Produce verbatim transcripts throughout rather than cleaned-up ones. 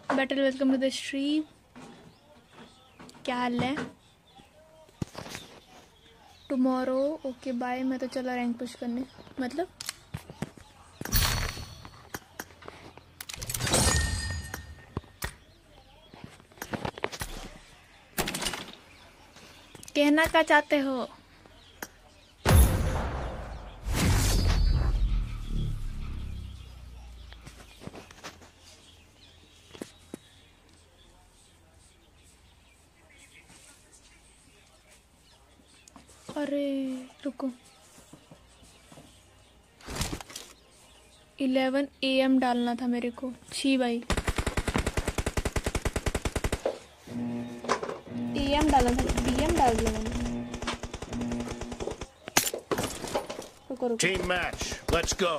Battle welcome to the stream. क्या हाल है? Tomorrow okay bye. मैं तो चला रैंक पुश करने। मतलब कहना क्या चाहते हो? अरे रुको, इलेवन ए एम डालना था मेरे को। छी भाई, ए एम डालना था, पी एम डाल दिया मैंने। रुको रुको। Team match, let's go.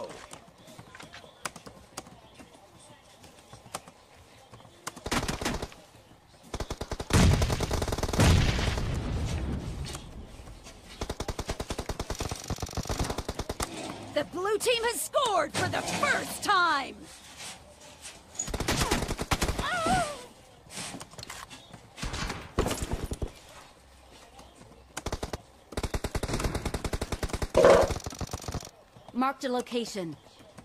The blue team has scored for the first time! Marked a location.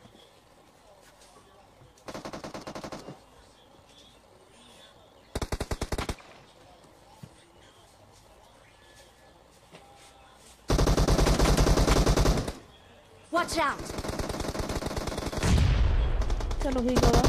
Watch out! चलो भी गवा।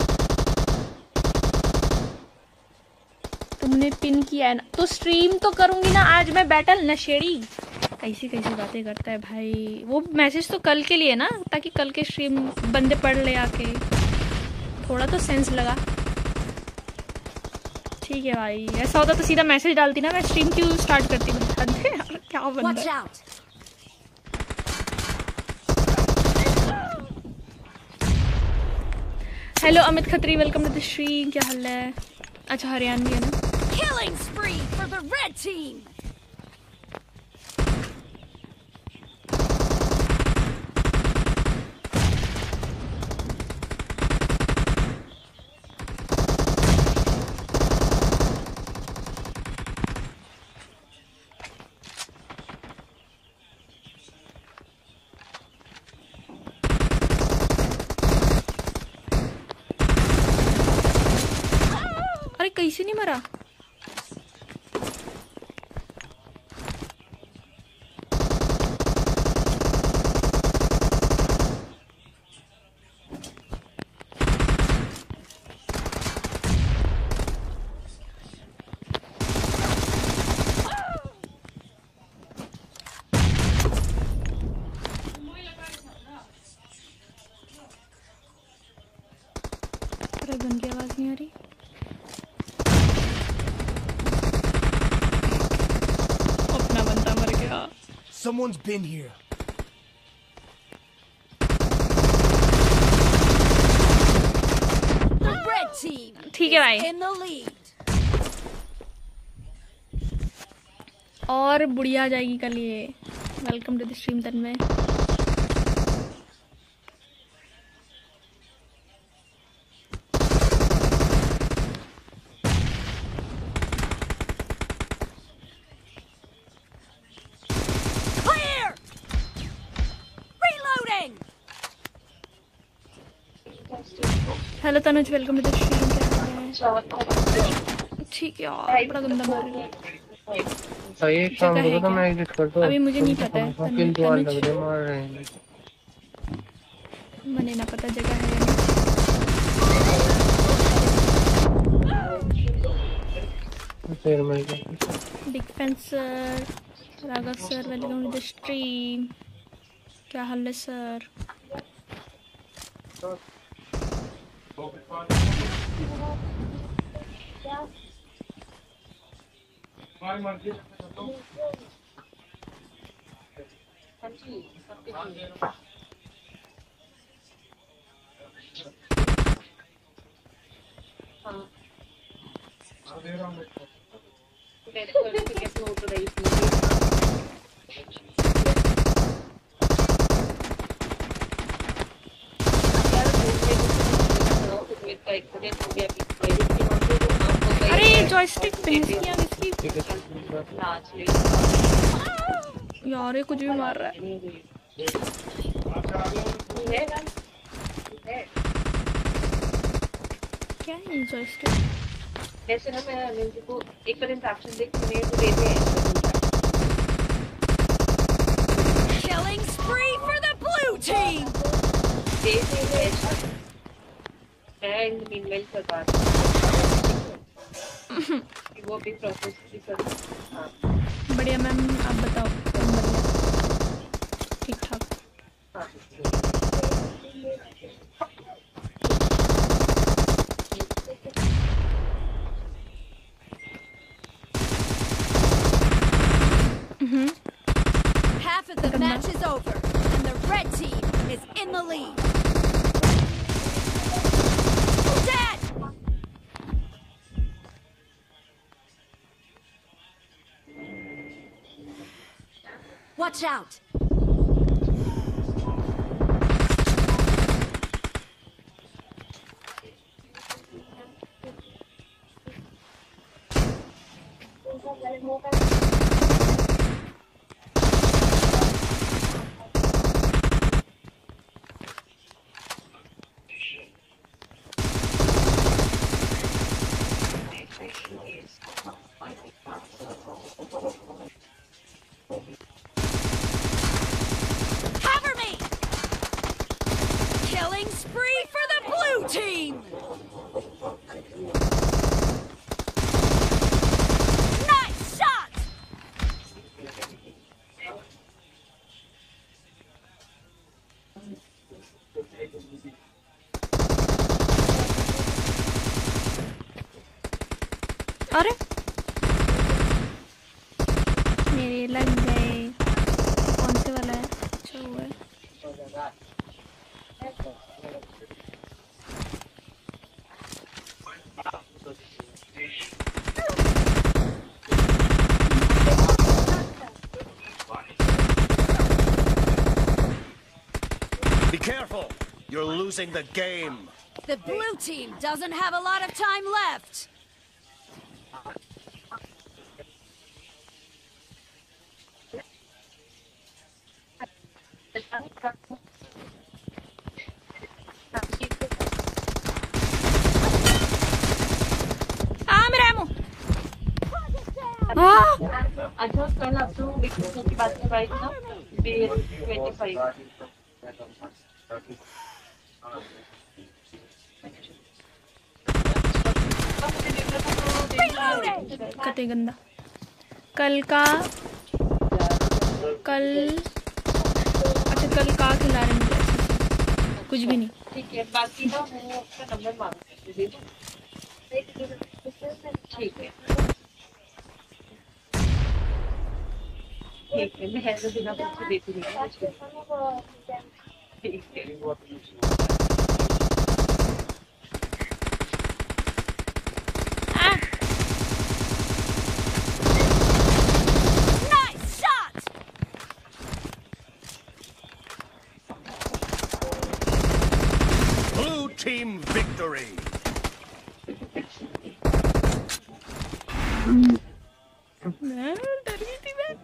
तुमने पिन किया है ना, तो स्ट्रीम तो करूंगी ना आज मैं। बैटल नशेड़ी कैसी कैसी बातें करता है भाई। वो मैसेज तो कल के लिए ना, ताकि कल के स्ट्रीम बंदे पढ़ ले आके। थोड़ा तो सेंस लगा। ठीक है भाई, ऐसा होता तो सीधा मैसेज डालती ना, मैं स्ट्रीम क्यों स्टार्ट करती। यार क्या बंदा है। Hello Amit Khatri, welcome to the stream. क्या हाल है? अच्छा हरियाणवी है ना। Killing spree for the red team. अरे कैसे नहीं मरा? अरे गन की आवाज नहीं आ रही। अपना बंदा मर गया। Someone's been here. The red team ठीक है भाई। in the lead. और बुढ़िया आ जाएगी कल ये। Welcome to the stream Tanmay. Clear! Reloading! Hello Tanuj, welcome to the stream. ठीक है यार, बड़ा गंदा मार रही है। सही एक काम करो तो मैं एग्जिट कर दूं। अभी मुझे नहीं पता है। किल तो लग रहे मार रहे हैं। मने ना पता जगह है या नहीं। फिर मैं big fan sir, Raghav sir, welcome to the stream. क्या हाल है सर? जॉयस्टिक भैंसियां इसकी। यार ये कुछ भी मार रहा है। क्या है ये जॉयस्टिक? वैसे ना मैं मेरे को एक बार इंस्ट्रक्शन देख मेरे को दे दे। Killing spree for the blue team. दे दे ऐसा। मैं इन मीनवेल करवा दूँ। वो भी प्रोसेस भी कर। हाँ। बढ़िया मैम, आप बताओ। ठीक ठाक। हाँ। हम्म। Half of the match is over, and the red team is in the lead. Dead. Watch out. Cover me. Killing spree for the blue team. Nice shot. अरे मेरे लग गए। कौन से वाला है? अच्छा हुआ है। Be careful! You're losing the game. The blue team doesn't have a lot of time left. आ मेरा एमो। हाँ। अच्छा कल आप तो विक्टोरिया की बात कर रही थी ना बी ट्वेंटी फाइव। कते गंदा। कल का कल अच्छा कल का खिला रहे मुझे कुछ भी नहीं। ठीक है बाकी ना वो उसका नंबर मांग दे दो। ठीक है ठीक है मैं हेल्प बिना पूछे देती हूँ। ठीक है Nice shot. Blue team victory. मैं डर गई थी मैं।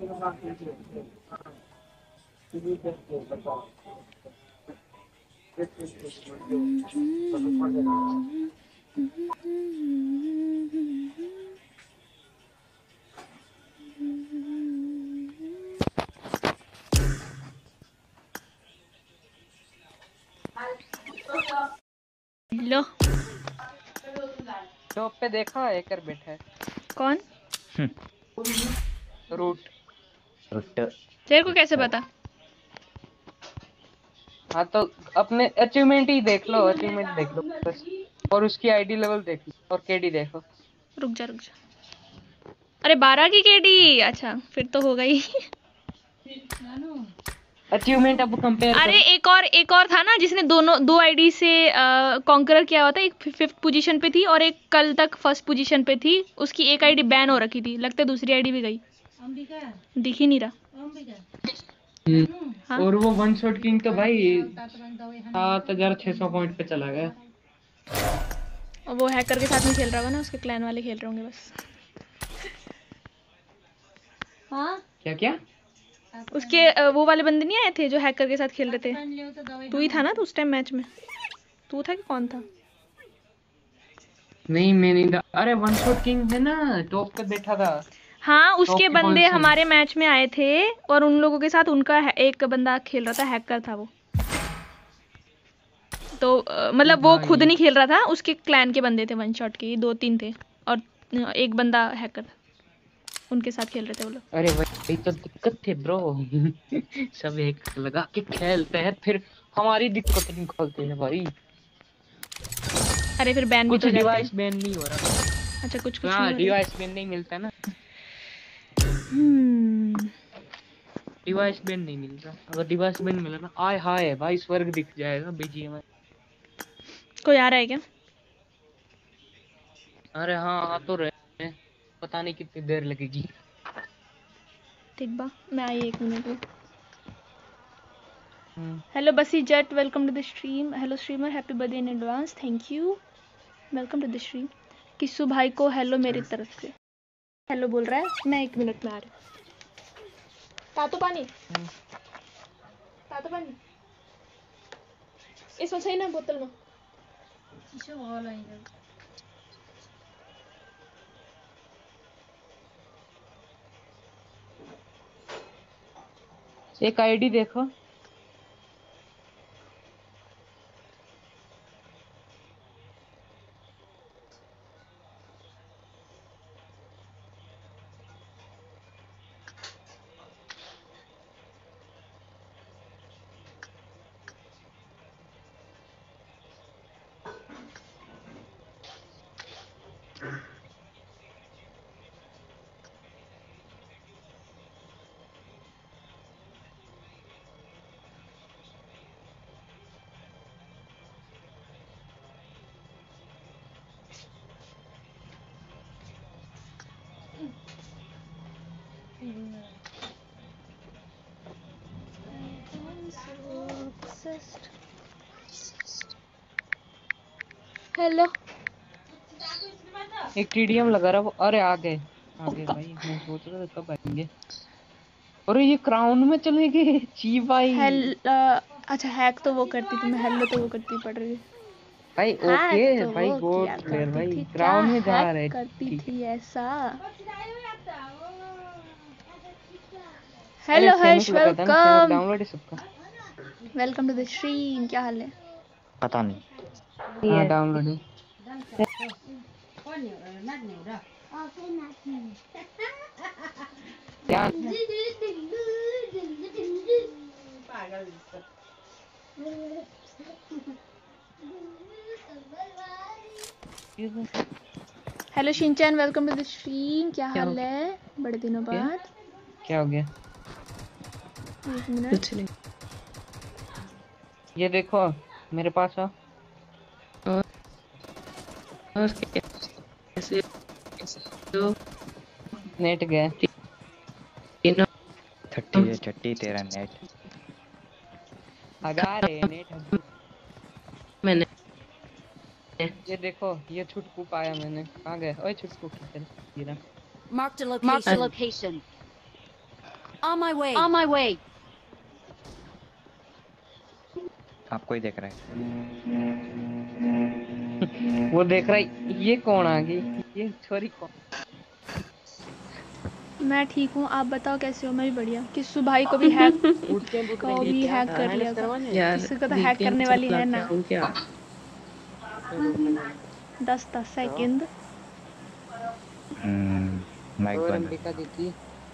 लो टॉप पे देखा एकर बैठा है। कौन? रूट तेरे को कैसे पता? हाँ तो अपने अचीवमेंट ही देख लो, अचीवमेंट देख लो बस, और उसकी आईडी लेवल देख लो और केडी देखो। रुक जा रुक जा। अरे बारह की केडी। अच्छा फिर तो हो गई। अचीवमेंट अब कंपेयर अरे एक और एक और था ना जिसने दोनों दो आईडी से कॉन्करर किया हुआ था। एक फिफ्थ पोजीशन पे थी और एक कल तक फर्स्ट पोजीशन पे थी। उसकी एक आईडी बैन हो रखी थी। लगता है दूसरी आईडी भी गई। दिख ही नहीं रहा। हाँ? और वो वन शॉट किंग तो भाई सात हजार छह सौ पॉइंट पे चला गया। वो हैकर के साथ में खेल रहा होगा ना, उसके क्लैन वाले खेल रहे होंगे बस। हाँ क्या क्या उसके अ, वो वाले बंदे नहीं आए थे जो हैकर के साथ खेल रहे थे? तू ही था ना तो उस टाइम मैच में? तू था कि कौन था? नहीं मैं नहीं था। अरे वन शॉट किंग है ना, टॉप पे बैठा था। हाँ उसके टॉप बंदे कौन सी? हमारे मैच में आए थे और उन लोगों के साथ उनका है- एक बंदा खेल रहा था, हैकर था वो। तो अ, मतलब वो खुद नहीं खेल रहा था, उसके क्लैन के बंदे थे, वन शॉट के दो तीन थे और अ, एक बंदा हैकर था, उनके साथ खेल रहे थे वो लोग। अरे वही तो दिक्कत थी ब्रो। सब एक लगा के खेलते हैं, फिर हमारी दिक्कत निकालते हैं भाई। अरे फिर बैन भी कुछ तो हो जाते डिवाइस हैं। बैन नहीं हो रहा। अच्छा कुछ कुछ नहीं हाँ हो रही। डिवाइस बैन नहीं मिलता ना, हम्म डिवाइस बैन नहीं मिल रहा। अगर डिवाइस बैन मिला ना, आय हाय भाई स्वर्ग दिख जाएगा बीजीएम में। कोई आ रहा है क्या? अरे हाँ आ तो रहे हैं, पता नहीं कितनी देर लगेगी। ठीक बा, मैं आई एक मिनट में। Hmm, hello Bassi Jatt, welcome to the stream. Hello streamer, happy birthday in advance, thank you, welcome to the stream. Kissu भाई को हेलो मेरी तरफ से। हेलो बोल रहा है, मैं एक मिनट में आ रही हूँ। तातो पानी, तातो पानी इसमें सही ना बोतल में। एक आईडी देखो। हेलो एक टीडीएम लगा रहा वो। अरे आ गए आ गए भाई, मैं सोच रहा था कब आएंगे। अरे ये क्राउन में चले गए ची भाई। हेल अच्छा हैक तो वो करती थी, मैं हेलो तो वो करती पड़ रही। भाई हैक ओके तो भाई वो गोड किया प्लेयर करती भाई, थी, क्या क्राउन में जा हैक रहे करती ठीक। थी ऐसा। अरे हेलो हर्ष, सैनिक लगा था ना, सैनिक वेलकम, डाउनलोड है सबका। Welcome to the stream. क्या हाल है? पता नहीं। हाँ डाउनलोड है। क्या hello Shinchan, welcome to the stream. क्या हाल है बड़े दिनों बाद? क्या हो गया? एक मिनट, ये देखो मेरे पास आ। कैसे तो नेट गया। थर्टी है छट्टी तेरा नेट। हगा रहे हैं नेट। मैंने ये देखो ये छुटकू पाया मैंने। कहाँ गए? ओए छुटकू किधर गिरा? Marked a location. Marked a location. On my way. On my way. आपको ही देख रहा है। वो देख रहा है। ये कौन आ गई? ये छोरी कौन? मैं ठीक हूँ, आप बताओ कैसे हो? मैं भी बढ़िया। किस्सू भाई को भी हैक को भी हैक कर लिया था। यार किसी को तो हैक करने वाली है ना। क्या दस दस सेकंड। हम्म माइक और बंद। अंबिका दीदी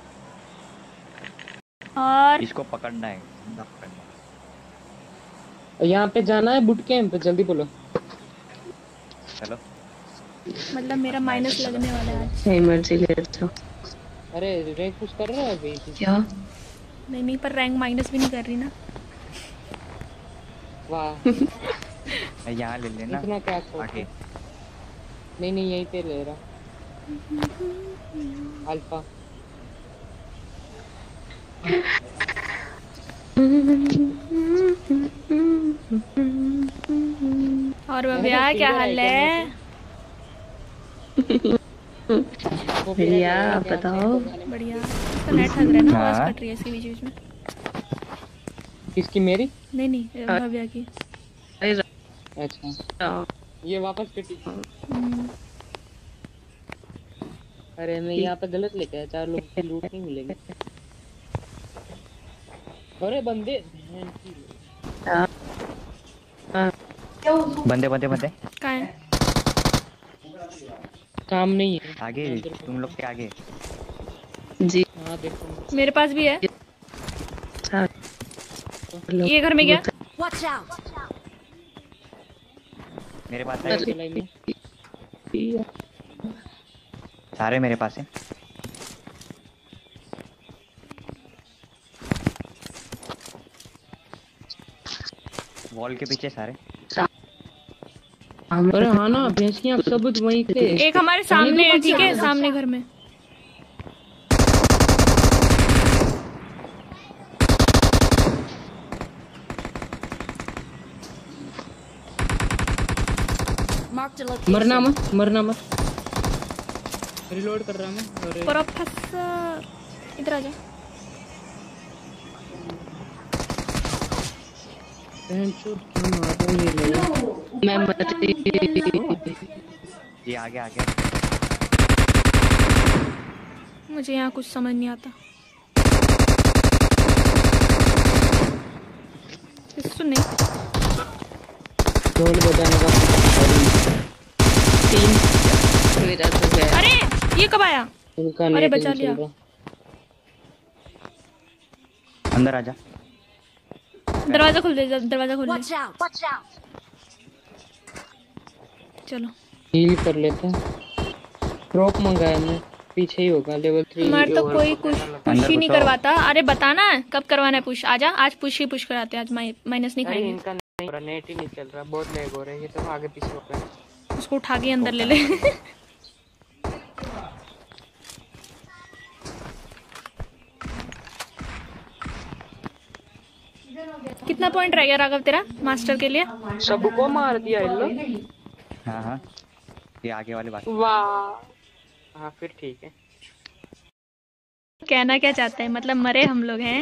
और इसको पकड़ना है। जिंदा पकड़ना है। यहाँ पे जाना है बूट कैंप, जल्दी बोलो। चलो। मतलब मेरा माइनस लगने वाला है आज। इमरजेंसी ले था अरे रैंक पुश कर रहा है अभी? क्या? नहीं नहीं, पर रैंक माइनस भी नहीं कर रही ना। वाह यहाँ ले लेना इतना क्या सोच। आगे। नहीं नहीं यहीं पे ले रहा अल्फा। और भैया क्या हाल है? भैया आप बताओ। बढ़िया। इसका नेट हग रहा है ना, आवाज कट रही है इसके बीच बीच में। किसकी? मेरी? नहीं नहीं भव्या की। अच्छा ये वापस कटी। हम्म। अरे मैं यहाँ पे गलत लेके आया, चार लोग की लूट नहीं मिलेगी। अरे बंदे बंदे बंदे बंदे कहाँ है? काम नहीं है आगे, तुम लोग के आगे। जी हाँ देखो मेरे पास भी है। ये घर में गया। Watch out! मेरे पास है, सारे मेरे पास है। वॉल के पीछे सारे। अरे हाँ ना, भैंसियाँ सब वहीं थे। एक हमारे सामने है, ठीक है, सामने घर में। Marked a location. मरना मत, मरना मत। रिलोड कर रहा मैं। अरे प्रोफेसर इधर आ जा। बहनचोद क्यों मार रहा है ये लोग? मैं बता ये आगे आगे। मुझे यहाँ कुछ समझ नहीं आता। सुन नहीं। ढोल बजाने का तीन मेरा तो है। अरे ये कब आया? उनका अरे नेट बचा नहीं लिया। चल रहा। अंदर आजा। दरवाजा खोल दे, दरवाजा खोल दे। Watch out! Watch out! चलो हील कर लेते हैं। ड्रॉप मंगाया मैं, पीछे ही होगा लेवल थ्री। हमारे तो कोई कुछ पुश ही नहीं घुसो। करवाता। अरे बताना कब करवाना है पुश। आजा, आज पुश ही पुश कराते हैं। आज माइ, माइनस नहीं अरे खाएंगे। इनका नहीं हो रहा, नेट ही नहीं चल रहा, बहुत लैग हो रहा है। ये तो आगे पीछे हो रहा है। उसको उठा के अंदर ले ले। कितना पॉइंट रह गया राघव तेरा मास्टर के लिए? सबको मार दिया इन लोग। हाँ हाँ, ये आगे वाली बात। वाह हाँ फिर ठीक है। कहना क्या चाहते हैं, मतलब मरे हम लोग हैं।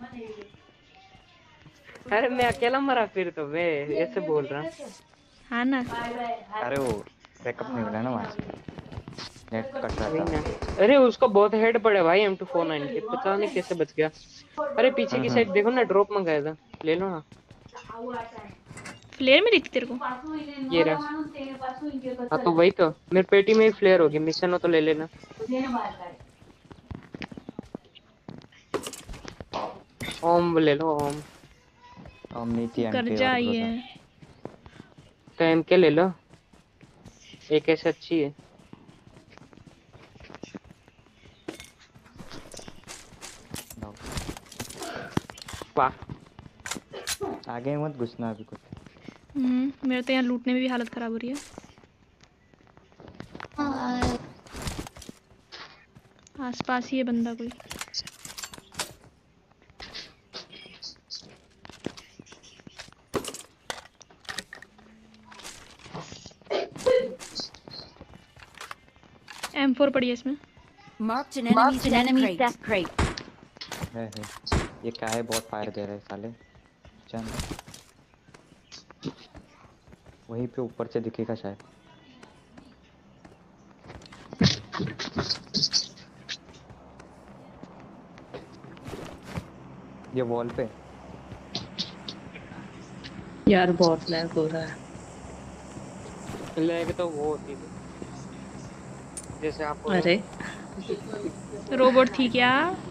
अरे मैं अकेला मरा फिर तो मैं ऐसे बोल रहा। हाँ ना। अरे वो बैकअप नहीं मिला ना वहाँ से, नेट कट रहा वही था। ना। अरे उसको बहुत हेड पड़े भाई एम टू फोर नाइन के, पता नहीं कैसे बच गया। अरे पीछे की साइड देखो ना, ड्रॉप मंगाया था, ले लो ना। फ्लेयर मिली थी तेरे को? ये रहा। हाँ तो वही तो, मेरे पेटी में ही फ्लेयर होगी, मिशन हो तो ले लेना। ओम ले लो ओम। ओम नीति कर्जा आई है। तो एम के ले लो, एक ऐसे अच्छी है। वाह आगे मत घुसना अभी कुछ। हम्म मेरे तो यहाँ लूटने में भी हालत खराब हो रही है। आसपास ही है बंदा कोई। एम फोर पड़ी है इसमें। Marked an enemy, an enemy death crate. है है ये क्या है, बहुत फायर दे रहे हैं साले। चल वहीं पे ऊपर से दिखेगा शायद। ये वॉल पे यार बहुत लैग हो रहा है। लैग तो वो होती है जैसे आपको। अरे रोबोट थी क्या?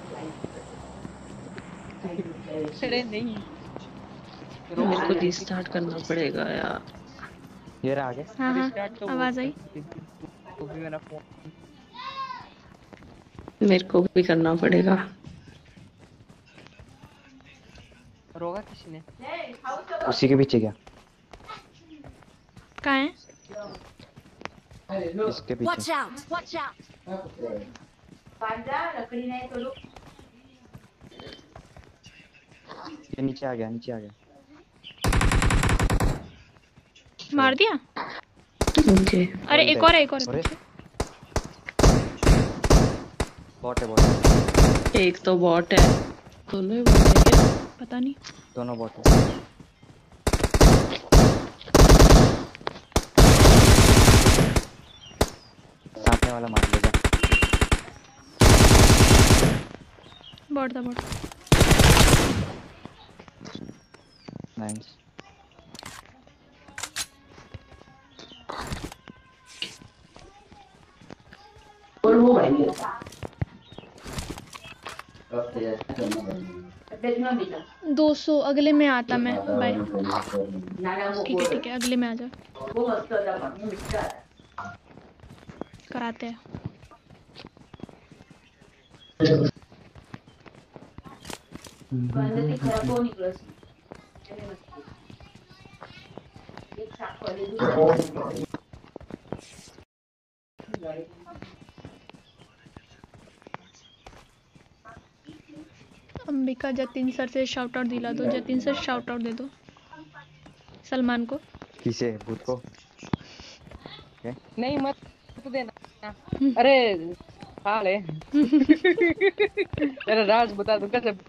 अरे नहीं, मेरे को रीस्टार्ट करना पड़ेगा यार। ये रहा आगे। हाँ हाँ तो आवाज आई। वो भी मेरा फोन। मेरे को भी करना पड़ेगा। रोगा किसी ने? उसी के पीछे क्या? कहाँ है? इसके Watch पीछे। out! Watch out! ये नीचे आ गया, नीचे आ गया। मार दिया? मुझे अरे एक और है, एक और है। अरे बॉट है बॉट। एक तो बॉट है, दोनों ही बॉट है क्या? पता नहीं। दोनों बॉट है। सामने वाला मार लेगा। बॉट था बॉट। नाइस। दो सौ अगले में आता मैं। बाय। ठीक है ठीक है, अगले में आ जा। कराते हैं। अंबिका जतिन सर से शाउट आउट दिला दो। जतिन सर शाउट आउट दे दो सलमान को। किसे? भूत को? नहीं मत देना। अरे खा ले। तेरा राज बता दूंगा सबको।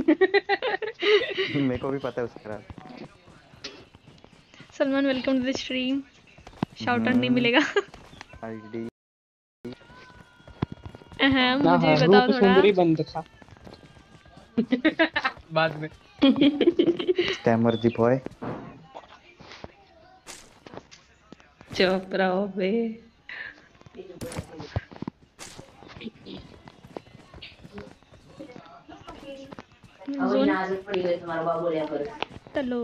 मेरे को भी पता है उसका राज। Salman welcome to the stream. Shout out नहीं मिलेगा। आईडी हाँ, मुझे भी बताओ थोड़ा। सुंदरी बंद था। बाद में स्कैमर दी बॉय। चुप रहो बे। जोन चलो।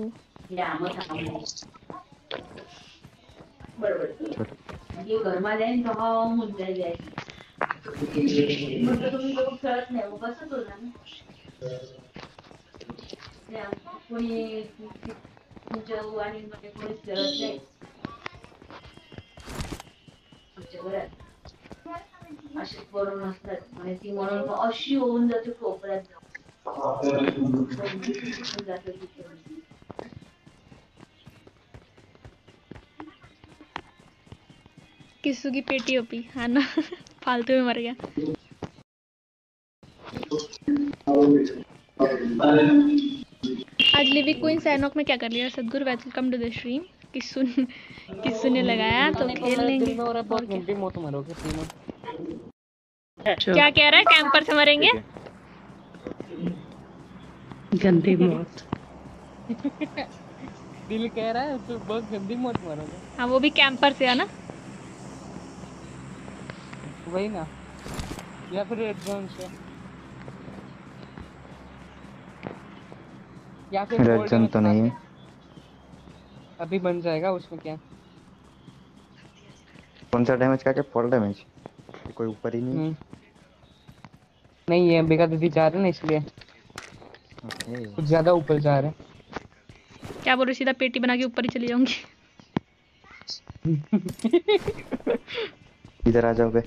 ये घर में जाए तो हाँ मुझे जाए मतलब तुम्ही लोग खेळत नाही मग कसं होणार ना कोणी तुमच्या आणि मध्ये कोणी खेळत नाही आमच्या घरात अशी करून असतात आणि ती म्हणून अशी होऊन जाते कोपऱ्यात किसू की पेटी ओपी है ना। फालतू में मर गया। आज लिवी क्वीन सैनॉक में क्या कर लिया? Sadhguru welcome to the stream. Kissu Kissu ने लगाया तो खेल लेंगे। क्या कह रहा है? कैंपर से मरेंगे? गंदी मौत। दिल कह रहा है तो बहुत गंदी मौत मरोगे। हाँ वो भी कैंपर से है ना। वही ना, या फिर रेड जोन से, या फिर रेड जोन तो नहीं है। अभी बन जाएगा उसमें क्या। कौन सा डैमेज का? क्या फॉल डैमेज? कोई ऊपर ही नहीं। नहीं है बेगा दीदी जा रहे ना इसलिए कुछ ज्यादा ऊपर जा रहे हैं। क्या बोल रही? सीधा पेटी बना के ऊपर ही चली जाऊंगी। इधर आ जाओगे।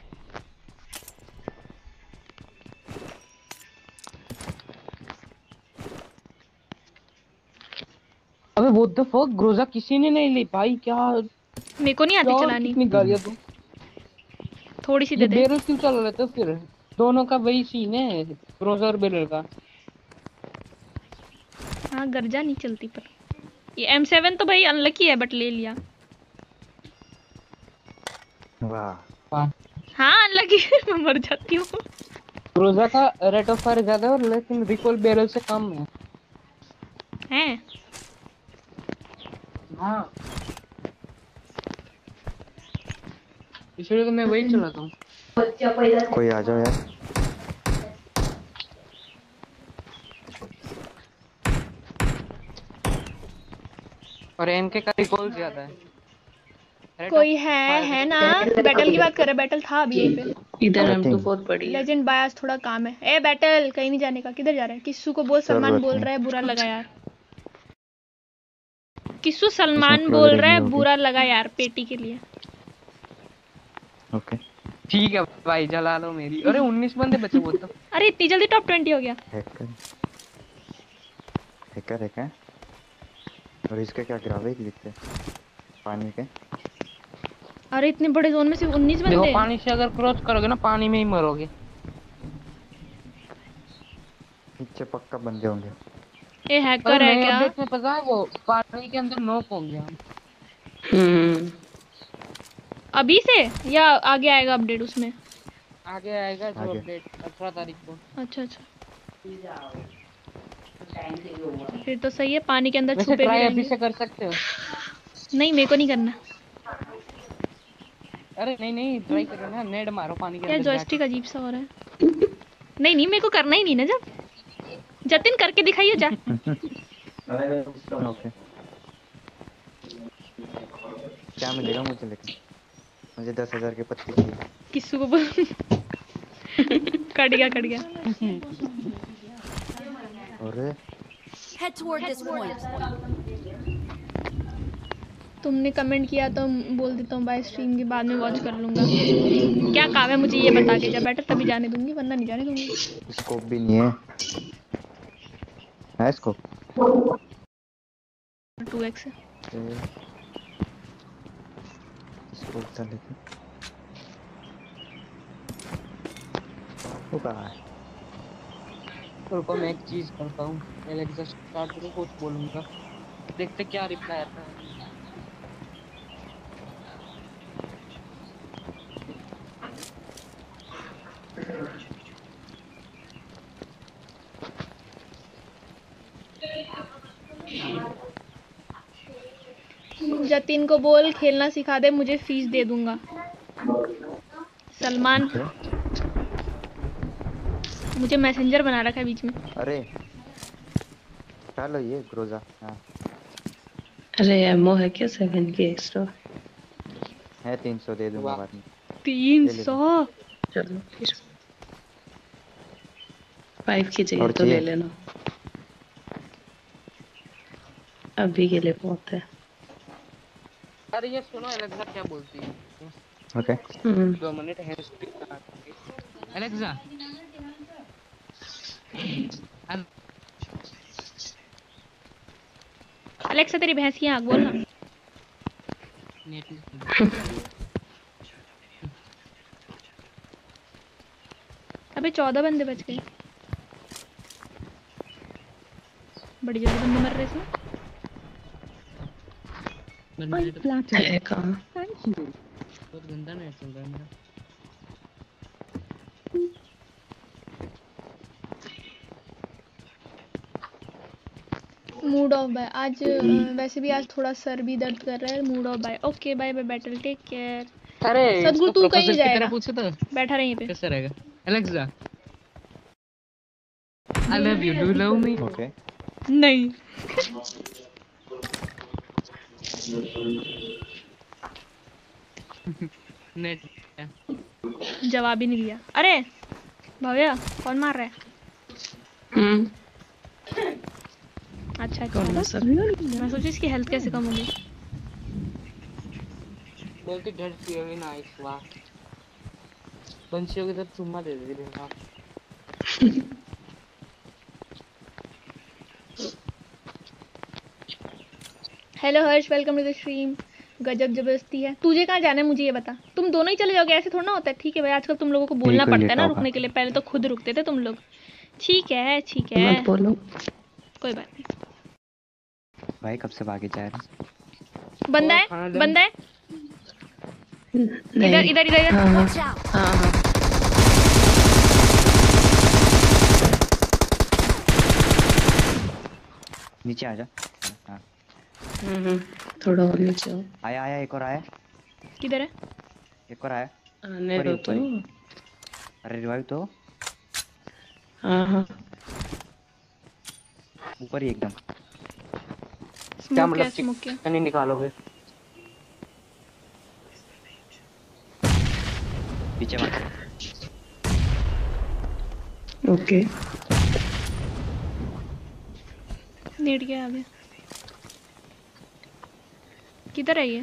अबे व्हाट द फक, ग्रोजा किसी ने नहीं ली भाई। क्या मेरे को नहीं आती चलानी। कितनी गालियां दूं। थोड़ी सी दे दे। बेरल क्यों चला रहे थे फिर? दोनों का वही सीन है, ग्रोजा और बेरल का। हाँ गर्जा नहीं चलती पर ये एम सेवन तो भाई अनलकी है बट ले लिया। वाह। हाँ अनलकी। मैं मर जाती हूँ। ग्रोजा का रेट ऑफ फायर ज्यादा है और लेकिन रिकॉल बेरल से कम है। हैं? हाँ इसलिए तो मैं वही चलाता हूँ। कोई आ जाओ यार। और एमके का रिकॉल ज्यादा है। कोई है है ना। बैटल की बात कर रहे। बैटल था अभी यहीं पे। इधर एम टू बहुत बड़ी है। लेजेंड बायस थोड़ा काम है। ए बैटल कहीं नहीं जाने का। किधर जा रहा है? किस्सू को बोल सलमान बोल रहा है बुरा लगा यार। किस्सू सलमान बोल रहा है बुरा लगा यार पेटी के लिए। ओके ठीक है भाई जला लो मेरी। अरे उन्नीस बंदे बचे वो तो। अरे इतनी जल्दी टॉप ट्वेंटी हो गया। हैकर हैकर है क्या? और इसके क्या ग्रावे की दिखते पानी के? अरे इतने बड़े जोन में सिर्फ उन्नीस देखो बंदे। पानी से अगर क्रॉस करोगे ना पानी में ही मरोगे। नीचे पक्का बंदे होंगे। ये हैकर है क्या? अपडेट में पता है वो पानी के अंदर नॉक होंगे हम। हम्म अभी से या आगे आएगा अपडेट उसमें? आगे आएगा जो आगे। अपडेट अठारह तारीख को। अच्छा अच्छा फिर तो सही है, पानी के अंदर वैसे छुपे भी ट्राई अभी रहेंगे। से कर सकते हो। नहीं मेरे को नहीं करना। अरे नहीं नहीं ट्राई करो ना, नेड मारो पानी के यार अंदर जाके। जॉयस्टिक अजीब सा हो रहा है। नहीं नहीं मेरे को करना ही नहीं ना। जब जतिन करके दिखाइए जा। ओके क्या मिलेगा मुझे, लेकिन मुझे दस हजार के पत्ते चाहिए। किस्सू को बोल। कट गया कट गया। और Head toward this point. तुमने कमेंट किया तो बोल देता हूँ बाय स्ट्रीम के बाद में वॉच कर लूंगा। क्या काम है मुझे ये बता के, जब बैटर तभी जाने दूंगी वरना नहीं जाने दूंगी। स्कोप भी नहीं है। है स्कोप टू एक्स है। स्कोप था लेकिन वो कहाँ है? रुको मैं एक चीज करता हूँ, एलेक्सा स्टार्ट करके कुछ बोलूंगा, देखते क्या रिप्लाई आता है। जतिन को बोल खेलना सिखा दे, मुझे फीस दे दूंगा। सलमान मुझे मैसेंजर बना रखा है बीच में। अरे चलो ये ग्रोजा। हाँ अरे एमओ है क्या? सेवन की एक्स्ट्रा है, तीन सौ दे दूंगा बाद में। तीन सौ चलो फिर फाइव की चाहिए और तो ले चाहिए? लेना, अभी के लिए बहुत है। अरे ये सुनो एलेक्सा क्या बोलती है। ओके हम्म दो मिनट है। एलेक्सा अलेक्सा तेरी भैंस की आँख बोलना। अबे चौदह बंदे बच गए। बड़ी जल्दी बंदे मर रहे इसमें। है कहाँ? बहुत गंदा नेट चल रहा है मेरा। मूड ऑफ बाय आज अ, वैसे भी आज थोड़ा सर भी दर्द कर रहा है। Mood off bye. Okay bye bye battle, take care. अरे सदगुरु तू कहीं नहीं जाएगा, पूछे तो बैठा रहीं पे। कैसे रहेगा। Alexa I love you, do love me? Okay नहीं नेट जवाब ही नहीं दिया। अरे भव्या कौन मार रहा है? हम्म अच्छा अच्छा कौन है सर? मैं सोची इसकी हेल्थ कैसे कम होगी। बोलती डेड फीलिंग नाइस। वाह बंशियों की तरफ चुम्मा दे दे देना। Hello Harsh, welcome to the stream. गजब जबरदस्ती है। तुझे कहाँ जाना है मुझे ये बता। तुम दोनों ही चले जाओगे, ऐसे थोड़ा ना होता है। ठीक है भाई, आजकल तुम लोगों को बोलना ठीक है, पड़ता ये है ना टॉप रुकने है। के लिए। पहले तो खुद रुकते थे तुम लोग। ठीक है ठीक है मत बोलो कोई बात नहीं। भाई कब से भागे जा रहे? बंदा और है खाना दे। बंदा है नहीं। इधर इधर इधर इधर। हाँ हाँ Watch out. हाँ हाँ नीचे आ जा। हाँ हम्म थोड़ा और नीचे आओ। आया आया, एक और आया, किधर है? एक और आया। आने ऊपर ही, दो तो। ऊपर ही। अरे रिवाइव तो हाँ हाँ ऊपर ही एकदम। क्या स्मोक है मतलब स्मोक है। चिकन नहीं निकालोगे? पीछे मत। ओके नेट गया आगे। किधर है ये?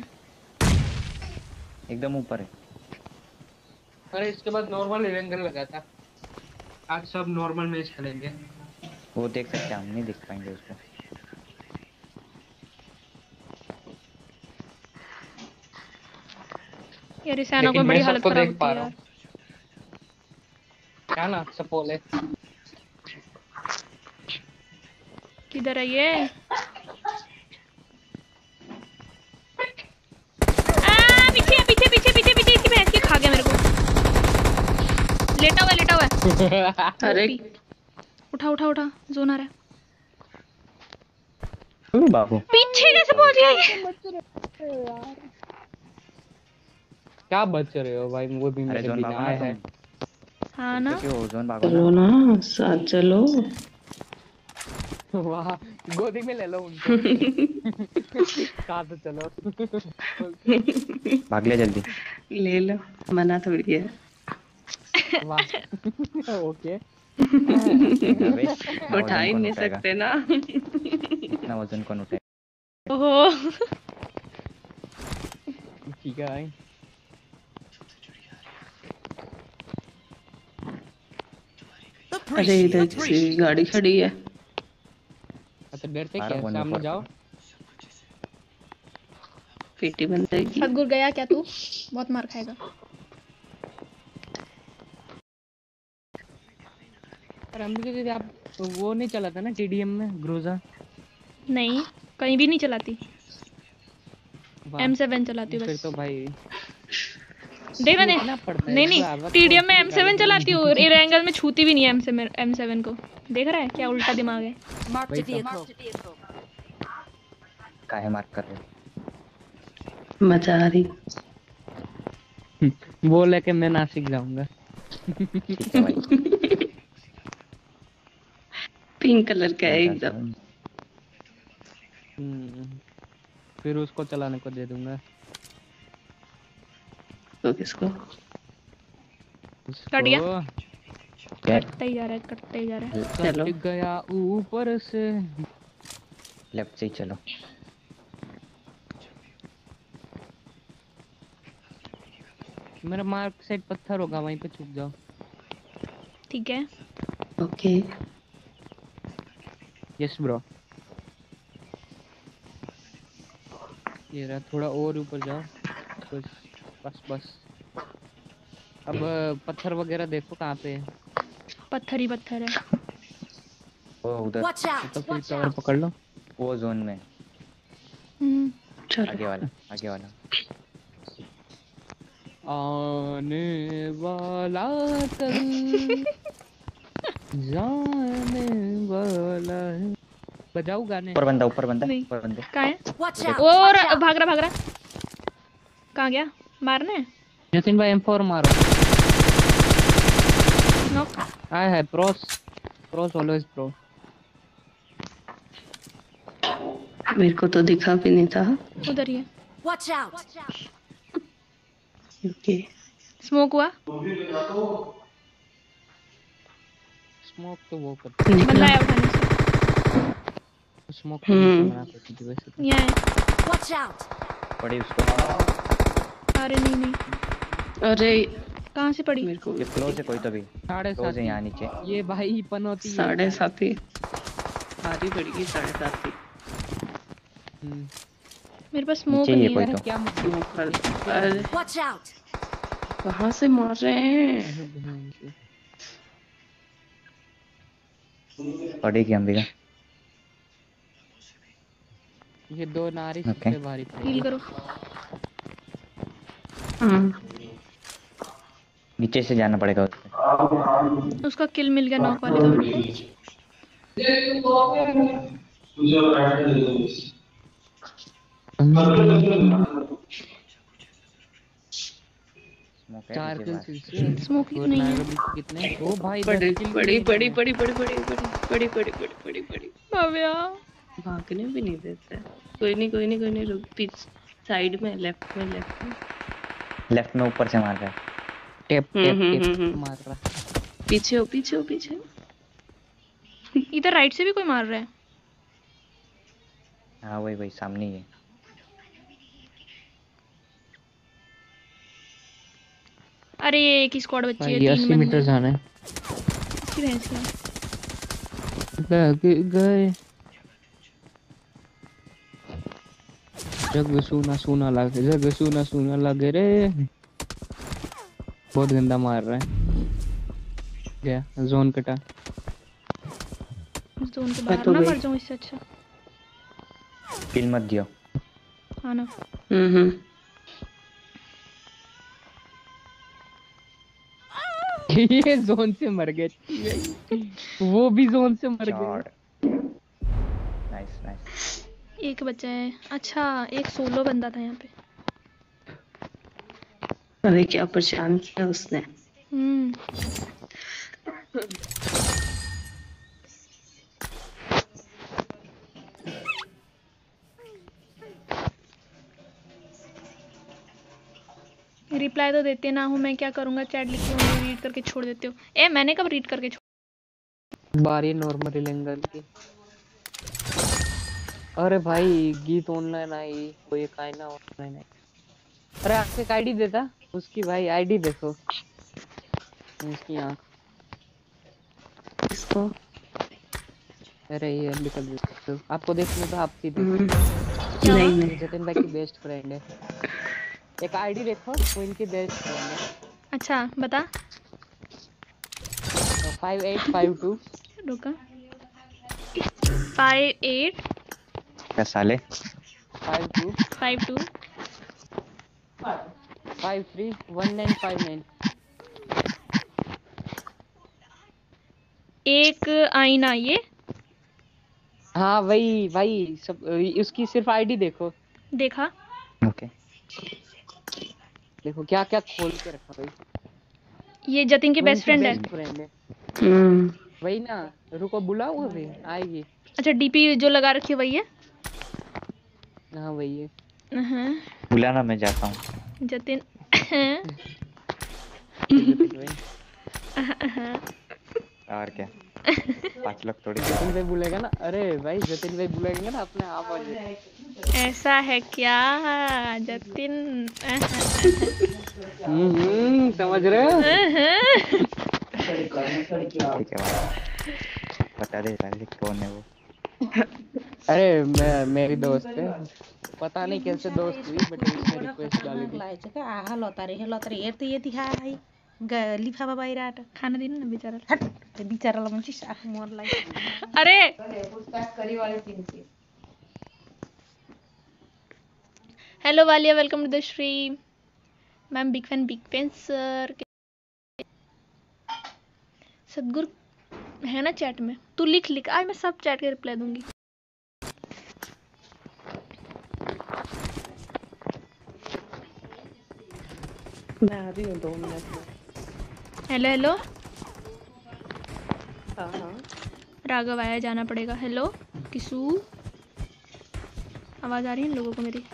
एकदम ऊपर है। अरे इसके बाद नॉर्मल इवेंट लगा था। आज सब नॉर्मल मैच खेलेंगे। वो देख सकते हैं, हम नहीं देख पाएंगे उसको। यार इस सैना को लेकिन बड़ी मैं हालत सबको खराब देख पा होती है रहा यार। हूँ क्या ना सपोले किधर है ये? आ पीछे पीछे पीछे पीछे पीछे इसी भैंस के खा गया मेरे को। लेटा हुआ लेटा हुआ। अरे उठा उठा उठा जोन आ रहा है। ओ बाबू पीछे कैसे पहुंच गया ये? क्या बच रहे हो भाई वो भी अरे मेरे जोन बिना भागो आए ना हैं तुम। हाँ ना। क्यों जोन भागो चलो ना। ना साथ चलो। वाह गोदी में ले लो उनको साथ चलो भाग ले जल्दी। ले लो मना थोड़ी है। वाह ओके अबे इतना उठा वजन ही कौन नहीं उठाएगा? सकते ना। इतना वजन कौन उठाएगा? ओहो ठीक है भाई The अरे priest, इधर the किसी priest. की गाड़ी खड़ी है। अच्छा डरते बारह क्या वन सामने फोर जाओ। पीटी बन जाएगी। सदगुरु गया क्या तू? बहुत मार खाएगा। पर अंबिका दीदी आप वो नहीं चला था ना टीडीएम में ग्रोजा? नहीं कहीं भी नहीं चलाती। वाह, एम सेवन चलाती हूँ फिर बस। तो भाई देखना दे। सोचना पड़ता है नहीं एक नहीं बार, टीडीएम में कौन एम सी सेवन गाड़ी चलाती हूँ। लेनी है। एयर एंगल में छूती भी नहीं है एम सेवन एम सेवन को। देख रहा है क्या उल्टा दिमाग है। Marked a Wait, vehicle. uh, Marked a vehicle. काहे मार्क कर रहे मजा आ रही। वो लेके मैं नासिक जाऊंगा। हो? ठीक है भाई। पिंक कलर का है मैं एकदम। जाता हूँ। हम्म, फिर उसको चलाने को दे दूंगा। तो किसको? कट गया? उसको क्या? कटते ही जा रहा है कटते ही जा रहा है। चलो। कट गया ऊपर से। लेफ्ट से ही चलो। मेरा मार्क सेट पत्थर होगा वहीं पे छुप जाओ। ठीक है। ओके। Yes bro. ये रहा थोड़ा और ऊपर जाओ। बस बस बस। अब पत्थर वगैरह देखो कहाँ पे है। पत्थर ही पत्थर है। वो उधर Watch out. तो फिर Watch कवर out. पकड़ लो। वो जोन में हम्म चलो। आगे वाला आगे वाला। आने वाला कल जाने वाला है। बजाओ गाने। ऊपर बंदा ऊपर बंदा नहीं। ऊपर बंदे। कहाँ है? Watch out. और Watch out. भाग रहा भाग रहा। कहाँ गया? मारने है? जतिन भाई एम फोर मारो। नॉक। आया है प्रोस प्रोस ऑलवेज प्रो। मेरे को तो दिखा भी नहीं था। उधर ही है। Watch out. ओके। स्मोक हुआ। स्मोक तो वो करता बंदा निकला। आया उठाने से। है स्मोक हम्म। मना करती थी वैसे तो। यहाँ है। Watch out. पड़ी उसको। अरे नहीं नहीं अरे कहाँ से पड़ी? मेरे को ये क्लोज है कोई तो भी। साढ़े क्लोज सात है यहाँ नीचे। ये भाई पनौती है। साढ़े सात ही भारी पड़ेगी। साढ़े सात ही हम्म, मेरे पास स्मोक नीचे ही है नहीं कोई है। तो। क्या स्मोक कर। अरे Watch out. कहाँ से मार रहे हैं? पड़ेगी अंबिका। ये दो नारी Okay. सबसे भारी पड़ेगी। हील करो। हम्म। नीचे से जाना पड़ेगा उससे। उसका किल मिल गया नॉक वाले का मेरे को। स्मोक है चार नीचे किल बाहर। से स्मोक ही और नहीं है। नायरोबी के कितने? ओ भाई बड़ी दस किल बड़ी भी बड़ी नहीं बड़ी बड़ी बड़ी बड़ी बड़ी बड़ी बड़ी बड़ी बड़ी भव्या भागने भी नहीं देता है। कोई नहीं कोई नहीं कोई नहीं रुक। पीछे साइड में लेफ्ट में लेफ्ट में लेफ्ट में ऊपर से मार रहा है। Tap hmm, tap hmm, tap hmm, hmm. मार रहा। पीछे हो पीछे हो पीछे हो। इधर राइट से भी कोई मार रहा है। हाँ वही वही सामने ही है। अरे ये एक ही स्क्वाड बच्ची है। भाई तीन अस्सी मीटर बंदे। जाना है। इसकी भैंस की। लग गए जग सुना सुना लगे जग सुना सुना लगे रे। बहुत गंदा मार रहा है। गया जोन कटा। जोन के मैं बाहर तो ना गई। मर जाऊं इससे अच्छा। किल मत दियो। हाँ ना। हम्म हम्म ये जोन से मर गए। वो भी जोन से मर गए। चार। Nice nice. एक बचा है। अच्छा एक सोलो बंदा था यहाँ पे। अरे क्या परेशान किया उसने। हम्म। रिप्लाई तो देते ना हूँ मैं, क्या करूँगा? चैट लिखी हूँ रीड करके छोड़ देते हो। ए मैंने कब रीड करके छोड़? बारी नॉर्मल लेंगल की। अरे भाई गीत ऑनलाइन आई, कोई कायना ऑनलाइन आई। अरे आपसे आईडी देता उसकी, भाई आईडी देखो उसकी आंख। इसको अरे ये निकल गई। आपको देखना तो आप सीधे। हम्म, क्या नहीं हुआ? नहीं जतिन भाई की बेस्ट फ्रेंड है। एक आईडी देखो, वो इनकी बेस्ट फ्रेंड है। अच्छा बता। Five eight five two. रुका। फाइव एट क्या साले? Five two five two five three one nine five nine. एक आईना ये। हाँ वही वही सब। उसकी सिर्फ आईडी देखो। देखा। ओके। देखो क्या क्या खोल के रखा भाई। ये जतिन की वो बेस्ट इनकी फ्रेंड है। बेस्ट फ्रेंड है। हम्म वही ना। रुको बुलाओ, अभी आएगी। अच्छा डीपी जो लगा रखी है वही है। हाँ वही है। हाँ, बुलाना, मैं जाता हूँ। जतिन। जतिन भाई। और क्या, पांच लोग थोड़ी। जतिन भाई बुलेगा ना। अरे भाई जतिन भाई बुलेगा ना अपने आप आ जाए। ऐसा है क्या जतिन? हम्म समझ रहे हो। ठीक है भाई, बता दे साले कौन है वो। अरे मैं मेरी दोस्त है। पता नहीं कैसे दोस्त हुई, बट उसने रिक्वेस्ट डाली थी। लिफाफा बाहिर आएर खाना दिनु न बिचरा। हट बिचरालाई मान्छे आफू मरलाई। अरे hello Walia, welcome to the stream. Ma'am big fan big fan sir. Sadhguru है ना चैट में? तू लिख लिख, आज मैं सब चैट के रिप्लाई दूंगी। मैं आ रही हूँ दो मिनट में। हेलो हेलो हाँ हाँ राघव आया, जाना पड़ेगा। हेलो किसू, आवाज़ आ रही है इन लोगों को मेरी?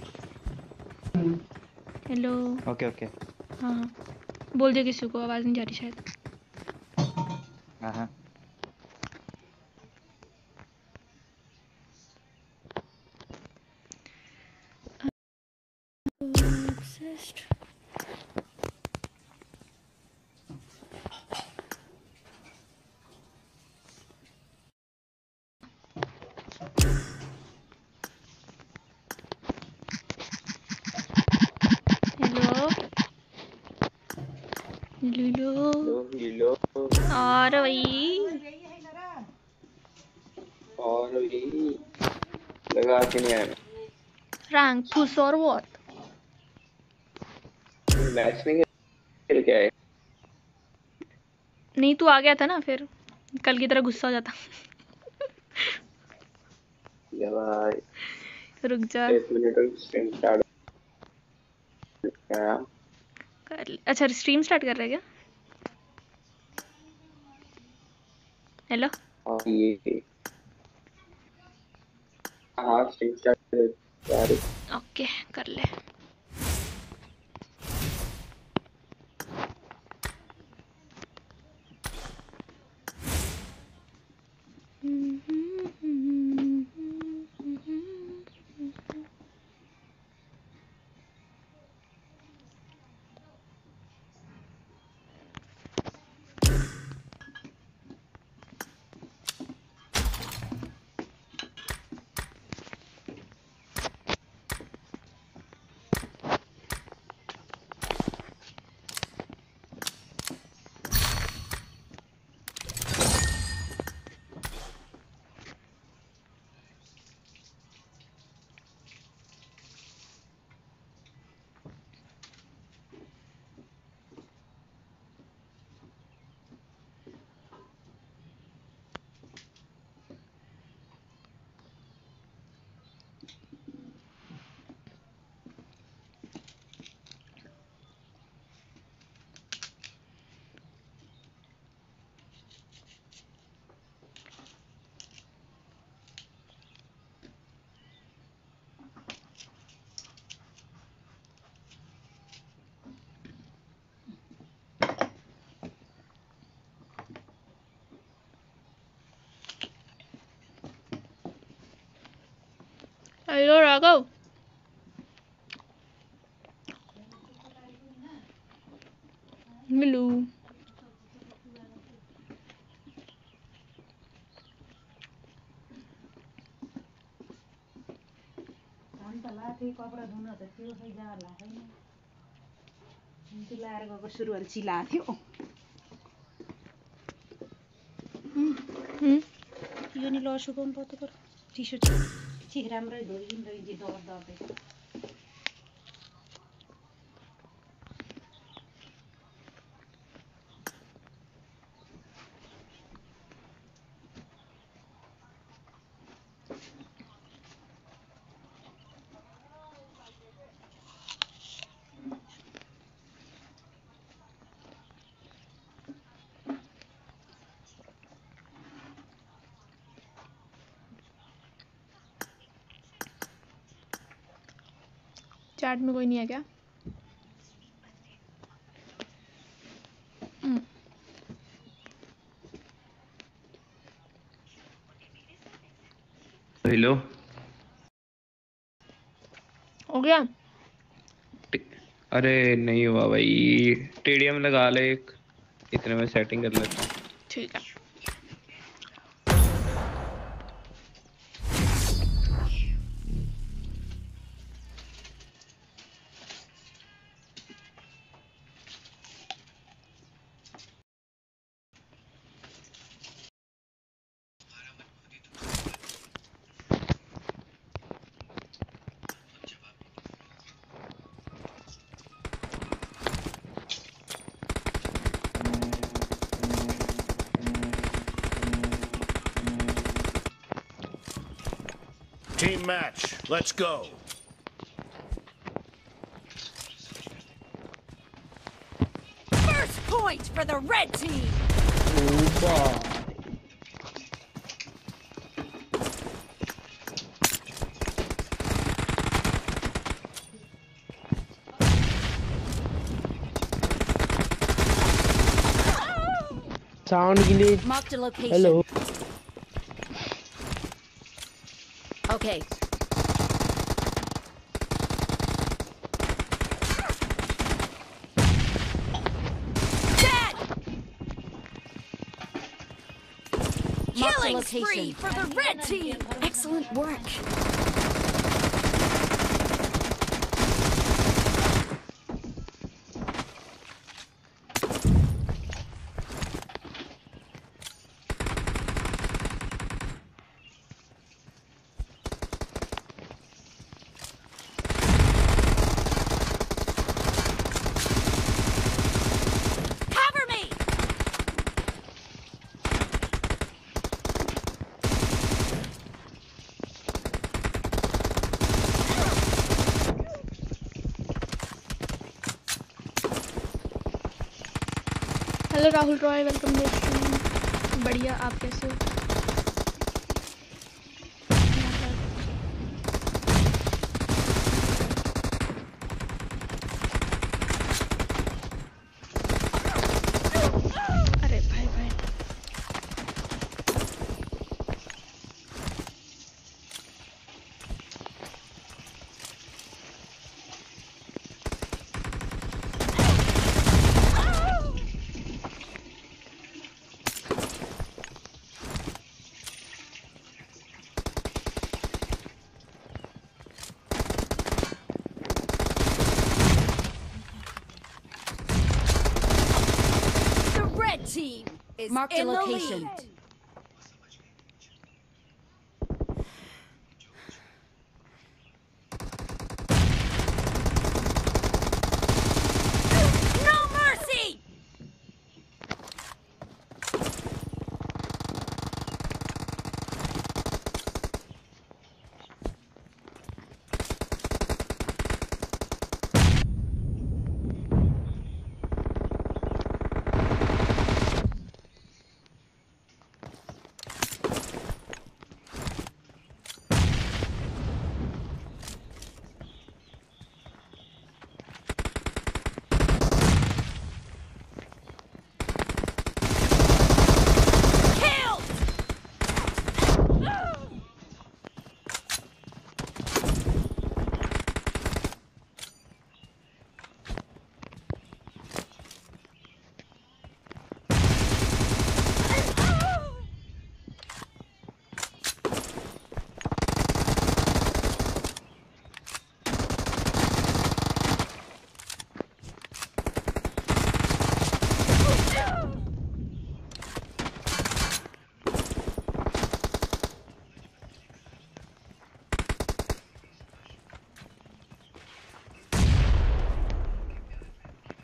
हेलो। Okay okay. हाँ हाँ बोल दे, किसी को आवाज़ नहीं जा रही शायद। हाँ हाँ। लीलो लीलो और भाई और भी लगा के नहीं आया। रैंक पुश और व्हाट? मैच नहीं खेल के आए। नहीं तू आ गया था ना, फिर कल की तरह गुस्सा हो जाता। या भाई रुक जा एक मिनट स्ट्रीम स्टार्ट कर। कर। अच्छा स्ट्रीम स्टार्ट कर रहे हैं क्या? हेलो और ये हाँ स्ट्रीम स्टार्ट कर। ओके कर ले। हेलो राघव। मिलू सुरुवाल चिला थियो यो नि लसुको पनि पत्तो चिसो चिक राम्रै धोइदिन धोइदिन दर दर्दै चैट में कोई नहीं है क्या? हेलो हो गया? अरे नहीं हुआ भाई, टेडियम लगा ले एक, इतने में सेटिंग कर लेता हूँ। ठीक है। Team match, let's go. First point for the red team. Sound glitch. Marked a location. Hello. Okay. Dead. Killing spree for the red team. Excellent work. Hello Rahul Roy, welcome दोस्तों। बढ़िया, आप कैसे हो? अरे भाई भाई Team is marked a location. No mercy.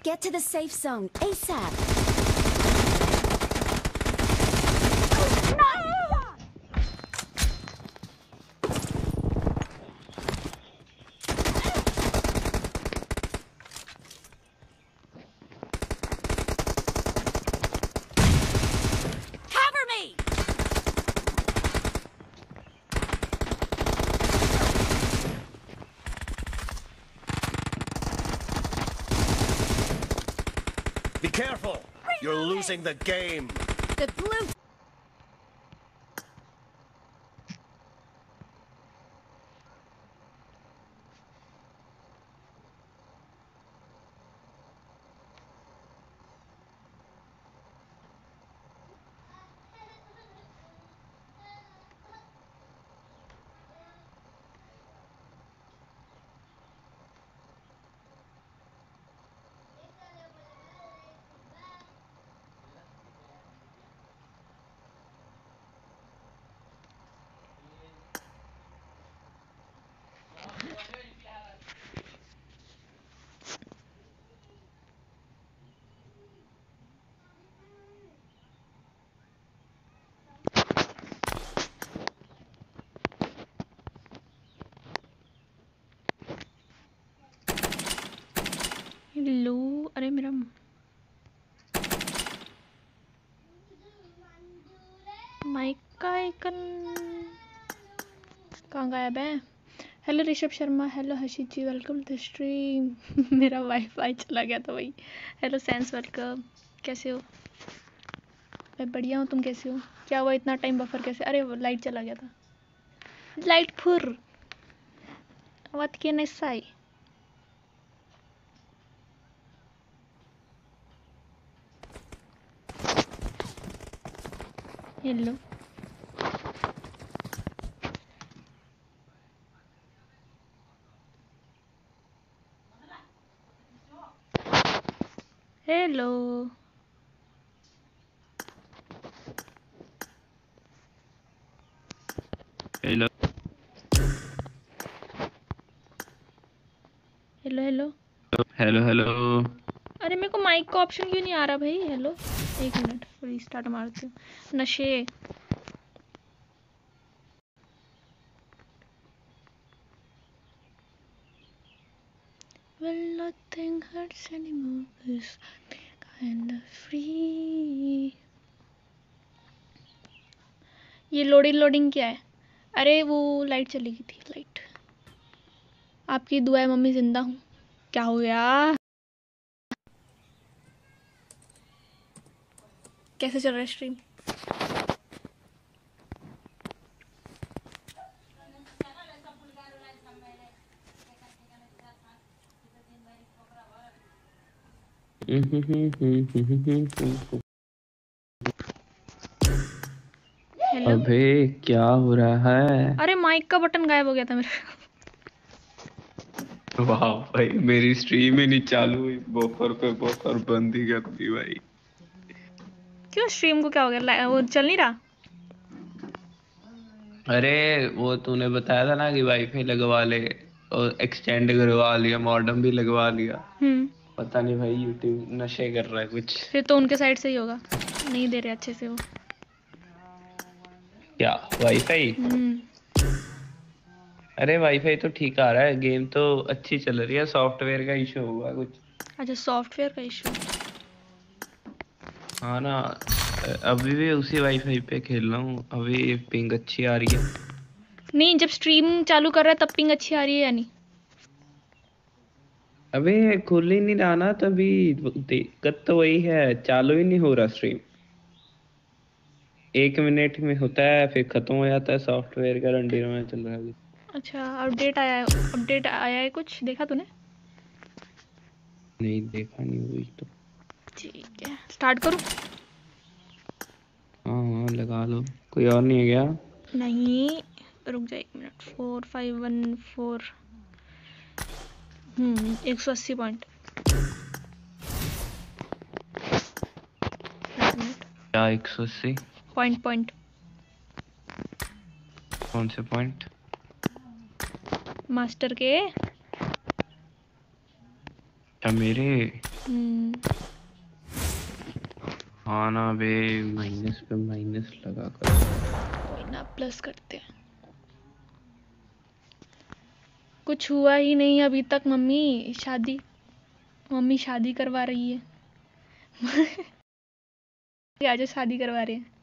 Get to the safe zone ASAP. Cover me! Be careful! You're losing the game. The blue. Hello, अरे मेरा माइक का आइकन कहाँ गायब है? Hello Rishabh Sharma, hello Harshit ji, welcome to stream. मेरा WiFi चला गया था भाई। Hello Sans, welcome. कैसे हो? मैं बढ़िया हूँ, तुम कैसे हो? क्या हुआ इतना टाइम बफर कैसे? अरे लाइट चला गया था। लाइट फुर What can I say? Hello. Hello. Hello hello hello hello hello. अरे मेरे को माइक का ऑप्शन क्यों नहीं आ रहा भाई? हेलो, एक मिनट रीस्टार्ट मारती हूँ। नशे Well, nothing hurts anymore. It's kind of free. ये लोडिंग लोडिंग क्या है? अरे वो लाइट चली गई थी। लाइट, आपकी दुआ है मम्मी, जिंदा हूँ। क्या हो गया? कैसे चल रहा है स्ट्रीम? हेलो। अबे क्या हो रहा है? अरे माइक का बटन गायब हो गया था मेरा। वाह भाई, मेरी स्ट्रीम ही नहीं चालू हुई, बफर पे बफर बंद ही कर दी भाई। क्यों, स्ट्रीम को क्या हो गया? वो चल नहीं रहा? अरे वो तूने बताया था ना कि वाईफाई लगवा ले और एक्सटेंड करवा लिया, मॉडेम भी लगवा लिया। हम्म पता नहीं भाई, यूट्यूब नशे कर रहा है कुछ। फिर तो उनके साइड से ही होगा, नहीं दे रहे अच्छे से वो। क्या वाईफाई? हम्म अरे वाईफाई तो ठीक आ रहा है, गेम तो अच्छी चल रही है, सॉफ्टवेयर का इशू होगा कुछ। अच्छा, सॉफ्टवेयर का इशू। हाँ ना, अभी भी उसी वाईफाई पे खेल रहा हूँ, अभी पिंग अच्छी आ रही है। नहीं, जब स्ट्रीम चालू कर रहा है तब पिंग अच्छी आ रही है या नहीं? अबे खुल ही नहीं रहा ना, तभी दिक्कत तो वही है, चालू ही नहीं हो रहा स्ट्रीम। एक मिनट में होता है फिर खत्म हो जाता है, सॉफ्टवेयर का रंडीर में चल रहा है। अच्छा, अपडेट आया है? अपडेट आया है कुछ देखा तूने? नहीं देखा, नहीं हुई तो। ठीक है, स्टार्ट करूँ? हाँ हाँ लगा लो, कोई और नहीं है क्या? नहीं, रुक जा एक minute. Four five one four hmm एक सौ अस्सी पॉइंट। क्या एक सौ अस्सी पॉइंट? पॉइंट कौन से पॉइंट? मास्टर के। अच्छा मेरे हम्म हाँ ना बे, माइनस पे माइनस लगा कर। कोई ना, प्लस करते हैं। कुछ हुआ ही नहीं अभी तक। मम्मी शादी मम्मी शादी करवा रही है। आज शादी करवा रहे हैं।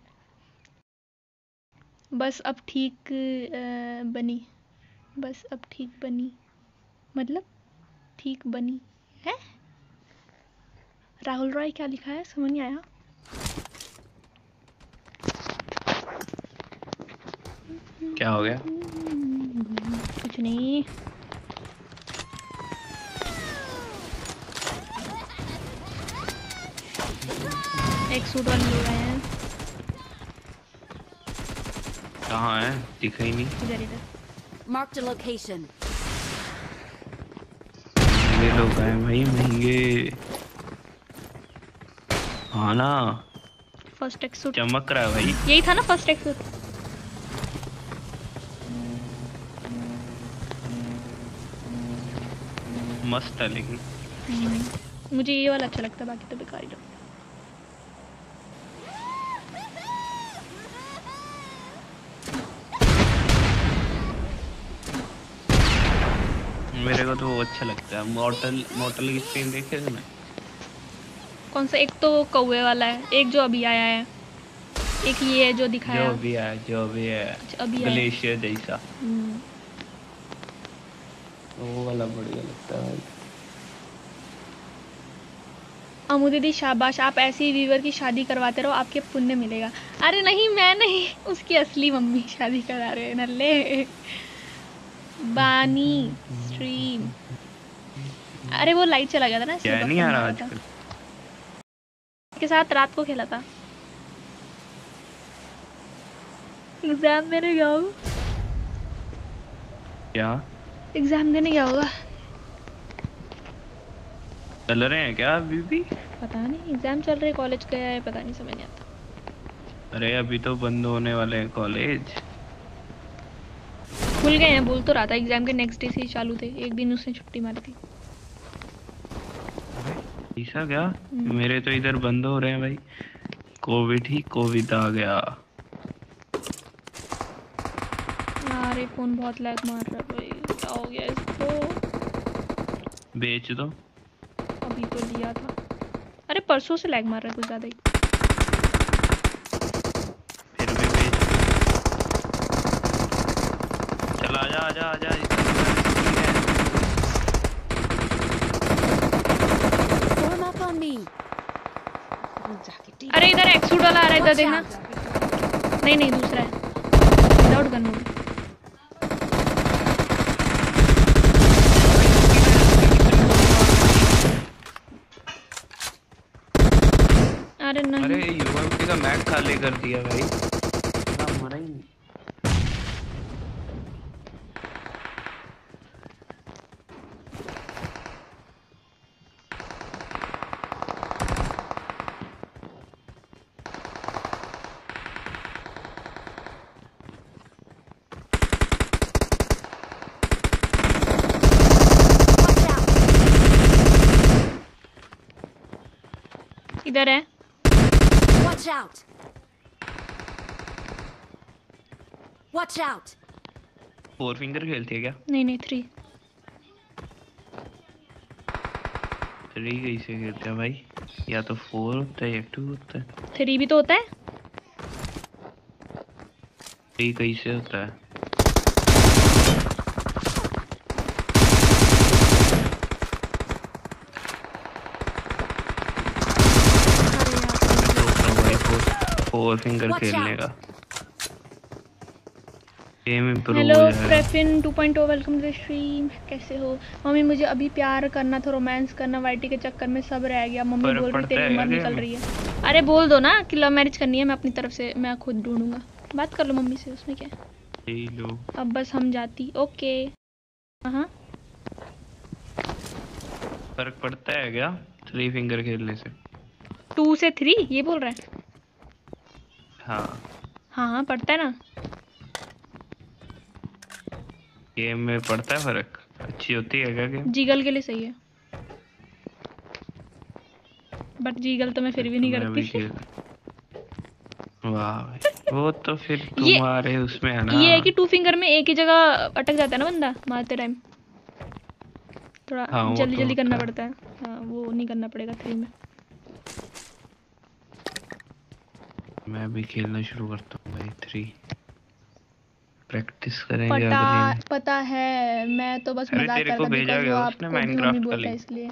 बस अब ठीक अ, बनी बस अब ठीक बनी मतलब ठीक बनी है। राहुल रॉय क्या लिखा है समझ नहीं आया। क्या हो गया? कुछ नहीं। एक सूट वाले लोग आए हैं। कहाँ है? दिखा ही नहीं। इधर इधर। Marked a location. महंगे लोग आए भाई, महंगे। हाँ ना, फर्स्ट एक सूट चमक रहा है भाई। यही था ना फर्स्ट एक सूट। मस्त है लेकिन। मुझे ये वाला अच्छा लगता है, बाकी तो बेकार ही लगता है। मेरे को तो वो अच्छा लगता है। मॉर्टल मॉर्टल की स्क्रीन देखे तुमने? कौन सा? एक तो कौवे वाला है, एक जो अभी आया है, एक ये है जो दिखाया। जो भी है जो भी है अच्छा, अभी आया। ग्लेशियर जैसा। हम्म, वो वाला बढ़िया लगता है भाई। अमू दीदी शाबाश, आप ऐसे ही वीवर की शादी करवाते रहो, आपके पुण्य मिलेगा। अरे नहीं, मैं नहीं, उसकी असली मम्मी शादी करा रहे हैं नल्ले। बानी स्ट्रीम। अरे वो लाइट चला गया था ना, इसलिए क्या नहीं बफर आ रहा था। आजकल? के साथ रात को खेला था। एग्जाम देने गया होगा। क्या एग्जाम देने गया होगा। चल रहे हैं क्या अभी भी? पता नहीं, एग्जाम चल रहे, कॉलेज गया है, पता नहीं, समझ नहीं आता। अरे अभी तो बंद होने वाले हैं कॉलेज। खुल गए हैं, बोल तो रहा था। एग्जाम के नेक्स्ट डे से ही चालू थे, एक दिन उसने छुट्टी मारी थी। ऐसा क्या? मेरे तो इधर बंद हो रहे हैं भाई। कोविड ही कोविड आ गया। अरे फोन बहुत लैग मार रहा है भाई, क्या हो गया इसको? बेच दो। अभी तो लिया था। अरे परसों से लैग मार रहा है कुछ ज्यादा ही। फिर भी बेच दो। चल आजा आजा आजा। Form up on me. अरे इधर एक्सूट वाला आ रहा है, इधर देखना। नहीं नहीं, दूसरा है विदाउट गन मोड। अरे नहीं, अरे यूएमपी का मैच खाली कर दिया भाई। ना मरा ही नहीं। इधर है। Watch out. Watch out. Four finger खेलती है क्या? नहीं नहीं, थ्री। थ्री कैसे खेलते हैं भाई? या तो फोर होता है या टू होता है। थ्री भी तो होता है। थ्री कैसे होता है? फोर फिंगर खेलने का गेम इंप्रूव हेलो हो जाएगा। Prefin two point O, welcome to the stream. कैसे हो? मम्मी मुझे अभी प्यार करना था, रोमांस करना, वाइटी के चक्कर में सब रह गया। मम्मी फर्क बोल रही पड़ता तेरी है उम्र क्या निकल गेम रही है। अरे बोल दो ना कि लव मैरिज करनी है, मैं अपनी तरफ से मैं खुद ढूंढूंगा। बात कर लो मम्मी से, उसमें क्या है। लो अब बस हम जाती। ओके। हाँ फर्क पड़ता है क्या थ्री फिंगर खेलने से? टू से थ्री ये बोल रहे हैं? हाँ हाँ हाँ पड़ता है ना। गेम में पड़ता है फर्क? अच्छी होती है क्या गेम? जिगल के लिए सही है। बट जीगल तो मैं फिर भी नहीं मैं भी करती। खेल वाह भाई, वो तो फिर ये तुम्हारे उसमें है ना। ये है कि टू फिंगर में एक ही जगह अटक जाता है ना बंदा मारते टाइम, थोड़ा हाँ वो जल्दी तो जल्दी होता करना है। पड़ता है। हाँ वो नहीं करना पड़ेगा थ्री में। मैं भी खेलना शुरू करता हूँ भाई थ्री, प्रैक्टिस करेंगे पता अगले में। पता है, मैं तो बस अरे मजाक तेरे कर को रहा था भेजा बिकॉज वो गया उसने आपको भी मम्मी माइनक्राफ्ट का बोलता है लिंक। इसलिए।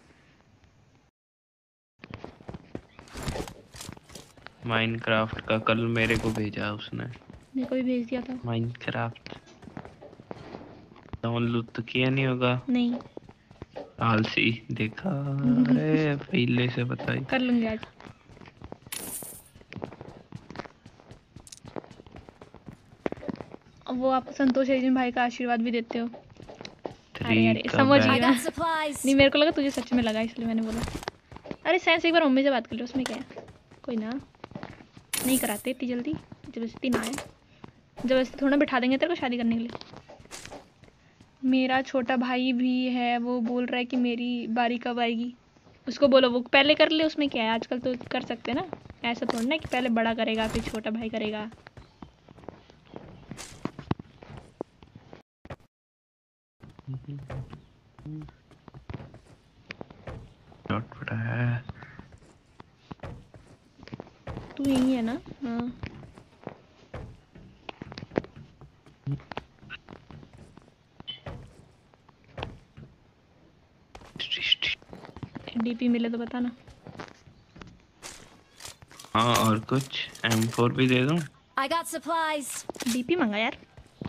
माइनक्राफ्ट का कल मेरे को भेजा उसने। मेरे को भी भेज दिया था। माइनक्राफ्ट डाउनलोड तो किया नहीं होगा। नहीं आलसी देखा। अरे पहले से बताई। कर लूंगी आज। अब वो आप संतोष एजिन भाई का आशीर्वाद भी देते हो। थ्री अरे अरे का समझ I गई मैं। got supplies. नहीं मेरे को लगा तुझे सच में लगा इसलिए मैंने बोला। अरे सेंस एक बार मम्मी से बात कर लो, उसमें क्या है। कोई ना, नहीं कराते इतनी जल्दी, जबरदस्ती ना है। जबरदस्ती थोड़ा बिठा देंगे तेरे को शादी करने के लिए। मेरा छोटा भाई भी है, वो बोल रहा है कि मेरी बारी कब आएगी। उसको बोलो वो पहले कर ले, उसमें क्या है, आजकल तो कर सकते हैं ना। ऐसा थोड़ा ना कि पहले बड़ा करेगा फिर छोटा भाई करेगा। डॉट पड़ा है। तू यही है ना। हाँ डीपी मिले तो बताना। हाँ और कुछ एम फोर भी दे दूं। I got supplies. डीपी मंगा यार।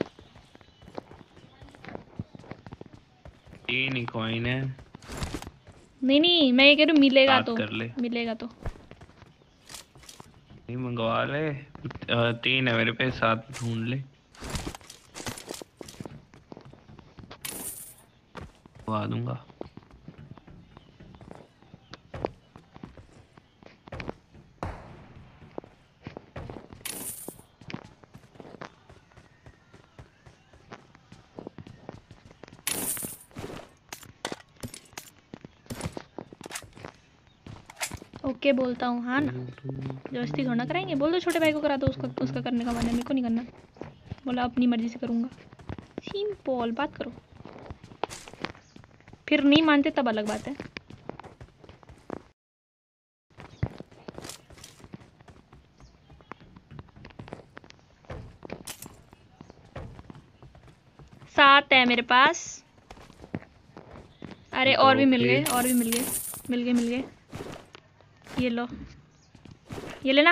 तीन ही कॉइन है। नहीं नहीं मैं ये कह रही हूँ मिलेगा बात तो कर ले। मिलेगा तो। नहीं मंगवा ले। अ, तीन है मेरे पे, सात ढूंढ ले। मंगवा दूंगा। ओके बोलता हूँ हाँ ना। जबरदस्ती थोड़ा ना कराएंगे, बोल दो छोटे भाई को करा दो, उसका उसका करने का मन है, मेरे को नहीं करना। बोला अपनी मर्जी से करूँगा, सिंपल बात करो। फिर नहीं मानते तब अलग बात है। सात है मेरे पास। अरे और भी मिल गए, और भी मिल गए, मिल गए मिल गए। ये लो, ये लेना।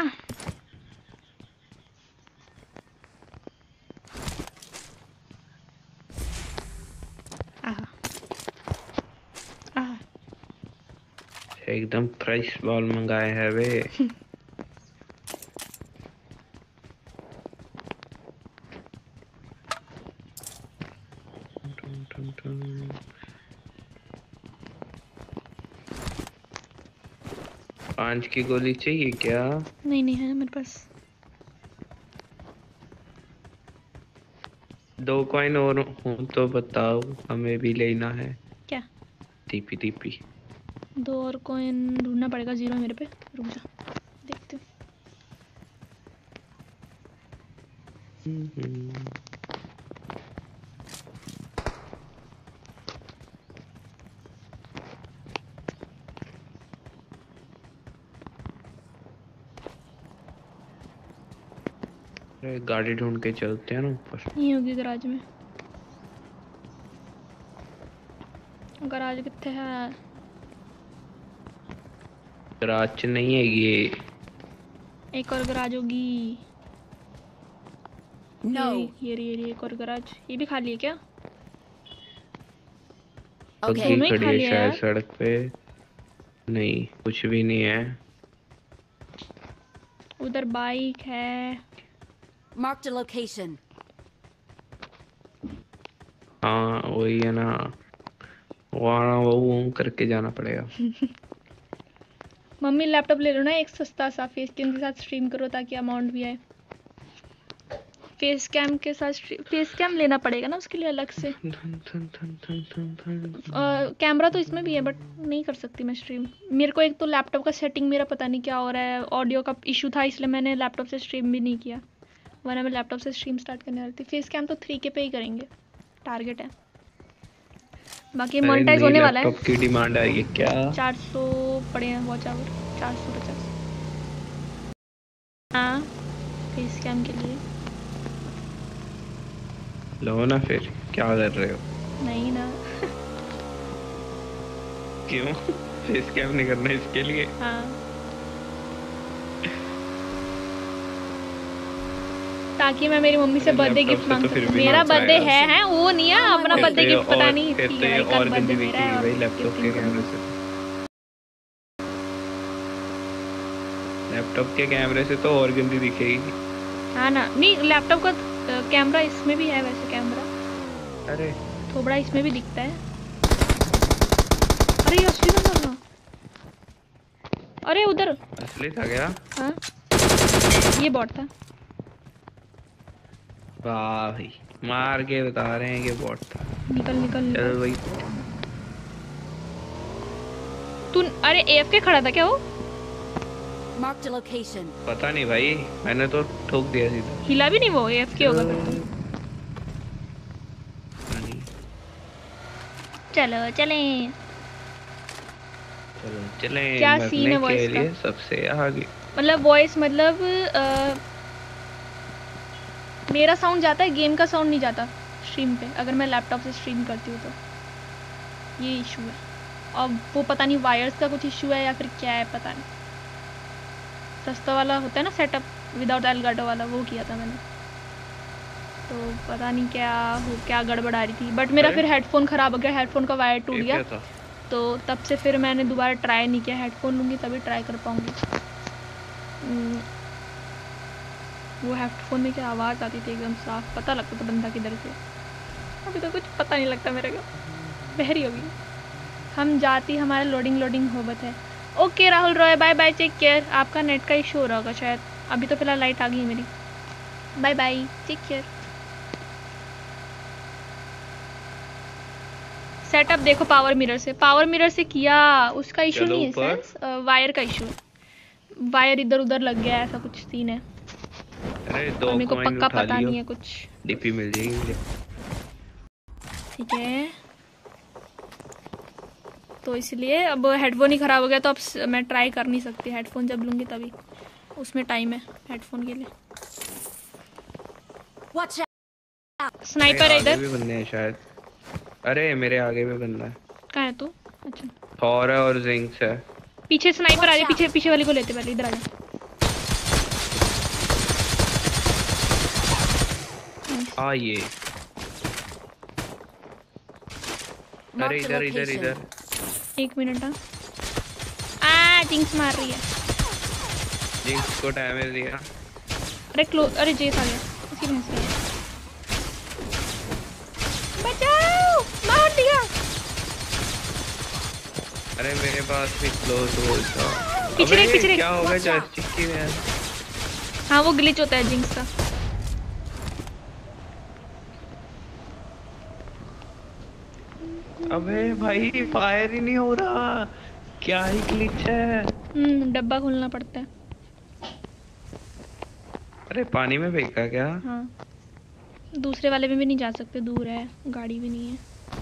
आहा आहा एकदम फ्रेश बॉल मंगाए है वे। पांच की गोली चाहिए क्या? नहीं नहीं है मेरे पास। दो कॉइन और हो तो बताओ, हमें भी लेना है। क्या? टीपी टीपी दो और कॉइन ढूंढना पड़ेगा, जीरो मेरे पे। रुक जा देखती हूँ। अरे गाड़ी ढूंढ के चलते हैं ना ऊपर। नहीं होगी गराज में। गराज कितने है? गराज नहीं है ये। एक और गराज होगी। No. ये रही ये रही एक और गराज। ये भी खाली है क्या? बग्गी Okay. दोनों ही खड़ी है खाली है शायद यार। सड़क पे। नहीं कुछ भी नहीं है। उधर बाइक है। Marked a location. हाँ वही है ना, वहाँ वो करके जाना पड़ेगा। मम्मी लैपटॉप ले लो ना एक सस्ता सा, फेस क्रीम के साथ स्ट्रीम करो ताकि अमाउंट भी आए। फेस कैम के साथ फेस कैम लेना पड़ेगा ना उसके लिए अलग से। कैमरा तो इसमें भी है बट नहीं कर सकती मैं स्ट्रीम। मेरे को एक तो लैपटॉप का सेटिंग मेरा पता नहीं क्या हो रहा है, ऑडियो का इशू था इसलिए मैंने लैपटॉप से स्ट्रीम भी नहीं किया, वरना मैं लैपटॉप से स्ट्रीम स्टार्ट करने वाली थी। फेस कैम तो थ्री के पे ही करेंगे, टारगेट है। बाकी मोनेटाइज होने वाला है। लैपटॉप की डिमांड आ रही है क्या? चार सौ पड़े हैं वॉच आवर, चार सौ पचास। हाँ फेस कैम के लिए लो ना, फिर क्या कर रहे हो? नहीं ना। क्यों? फेस कैम नहीं करना इसके लिए? हाँ ताकि मैं मेरी मम्मी से बर्थडे गिफ्ट मांग सकूं। मेरा बर्थडे है है वो नहीं है, अपना बर्थडे गिफ्ट पता नहीं। फिर तो ये और गंदी दिखेगी भाई लैपटॉप के कैमरे से। लैपटॉप के कैमरे से तो और गंदी दिखेगी। हाँ ना, नहीं लैपटॉप का कैमरा इसमें भी है वैसे कैमरा। अरे थोड़ा इसमें भी दिखता है। अरे ये असली बंदा था। अरे उधर असली था क्या? हाँ ये बॉट था। वाह भाई, मार के बता रहे हैं कि बॉट था। निकल निकल चल भाई। तू अरे एफ के खड़ा था क्या वो? Mark the location. पता नहीं भाई, मैंने तो ठोक दिया सीधा। हिला भी नहीं वो, एफ के होगा फिर तो। चलो चलें। चलो चलें। क्या सीन है वॉइस का? सबसे आगे मतलब वॉइस मतलब आ, मेरा साउंड जाता है, गेम का साउंड नहीं जाता स्ट्रीम पे अगर मैं लैपटॉप से स्ट्रीम करती हूँ तो। ये इशू है। अब वो पता नहीं वायर्स का कुछ इशू है या फिर क्या है पता नहीं। सस्ता वाला होता है ना सेटअप विदाउट एलगाटो वाला, वो किया था मैंने तो पता नहीं क्या हो क्या गड़बड़ आ रही थी। बट मेरा फिर हेडफोन ख़राब हो गया, हेडफोन का वायर टूट गया तो तब से फिर मैंने दोबारा ट्राई नहीं किया। हेडफोन लूँगी तभी ट्राई कर पाऊँगी। वो हेडफोन में क्या आवाज़ आती थी एकदम साफ, पता लगता था बंदा किधर से। अभी तो कुछ पता नहीं लगता मेरे को, बहरी होगी। हम जाती हमारा लोडिंग लोडिंग होबत है। Okay Rahul Roy bye bye, take care. आपका नेट का इशू हो रहा होगा शायद, अभी तो फिलहाल लाइट आ गई है मेरी। Bye bye, take care. Setup देखो पावर मिरर से, पावर मिरर से किया, उसका इशू नहीं है सेंस, वायर का इशू है। वायर इधर उधर लग गया ऐसा कुछ सीन है। अरे दो मेरे को पक्का पता नहीं है कुछ। डीपी मिल जाएगी ठीक है। तो इसलिए अब हेडफोन ही ख़राब हो गया तो अब मैं ट्राई कर नहीं सकती। हेडफोन जब लूँगी तभी, उसमें टाइम है हेडफोन के लिए। स्नाइपर है इधर भी बंदे हैं शायद। अरे मेरे आगे भी बंदा है। कहाँ है तू? अच्छा थॉर है और जिंक्स है। पीछे स्नाइपर आ रही है, पीछे पीछे वाली को लेते पहले, इधर आ जा। आ ये अरे इधर इधर इधर एक मिनट। हाँ आ जिंक्स मार रही है। जिंक्स को डैमेज दिया। अरे क्लोज, अरे जेस आ गया उसकी भैंस का। बचाओ, मार दिया। अरे मेरे पास भी क्लोज हो था। पिछड़े पिछड़े क्या हो गया जॉयस्टिक की में? हाँ वो ग्लिच होता है जिंक्स का। अबे भाई फायर ही नहीं हो रहा, क्या ही ग्लिच है। हम्म डब्बा खोलना पड़ता है। अरे पानी में फेंका क्या? हाँ दूसरे वाले में भी नहीं जा सकते, दूर है, गाड़ी भी नहीं है।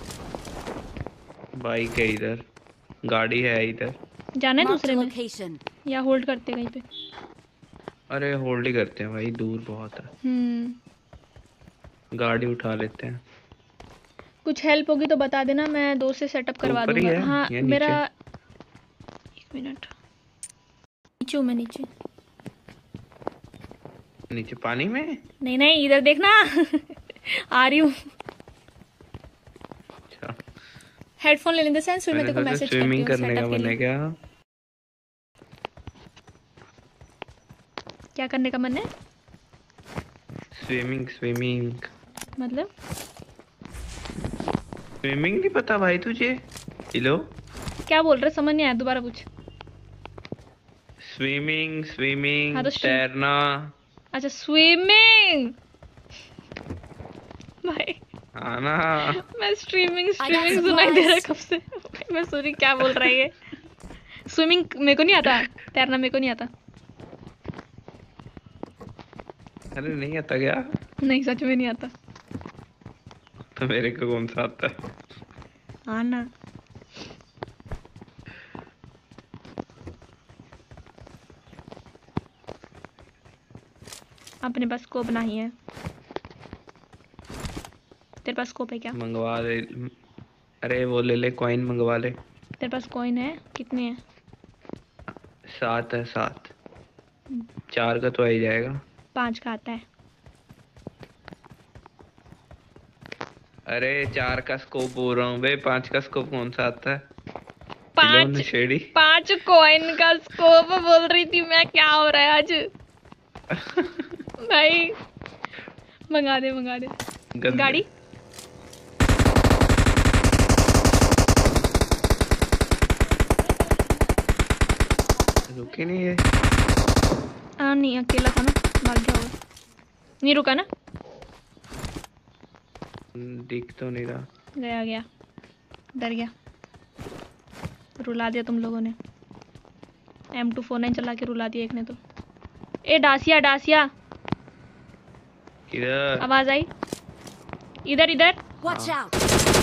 बाइक है इधर, गाड़ी है इधर। जाना है दूसरे में या होल्ड करते कहीं पे? अरे होल्ड ही करते हैं भाई, दूर बहुत है। हम्म गाड़ी उठा लेते हैं। कुछ हेल्प होगी तो बता देना, मैं दो से सेटअप करवा दूंगा। हाँ मेरा एक मिनट, नीचे हूँ मैं, नीचे नीचे पानी में? नहीं नहीं इधर देखना। आ रही हूँ। अच्छा हेडफोन लेने दे सेंस, फिर मैं तेरे को मैसेज करती हूँ करने का मन है क्या? क्या करने का मन है? स्विमिंग स्विमिंग मतलब स्विमिंग नहीं पता भाई तुझे? हेलो क्या बोल रहे, समझ नहीं आया, दोबारा पूछ। स्विमिंग स्विमिंग हाँ तो तैरना। अच्छा स्विमिंग भाई हाँ ना। मैं स्ट्रीमिंग स्ट्रीमिंग सुनाई दे रहा है कब से। मैं सॉरी क्या बोल रहा है ये। स्विमिंग मेरे को नहीं आता, तैरना मेरे को नहीं आता। अरे नहीं आता क्या? नहीं सच में नहीं आता। तो मेरे को कौन सा आता है? हाँ ना। अपने पास स्कोप नहीं है। तेरे पास स्कोप है क्या? मंगवा ले। अरे वो ले ले, कॉइन मंगवा ले। तेरे पास कॉइन है? कितने हैं? सात है, सात। चार का तो आ ही जाएगा। पाँच का आता है। अरे चार का स्कोप बोल रहा हूँ बे, पाँच का स्कोप कौन सा आता है? पाँच नशेड़ी। पाँच कॉइन का स्कोप बोल रही थी मैं। क्या हो रहा है आज? भाई मंगा दे मंगा दे। गाड़ी रुके नहीं है। हाँ नहीं अकेला था ना, भाग गया वो। नहीं रुका ना? दिख तो नहीं रहा। गया गया, डर गया। रुला दिया तुम लोगों ने। एम टू फोर नाइन चला के रुला दिया एक ने तो। ए डासिया डासिया, इधर आवाज आई। इधर इधर। Watch out!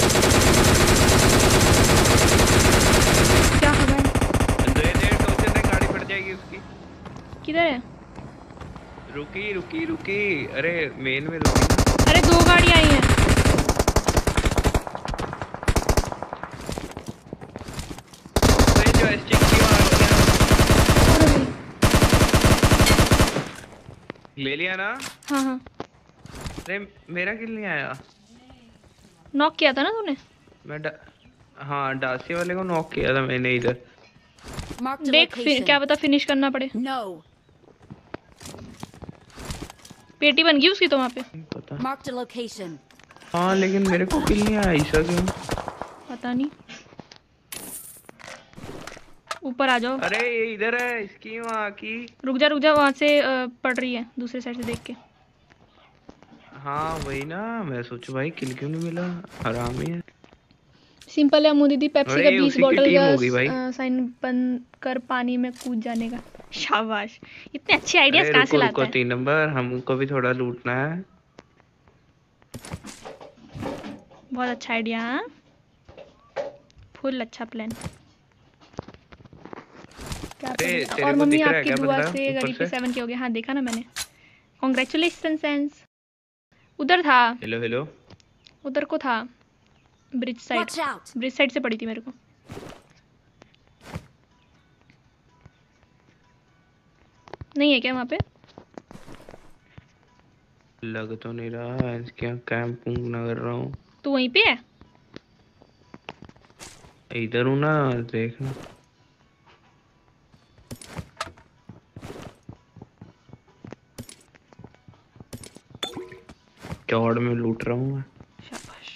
क्या हो गया? दे दे टोचन है, गाड़ी फट जाएगी उसकी। किधर है? रुकी रुकी रुकी। अरे मेन में रुकी ना। अरे दो गाड़ी आई हैं। अरे जो एसटिक की आवाज है। ले लिया ना? हाँ हाँ। अरे मेरा किल नहीं आया। नॉक किया था ना तूने? मैं डा... हाँ डासी वाले को नॉक किया था मैंने इधर। Mark the देख फिर, location. क्या पता फिनिश करना पड़े। No. पेटी बन गई उसकी तो वहाँ पे। पता। Mark the location. हाँ लेकिन मेरे को किल नहीं आया, ऐसा क्यों? पता नहीं। ऊपर आ जाओ। अरे ये इधर है, इसकी वहाँ की। रुक जा रुक जा, वहाँ से अ, पड़ रही है दूसरे साइड से देख के। हाँ वही ना, मैं सोचू भाई किल क्यों नहीं मिला, हरामी है। सिंपल है अमू दीदी, पेप्सी अरे का ये बीस उसी की बॉटल टीम होगी भाई। का साइन बंद कर पानी में कूद जाने का। शाबाश, इतने अच्छे आइडियाज अरे कहाँ से रुको लाता रुको, है? तीन नंबर हमको भी थोड़ा लूटना है। बहुत अच्छा आइडिया। हाँ फुल अच्छा प्लान। क्या अरे प्लान? तेरे और को मम्मी दिख रहा है आपकी क्या दुआ बंदा से ऊपर गरीब पे से? सेवन के हो गया। हाँ देखा ना मैंने। कॉन्ग्रेचुलेशन। उधर था, हेलो हेलो। उधर को था, bridge side. Watch out! Bridge side से पड़ी थी मेरे को। नहीं है क्या वहाँ पे? लग तो नहीं रहा, क्या कैंपिंग ना कर रहा हूँ। तू वहीं पे है? इधर हूँ ना, देखना। चौड़ में लूट रहा हूँ मैं। शाबाश।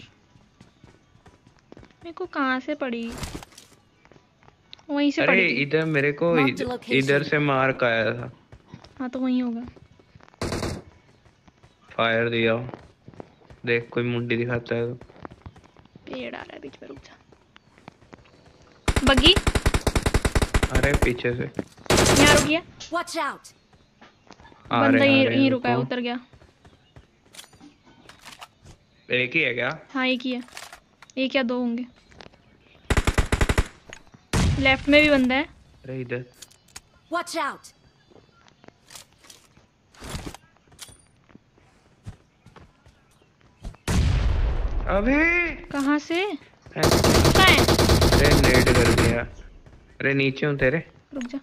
मेरे को कहाँ से पड़ी? वहीं से अरे पड़ी थी। इधर मेरे को Mark the इध- location. इधर से मार्क आया था। हाँ तो वहीं होगा। फायर दिया। देख कोई मुंडी दिखाता है तो। पेड़ आ रहा है बीच में, रुक जा। बग्गी अरे पीछे से यहाँ रुक गया। Watch out! आ बंदा रहे यहीं आ रहे यहीं रुका है, रुको। उतर गया। एक ही है क्या? हाँ एक ही है, एक या दो होंगे। लेफ्ट में भी बंदा है। अरे इधर Watch out! अबे कहाँ से? हैं? कहाँ है? अरे नेड कर दिया। अरे नीचे हूँ तेरे। रुक जा,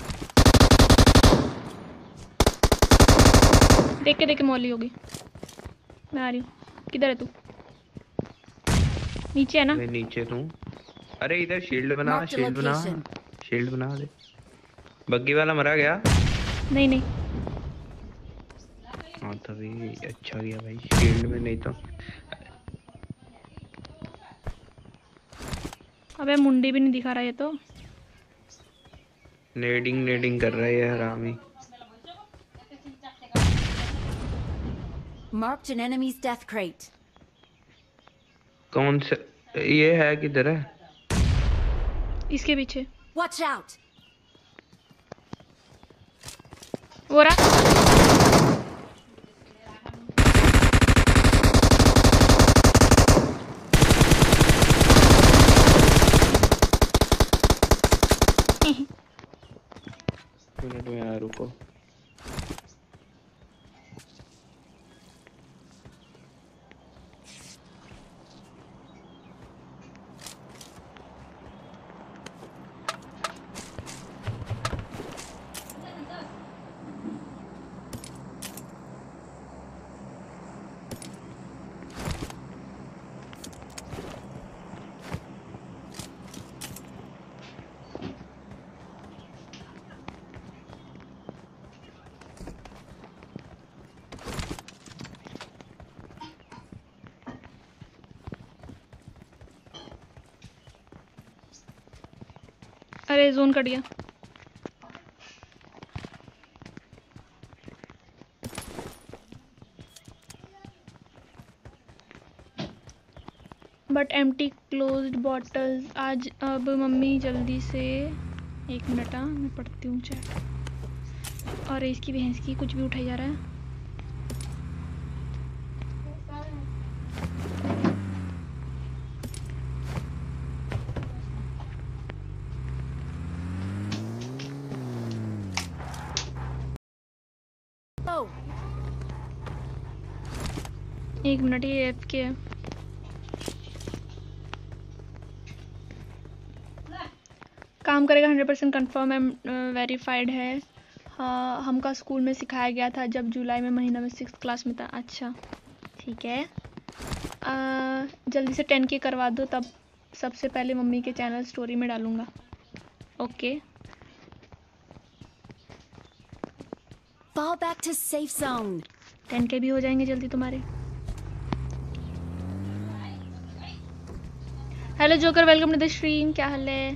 देख के देख के मौली होगी। मैं आ रही हूँ। किधर है तू? नीचे है ना? मैं नीचे तू। अरे इधर शील्ड बना, Mark the शील्ड बना, location. शील्ड बना दे। बग्गी वाला मरा गया? नहीं नहीं। हाँ तभी अच्छा गया भाई, शील्ड में नहीं तो। अबे मुंडी भी नहीं दिखा रहा ये तो। नेडिंग नेडिंग कर रहा है ये हरामी। Marked an enemy's death crate. कौन से ये है किधर है? इसके पीछे। Watch out! वो रहा। मिनट में यार रुको। अरे जोन कट गया। But empty closed bottles. आज अब मम्मी जल्दी से एक मिनट, हाँ मैं पढ़ती हूँ चैट। और इसकी भैंस की कुछ भी उठाई जा रहा है। एक मिनट, ये एफ के है। काम करेगा hundred percent confirm and verified है। हाँ, हमका स्कूल में सिखाया गया था जब जुलाई में महीना में सिक्स क्लास में था। अच्छा ठीक है। आ, जल्दी से टेन के करवा दो, तब सबसे पहले मम्मी के चैनल स्टोरी में डालूंगा। Okay. Fall back to safe zone. Ten के भी हो जाएंगे जल्दी तुम्हारे। Hello joker, welcome to the stream. क्या हाल है?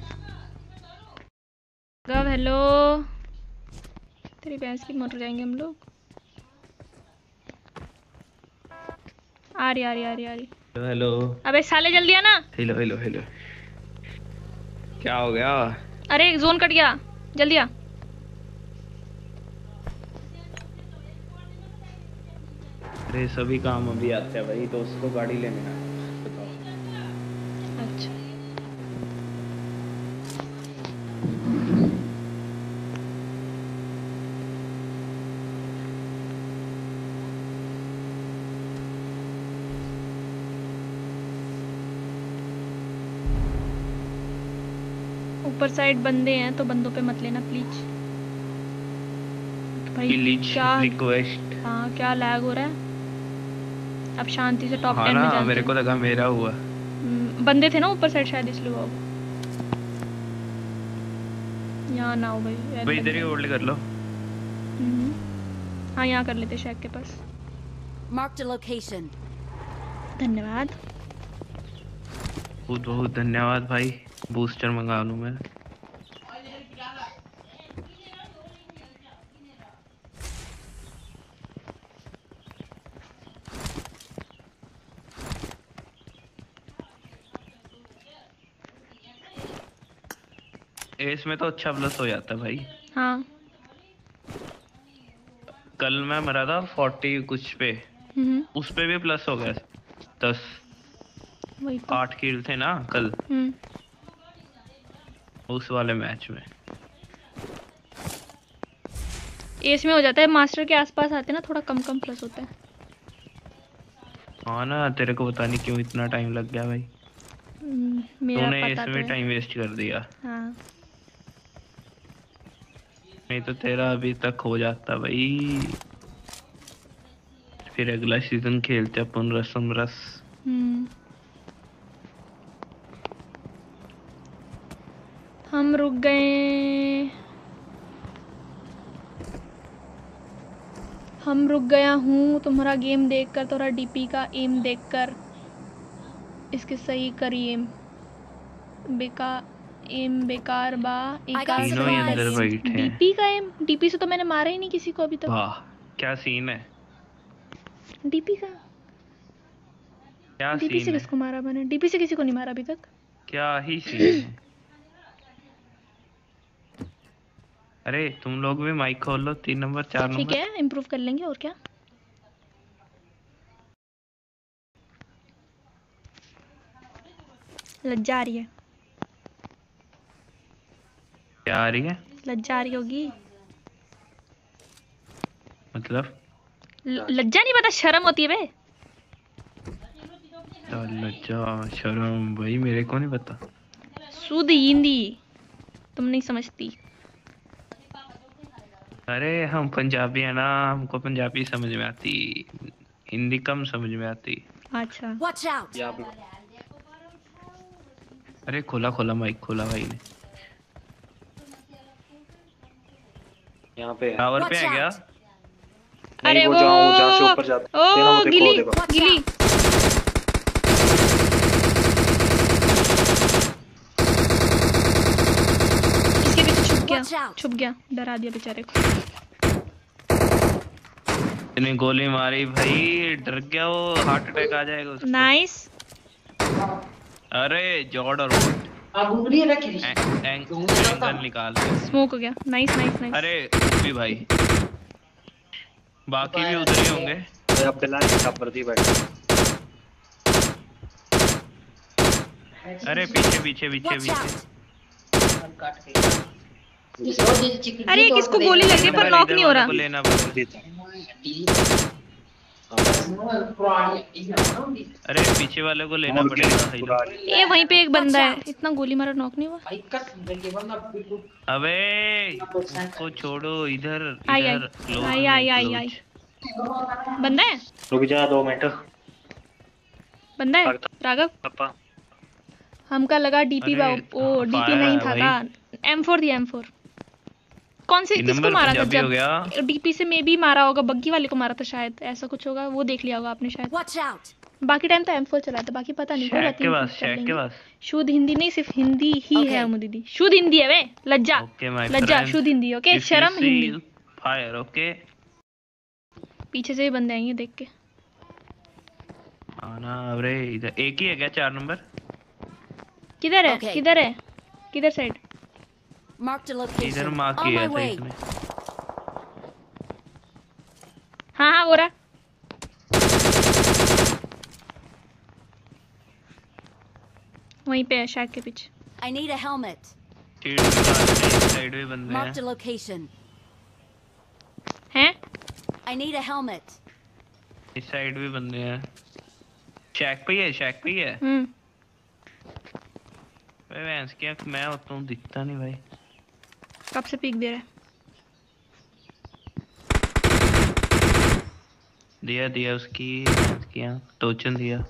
गव हेलो। तेरी भैंस की मोटर जाएंगे हम लोग। आ रही आ रही आ रही आ रही। हेलो। अबे साले जल्दी आना। Hello hello hello. क्या हो गया? अरे एक जोन कट गया, जल्दी आ। अरे सभी काम अभी आते हैं भाई, तो उसको गाड़ी लेने ना। बताओ। अच्छा ऊपर साइड बंदे हैं तो बंदों पे मत लेना प्लीज भाई। क्या रिक्वेस्ट। हाँ क्या लैग हो रहा है? अब शांति से टॉप हाँ टेन में ना, जाते मेरे हैं। को लगा मेरा हुआ। बंदे थे ना ऊपर साइड शायद, इसलिए वो यहाँ ना हो भाई। भाई इधर ही होल्ड कर लो। हाँ यहाँ कर लेते शैक के पास। Marked a location. धन्यवाद। बहुत बहुत धन्यवाद भाई। बूस्टर मंगा लूँ मैं। इसमें तो अच्छा प्लस हो जाता है भाई। हाँ कल मैं मरा था फोर्टी कुछ पे, उस पे भी प्लस हो गया दस। वही तो। आठ किल थे ना कल उस वाले मैच में। एस में हो जाता है, मास्टर के आसपास आते ना थोड़ा कम कम प्लस होता है। हाँ ना, तेरे को पता नहीं क्यों इतना टाइम लग गया भाई। मेरा तूने पता इसमें तो टाइम वेस्ट कर दिया। हाँ नहीं तो तेरा अभी तक हो जाता भाई। फिर अगला सीजन खेलते अपन रसम रस। हम्म हम रुक गए हम रुक गया हूँ तुम्हारा गेम देखकर, तुम्हारा डीपी का एम देखकर। इसके सही करी एम बेका एम बेकार बा। तीनों ही अंदर बैठे हैं। डीपी का एम, डीपी से तो मैंने मारा ही नहीं किसी को अभी तक। वाह क्या सीन है। डीपी का क्या डीपी से सीन है? किसको मारा मैंने? डीपी से किसी को नहीं मारा अभी तक। क्या ही सीन है? अरे तुम लोग भी माइक खोल लो, तीन नंबर चार ठीक नंबर। है, इम्प्रूव कर लेंगे और क्या। लज्जा आ रही है। क्या आ रही है? लज्जा आ रही होगी। मतलब ल- लज्जा नहीं पता, शर्म होती है बे। तो लज्जा शर्म भाई मेरे को नहीं पता। शुद्ध हिंदी तुम नहीं समझती। अरे हम पंजाबी है ना, हमको पंजाबी समझ में आती, हिंदी कम समझ में आती। अच्छा Watch out! अरे खोला खोला माइक खोला भाई ने। यहाँ पे है। टावर पे Watch है क्या? out! अरे नहीं, वो वो जहाँ जहाँ से ऊपर जाते हैं ना, ओ वो देखो, गिली वो देखो। Watch गिली। out! इसके पीछे छुप Watch गया out! छुप गया, डरा दिया बेचारे को। इतनी गोली मारी भाई, डर गया वो, हार्ट अटैक आ जाएगा उसको। नाइस। अरे जॉर्ड और एंगल निकाल। स्मोक हो गया। Nice nice nice. अरे भी भाई बाकी भी उधर ही होंगे। तो आप पिला के कब वर्दी बैठे। अरे पीछे पीछे पीछे Watch पीछे। out! अरे किसको गोली लग रही है पर नॉक नहीं हो रहा। लेना पड़ेगा। अरे पीछे वाले को लेना पड़ेगा। ए वहीं पे एक बंदा है, इतना गोली मारा नॉक नहीं हुआ। अबे उसको छोड़ो, इधर आई आई इधर close आई में, आई आई close। आई बंदा है रुक जा दो मिनट। बंदा है राघव। पापा हमका लगा डीपी अरे, वो डीपी फायर नहीं है था भाई। का एम फोर दिया एम फोर। कौन से ये किसको नंबर मारा था पंजाबी हो जब गया। डीपी से मे भी मारा होगा, बग्गी वाले को मारा था शायद, ऐसा कुछ होगा, वो देख लिया होगा आपने शायद। Watch out! बाकी टाइम तो एम फोर चला था, बाकी पता नहीं। कोई शैक बात के नहीं, पास कर शैक के लेंगे। पास। शुद्ध हिंदी नहीं, सिर्फ हिंदी ही Okay. है अमू दीदी। शुद्ध हिंदी है वे, लज्जा ओके माय लज्जा फ्रेंड, शुद्ध हिंदी। ओके शर्म हिंदी। Fire okay. पीछे से भी बंदे आएंगे देख के। आना। अरे इधर एक ही है क्या? चार नंबर किधर है Okay. किधर है किधर साइड? Marked a इधर location. मार्क On किया my था way. इसने। हाँ हाँ हो रहा। वहीं पे है शैक के पीछे। I need a helmet. Shield निकाल ले, इस साइड में बंदे Marked a हैं। location. हैं? I need a helmet. इस साइड भी बंदे हैं। शैक पे ही है, शैक पे ही है। हम्म भाई भैंस की आंख, मैं होता हूँ दिखता नहीं भाई। कब से पीक दे रहा है? दिया दिया उसकी भैंस की आंख, टोचन दिया।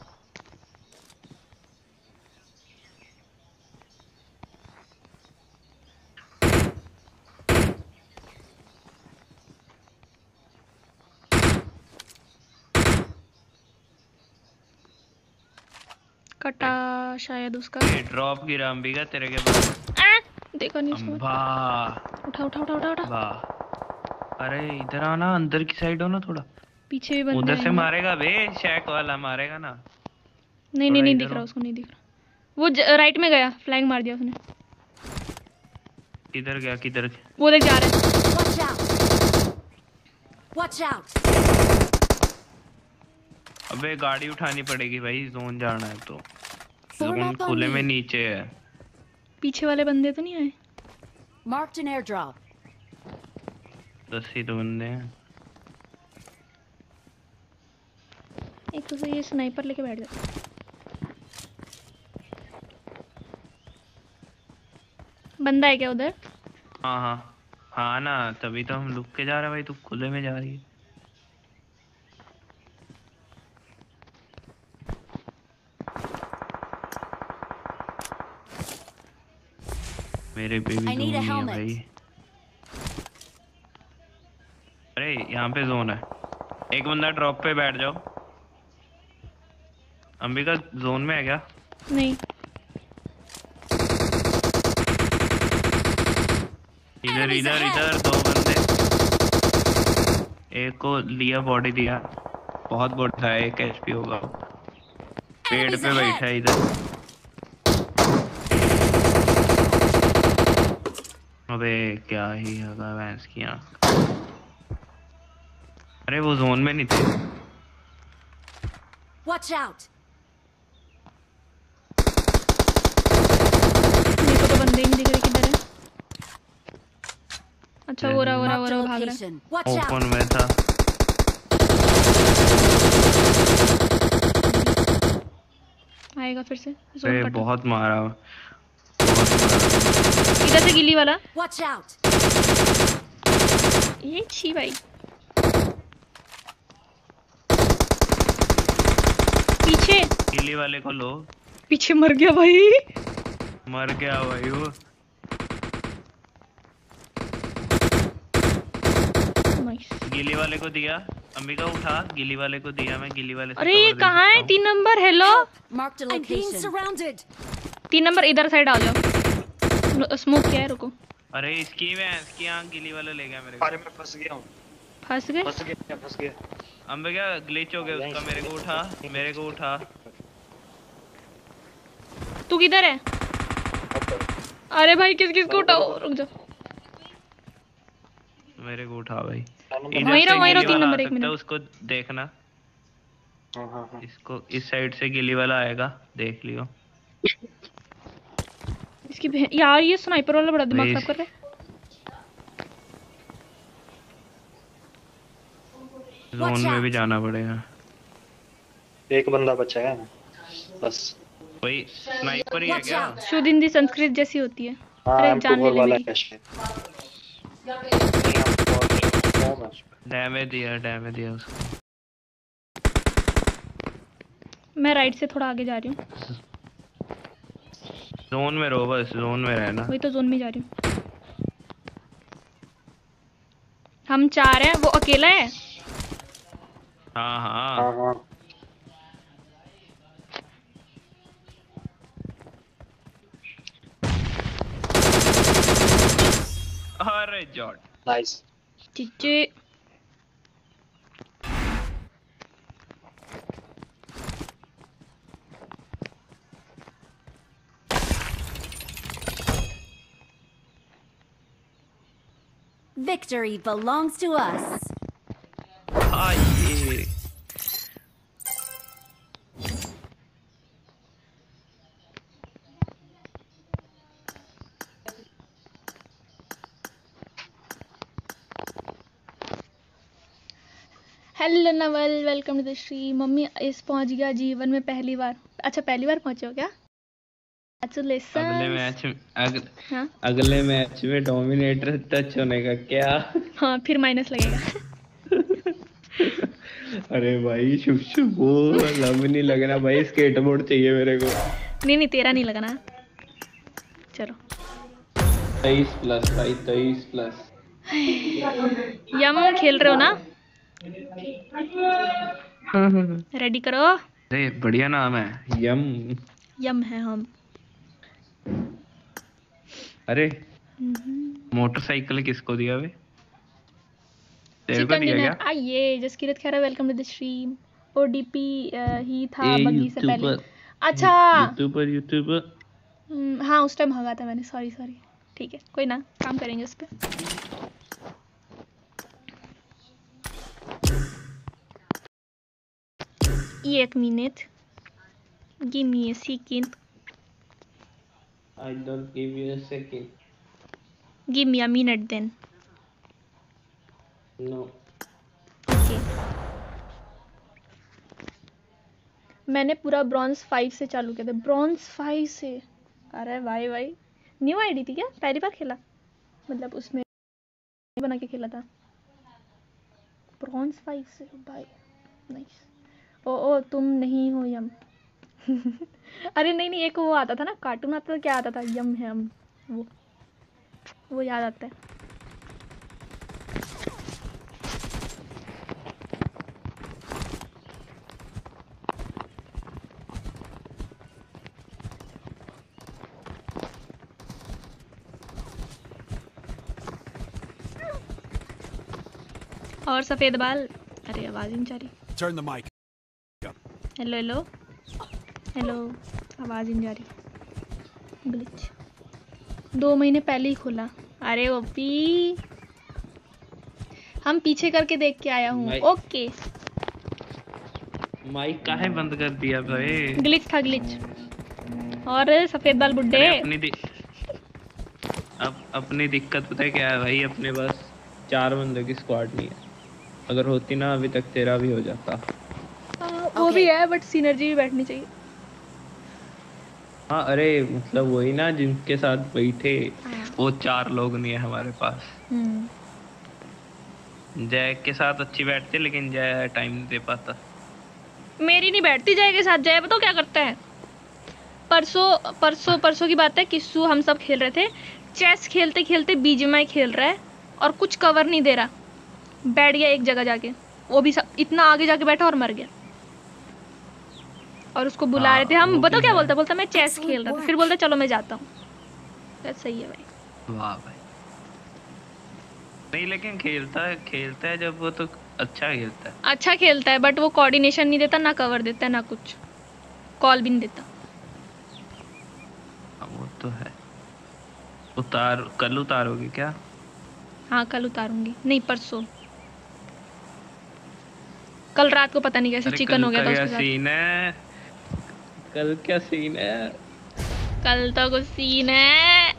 कटा शायद उसका। ये ड्रॉप गिरा अंबिका तेरे के पास। आ, देखा नहीं उसको। वाह उठा उठा उठा उठा उठा। वाह। अरे इधर आना, अंदर की साइड हो ना थोड़ा। पीछे भी बंदे उधर से आएंगे। मारेगा बे, शैक वाला मारेगा ना। नहीं नहीं नहीं दिख रहा उसको, नहीं दिख रहा। वो ज, राइट में गया, फ्लैंक मार दिया उसने। किधर गया किधर गया? वो देख जा रहा है। Watch out! Watch out! अबे गाड़ी उठानी पड़ेगी भाई, जोन जाना है तो। Form जोन up on खुले में me. नीचे है। पीछे वाले बंदे तो नहीं आए? Marked an airdrop. दस ही तो बंदे हैं। एक तो ये स्नाइपर लेके बैठ जाता। बंदा है क्या उधर? हाँ हाँ हाँ ना, तभी तो हम लुक के जा रहे हैं भाई, तू खुले में जा रही है। मेरे पे भी I जोन need a ही है helmet. भाई। अरे यहाँ पे जोन है, एक बंदा ड्रॉप पे बैठ जाओ। अंबिका जोन में है क्या? नहीं। इधर इधर इधर दो बंदे, एक को लिया बॉडी दिया, बहुत बड़ा है, एक एचपी होगा। पेड़ पे बैठा है इधर। अबे क्या ही होगा भैंस की आँख। अरे वो जोन में नहीं थे। Watch out! मेरे को तो बंदे ही नहीं दिख रहे किधर है। अच्छा हो रहा हो रहा हो Marked a रहा भाग रहा है। location. Watch out! ओपन में था। आएगा फिर से अरे जोन कट। बहुत मारा इधर से गिल्ली वाला। Watch out! ये छी भाई। पीछे गिल्ली वाले को लो। पीछे मर गया भाई। मर गया भाई वो। गिल्ली वाले को दिया। अंबिका उठा। गिल्ली वाले को दिया मैं। गिल्ली वाले से अरे ये कहाँ है? तीन number. Hello Marked a location. तीन नंबर इधर साइड आ जाओ। स्मोक क्या है? रुको। अरे इसकी मैं इसकी आँख गिल्ली वाला ले गया मेरे को। अरे मैं फंस गया हूँ। फंस गए? फंस गया फंस गया। अंबिका ग्लिच हो गया उसका। मेरे को उठा। मेरे को उठा। तू किधर है? अरे भाई किस किस को उठाओ? रुक जाओ। मेरे को उठा भाई। वहीं रहो वहीं रहो। तीन नंबर एक मिनट। उसको देखना। हाँ हाँ हाँ। इसको इस साइड से गिल्ली वाला आएगा। देख लियो। इसकी यार ये स्नाइपर वाला बड़ा दिमाग खराब कर रहा है। जोन में भी जाना पड़ेगा। एक बंदा बचा है बस। वही स्नाइपर ही है क्या? शुद्ध हिंदी संस्कृत जैसी होती है। हाँ, अरे जान ले ले वाला मेरी। कैश है। डैमेज दिया डैमेज दिया उसको। मैं राइट से थोड़ा आगे जा रही हूँ। जोन में रहो बस। जोन में रहना। वही तो जोन में जा रही हूँ। हम चार हैं। वो अकेला है। हाँ हाँ हाँ हाँ। अरे जॉट नाइस। चिच्चे Victory belongs to us. हाँ ये hello Naval, welcome to the stream. मम्मी इस पहुंच गया जीवन में पहली बार। अच्छा पहली बार पहुंचे हो क्या? अगले मैच में अगले हाँ? अगले मैच में डोमिनेटर टच होने का क्या? हाँ फिर माइनस लगेगा। अरे भाई शुभ शुभ वो लब नहीं लगना भाई। स्केटबोर्ड चाहिए मेरे को। नहीं नहीं तेरा नहीं लगना। चलो तेईस प्लस भाई। तेईस प्लस। यम खेल रहे हो ना? रेडी करो। अरे बढ़िया नाम है यम। यम है हम। अरे मोटरसाइकिल किसको दिया वे? तेरे को चिकन दिया डिनर क्या? आइए। Jaskirat Khaira welcome to the stream. ODP ही था ए, बग्गी से पहले। यूट्यूबर। अच्छा यूट्यूबर यूट्यूबर। हम्म, हाँ उस टाइम भगा था मैंने। Sorry sorry. ठीक है कोई ना, काम करेंगे उस पे। एक minute. Give me a second. I don't give you a second. Give me a minute then. No. Okay. मैंने पूरा ब्रॉन्ज फाइव से चालू किया था। ब्रॉन्ज फाइव से? अरे भाई भाई न्यू आईडी थी क्या? पहली बार खेला मतलब उसमें बना के खेला था। ब्रॉन्ज फाइव से भाई नाइस। ओ ओ तुम नहीं हो यम। अरे नहीं नहीं एक वो आता था ना कार्टून आता था। क्या आता था? यम है हम। वो वो याद आता है। और सफेद बाल। अरे आवाज ही नहीं जा रही। Turn the mic. Hello hello. Hello, आवाज नहीं जा रही। ग्लिच दो महीने पहले ही खुला। अरे ओपी, हम पीछे करके देख के आया हूँ। ओके, माइक काहे बंद कर दिया भाई? ग्लिच था ग्लिच। और सफेद बाल बुड्ढे, अपनी दि... अब अपनी दिक्कत पता है क्या है भाई? अपने पास चार बंदों की स्क्वाड नहीं है। अगर होती ना अभी तक तेरा भी हो जाता। आ, वो okay. भी है, बट सिनर्जी भी बैठनी चाहिए। हाँ, अरे मतलब वही ना, जिनके साथ बैठे वो चार लोग नहीं है हमारे पास। जय के साथ अच्छी बैठती, लेकिन जय टाइम नहीं दे पाता। मेरी नहीं बैठती जय के साथ। जय बताओ क्या करता है। परसों परसों परसों की बात है, किस्सू हम सब खेल रहे थे, चेस खेलते खेलते बीजीएमआई खेल रहा है और कुछ कवर नहीं दे रहा, बैठ गया एक जगह जाके। वो भी सब, इतना आगे जाके बैठा और मर गया। और उसको बुला रहे थे हम, बताओ क्या बोलता बोलता मैं चेस खेल रहा था, फिर बोलता चलो मैं जाता हूँ। सही है भाई। वाह भाई। नहीं लेकिन खेलता है खेलता है जब वो तो अच्छा खेलता है। अच्छा खेलता है, बट वो कोऑर्डिनेशन नहीं देता, ना कवर देता है, ना कुछ कॉल भी नहीं देता। वो तो है। उतार कल उतारोगी क्या? हाँ कल उतारूंगी, नहीं परसों। कल रात को पता नहीं कैसे चिकन हो गया था उसके साथ। सीन है कल, क्या सीन है? कल तो कुछ सीन है।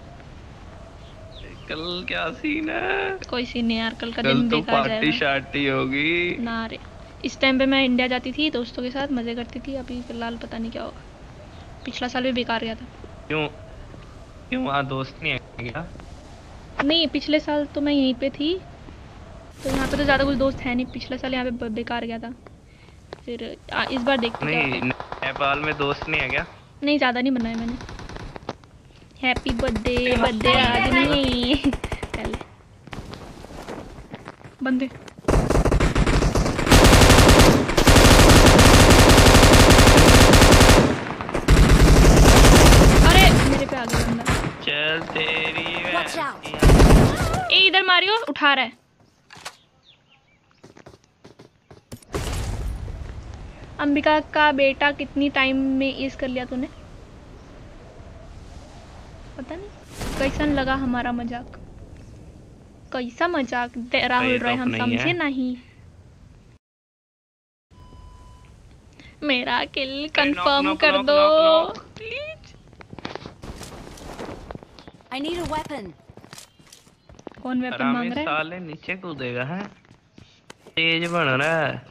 कल क्या सीन है? कोई सीन नहीं यार, कल का कल दिन तो बेकार जाएगा। पार्टी शार्टी होगी ना रे, इस टाइम पे मैं इंडिया जाती थी, दोस्तों के साथ मजे करती थी। अभी फिलहाल पता नहीं क्या होगा। पिछला साल भी बेकार गया था। क्यों क्यों वहाँ दोस्त नहीं है क्या? नहीं, पिछले साल तो मैं यहीं पे थी, तो यहाँ पे तो ज़्यादा कुछ दोस्त है नहीं। पिछले साल यहाँ पे बेकार गया था। फिर आ, इस बार देखते हैं। नहीं, नेपाल में दोस्त नहीं है क्या? नहीं, ज़्यादा नहीं बनाया मैंने। हैप्पी बर्थडे बर्थडे आज नहीं पहले बंदे। अरे मेरे पे आ गया बंदा। चल तेरी ए इधर मारियो, उठा रहा है। अंबिका का बेटा कितनी टाइम में इस कर लिया तूने? पता नहीं कैसन लगा हमारा मजाक। कैसा मजाक राहुल रॉय, हम समझे नहीं। मेरा किल कंफर्म कर दो please. I need a weapon. कौन वेपन मांग रहा है? साले नीचे कूदेगा है, तेज बन रहा है।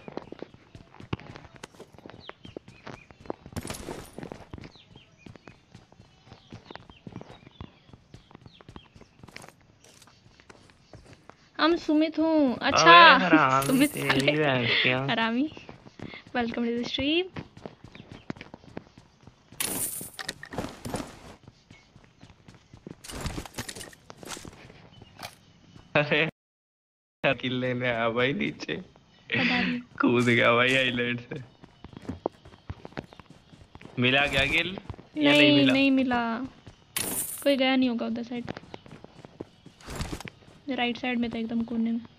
हम सुमित हूँ। अच्छा सुमित हरामी, वेलकम टू द स्ट्रीम। अरे किल लेने आया भाई, नीचे कूद गया भाई आइलैंड से। मिला क्या किल? नहीं, नहीं मिला, नहीं मिला। कोई गया नहीं होगा उधर साइड, राइट साइड में था एकदम कोने में।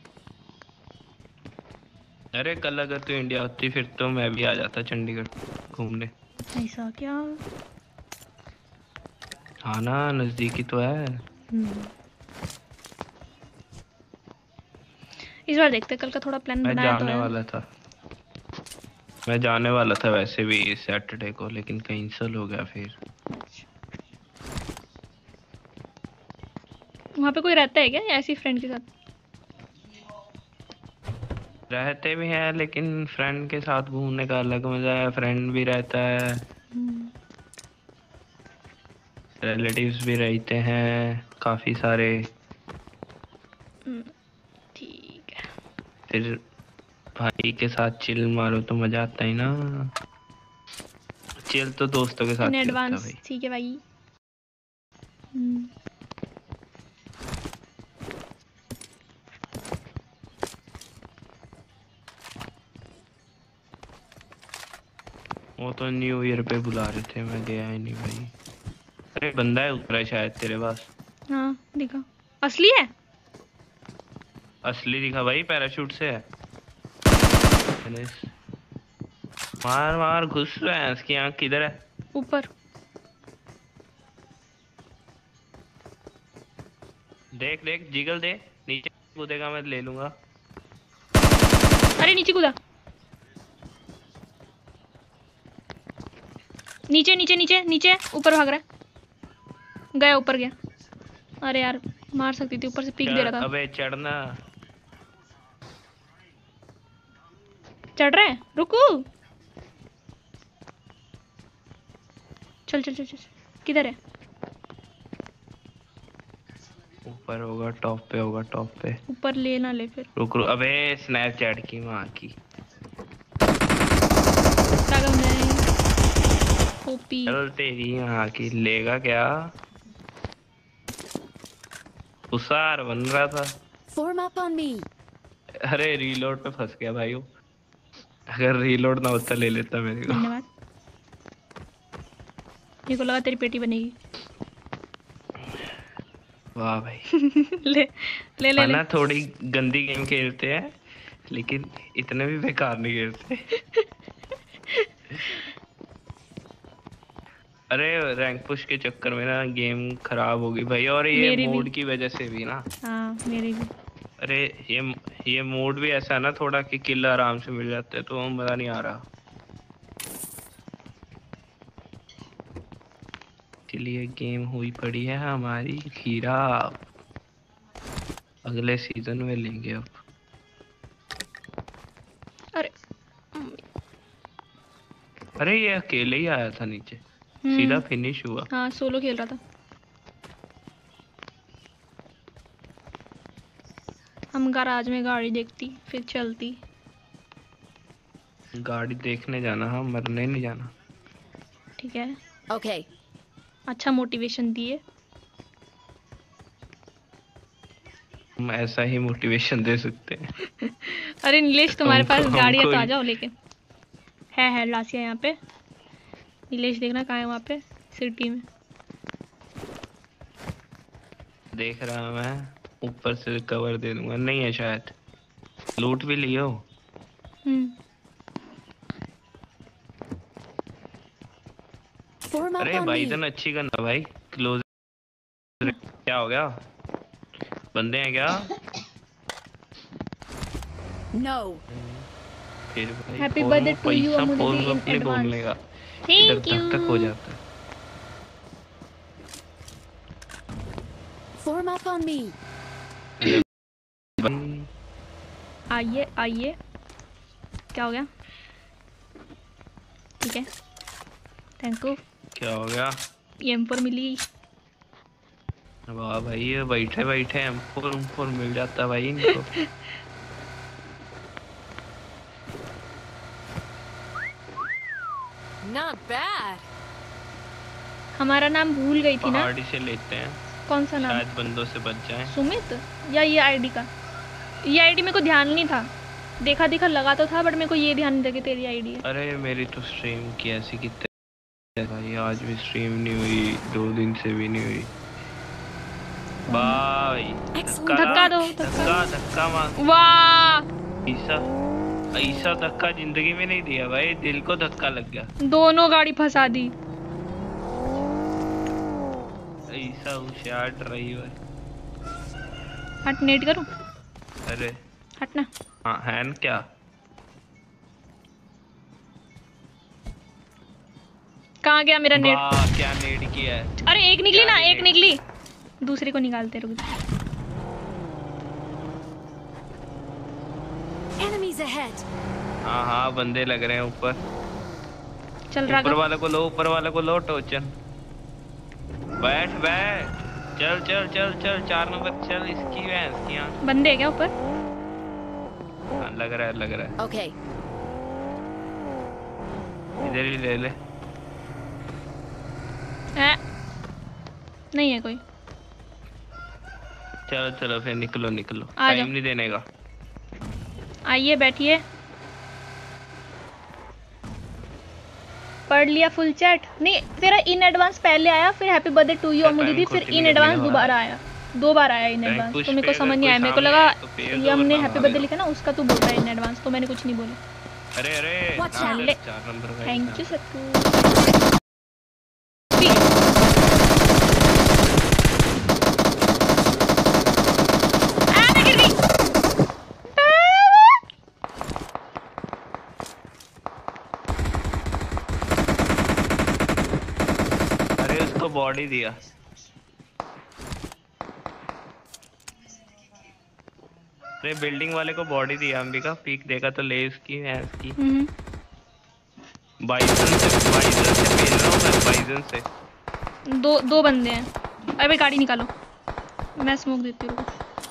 अरे कल अगर तू इंडिया होती फिर तो मैं भी आ जाता चंडीगढ़ घूमने। ऐसा क्या? हाँ ना, नजदीकी तो है। इस बार देखते, कल का थोड़ा प्लान बनाया तो है। मैं जाने वाला था मैं जाने वाला था वैसे भी सैटरडे को, लेकिन कैंसिल हो गया फिर। वहाँ पे कोई रहता है क्या या ऐसी फ्रेंड के साथ? रहते भी हैं, लेकिन फ्रेंड के साथ घूमने का अलग मजा है। फ्रेंड भी रहता है, रिलेटिव्स भी रहते हैं काफी सारे। ठीक है। फिर भाई के साथ चिल मारो तो मजा आता है ना। चिल तो दोस्तों के साथ इन एडवांस। ठीक है भाई। वो तो न्यू ईयर पे बुला रहे थे, मैं गया ही नहीं भाई। अरे बंदा है उतरा शायद तेरे पास। हाँ दिखा, असली है? असली दिखा भाई, पैराशूट से है। मार मार घुस रहा है। इसकी आंख किधर है? ऊपर। देख देख जिगल दे, नीचे कूदेगा मैं ले लूंगा। अरे नीचे कूदा, नीचे नीचे नीचे नीचे, ऊपर भाग रहा है। गया, ऊपर गया। अरे यार मार सकती थी, ऊपर से पीक दे रहा था। अबे चढ़ना। चढ़ रहे हैं, रुको। चल चल चल चल, किधर है? ऊपर होगा, टॉप पे होगा, टॉप पे। ऊपर ले ना ले फिर। रुक रुक, अबे स्नैपचैट की माँ की। ओपी। चल तेरी माँ की, लेगा क्या? उसार बन रहा था। Form up on me. अरे रीलोड पे फंस गया भाई वो। अगर रीलोड ना होता ले लेता मेरे को। धन्यवाद। मेरे को लगा तेरी पेटी बनेगी। वाह भाई। ले ले ले, ले। थोड़ी गंदी गेम खेलते हैं लेकिन इतने भी बेकार नहीं खेलते। अरे रैंक पुश के चक्कर में ना गेम खराब हो गई भाई, और ये मोड की वजह से भी ना। हाँ मेरी भी। अरे ये ये मोड भी ऐसा है ना थोड़ा कि किल आराम से मिल जाते हैं, तो मजा नहीं आ रहा। इसलिए गेम हुई पड़ी है हमारी खीराब। अगले सीजन में लेंगे अब। अरे अरे ये अकेले ही आया था नीचे, सीधा फिनिश हुआ। हाँ सोलो खेल रहा था। हम गैराज में गाड़ी देखती फिर चलती। गाड़ी देखने जाना, हाँ मरने नहीं जाना। ठीक है ओके। अच्छा मोटिवेशन दिए। हम ऐसा ही मोटिवेशन दे सकते हैं। अरे नीलेश तुम्हारे पास गाड़ी है तो कोई... आ जाओ लेके। है है लासिया यहाँ पे। नीलेश देखना कहाँ है, वहाँ पे सिटी में। देख रहा मैं, ऊपर से कवर दे दूंगा। नहीं है शायद, लूट भी लियो। हम्म। अरे बाइडन अच्छी गन है भाई। क्लोज क्या हो गया? बंदे हैं क्या? नो। फिर भाई हैप्पी बर्थडे टू यू अमूल्य इन एडवांस। Thank you. तक हो जाता है। Form up on me. आइए आइए। क्या हो गया? ठीक है थैंक यू। क्या हो गया? एम फोर मिली। वाह भाई, ये बैठे बैठे एम फोर एम फोर मिल जाता भाई इनको। Not bad. हमारा नाम भूल गई थी ना। पहाड़ी से लेते हैं। कौन सा नाम? शायद बंदों से बच जाए। सुमित या ये आईडी का? ये आईडी मेरे को ध्यान नहीं था, देखा देखा लगा तो था, बट मेरे को ये ध्यान नहीं था कि तेरी आईडी है। अरे मेरी तो स्ट्रीम की ऐसी कितने भाई, आज भी स्ट्रीम नहीं हुई, दो दिन से भी नहीं हुई भाई। धक्का दो, धक्का धक्का मार। वाह ऐसा ऐसा धक्का जिंदगी में नहीं दिया भाई, दिल को धक्का लग गया। दोनों गाड़ी फंसा दी। ऐसा होशियार ड्राइवर। हट नेट करूं? अरे हटना। हाँ है न क्या? कहाँ गया मेरा नेट? वाह क्या नेट किया है। अरे एक निकली ना, एक निकली, दूसरे को निकालते रुक। Enemies ahead. हाँ हाँ बंदे लग रहे हैं ऊपर। चल रहा ऊपर वाले को लो, ऊपर वाले को लो टोचन। बैठ बैठ, चल चल चल चल, चार नंबर चल। इसकी है इसकी यहाँ बंदे है क्या ऊपर? हाँ लग रहा है लग रहा है। Okay. इधर ही ले ले। आ, नहीं है कोई। चलो चलो फिर निकलो निकलो, आ टाइम जाओ। नहीं देने का। आइए बैठिए। पढ़ लिया फुल चैट? नहीं तेरा इन एडवांस पहले आया, फिर हैप्पी बर्थडे टू यू अमूल्य दी, फिर इन एडवांस दोबारा आया, दो बार आया इन एडवांस। तो मेरे को समझ नहीं आया, मेरे को लगा ये हमने हैप्पी बर्थडे लिखा ना उसका तू बोल रहा है इन एडवांस, तो मैंने कुछ नहीं बोला। अरे अरे Watch नाम out. दे चार नंबर का थैंक यू सत्तू। आ, मैं गिर गई। अरे उसको बॉडी दिया। अरे बिल्डिंग वाले को बॉडी दिया अंबिका, पीक देगा तो ले उसकी है उसकी। हम्म। बाइजन से बाइजन से खेल रहा हूँ मैं, बाइजन से। दो दो बंदे हैं। अबे गाड़ी निकालो, मैं स्मोक देती हूँ।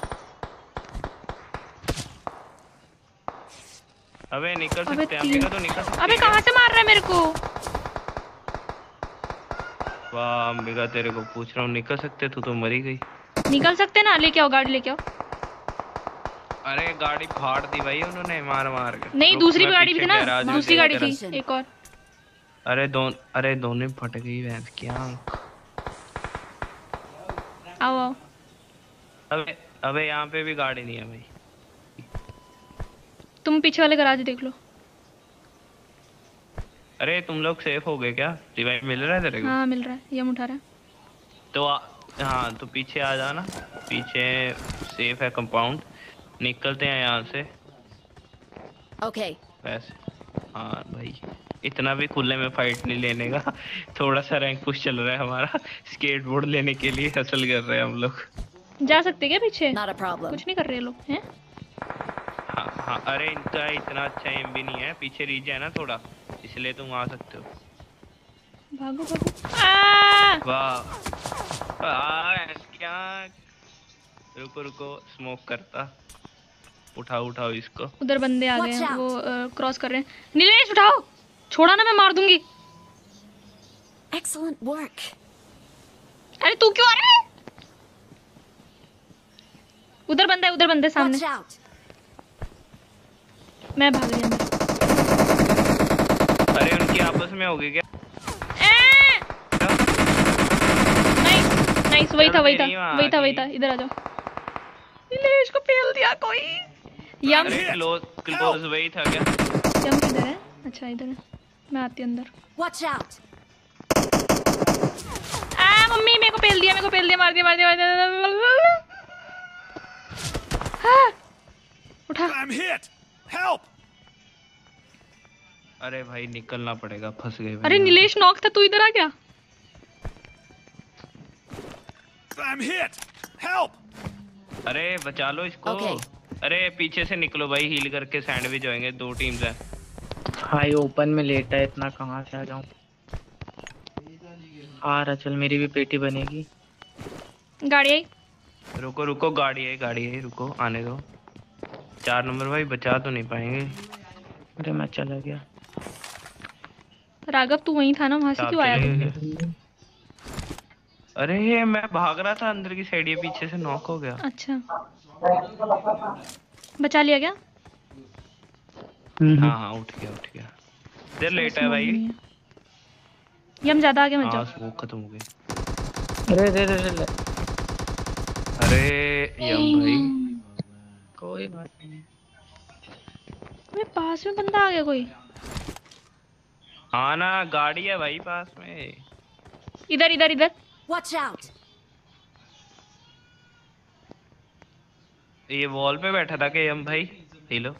अबे निकल अबे सकते हैं तीन। अंबिका, तो निकल सकते अबे हैं। कहाँ से मार रहा है मेरे को? वाह अंबिका तेरे को पूछ रहा हूँ, निकल सकते, तू तो मरी गई। निकल सकते ना, लेके आओ गाड़ी, लेके आओ। अरे गाड़ी फाड़ दी भाई उन्होंने मार मार के। नहीं रुक, दूसरी मैं गाड़ी भी पीछे थी ना, गैराज में दूसरी देख गाड़ी के थी रख- एक और। अरे दोन अरे दोनों ही फट गई भैंस की आंख। आओ आओ। अबे अबे यहाँ पे भी गाड़ी नहीं है भाई। तुम पीछे वाले गराज देख लो। अरे तुम लोग सेफ हो गए क्या? रिवाइव मिल रहा है तेरे को? हाँ मिल रहा है, ये हम उठा रहे हैं। तो आ, हाँ तो पीछे आ जाना, पीछे सेफ है कंपाउंड, निकलते हैं यहाँ से। Okay. वैसे हाँ भाई, इतना भी खुले में फाइट नहीं लेने का। थोड़ा सा रैंक पुश चल रहा है हमारा, स्केटबोर्ड लेने के लिए हसल कर रहे हैं हम लोग। जा सकते क्या पीछे? Not a problem. कुछ नहीं कर रहे लोग हैं। हाँ हाँ अरे इनका इतना अच्छा एम भी नहीं है, पीछे रीच है ना थोड़ा, इसलिए तुम आ सकते हो। भागो भागो। आ! वाह आ, क्या, रुको रुको स्मोक करता, उठाओ उठाओ इसको। उधर बंदे आ गए Watch हैं, out. वो क्रॉस कर रहे हैं। नीलेश उठाओ, छोड़ा ना मैं मार दूंगी। Excellent work. अरे तू क्यों आ रहा है? उधर बंदा है, उधर बंदे सामने। Watch out. मैं भाग गई अंदर। अरे उनकी आपस में हो गई क्या? ए! नाइस नाइस, वही था वही था चल, मेरी वही था वहाँ वही था। इधर आ जाओ। नीलेश को पेल दिया कोई। यम अरे क्लोज क्लोज वही था क्या? यम किधर है? अच्छा इधर है, मैं आती हूँ अंदर। Watch out. आ मम्मी मेरे को पेल दिया, मेरे को पेल दिया, मार दिया मार दिया मार दिया। हाँ, उठा। I'm hit! Help! अरे भाई निकलना पड़ेगा, फंस गए भाई। अरे नीलेश नॉक था, तू इधर आ गया। I'm hit! Help! अरे बचा लो इसको। Okay. अरे पीछे से निकलो भाई, हील करके सैंडविच होएंगे, दो टीम्स हैं। भाई ओपन में लेटा है, इतना कहाँ से आ जाऊँ? आ रहा, चल मेरी भी पेटी बनेगी। गाड़ी आई। रुको रुको, गाड़ी है गाड़ी है, रुको आने दो। चार नंबर भाई बचा तो नहीं पाएंगे। अरे मैं चला गया। राघव तू वहीं था ना, वहां से चाप क्यों आया चले तू? गए। अरे ये मैं भाग रहा था अंदर की साइड, ये पीछे से नॉक हो गया। अच्छा बचा लिया क्या? हाँ हाँ उठ गया उठ गया। देर लेट है भाई। ये हम ज्यादा आगे मत हाँ जाओ। स्मोक खत्म हो गई। अरे अरे अरे अरे, अरे यम भाई कोई बात नहीं। मेरे पास में बंदा आ गया कोई। हाँ ना, गाड़ी है भाई पास में। इधर इधर इधर। Watch out. ये वॉल पे बैठा था कि यम भाई? हेलो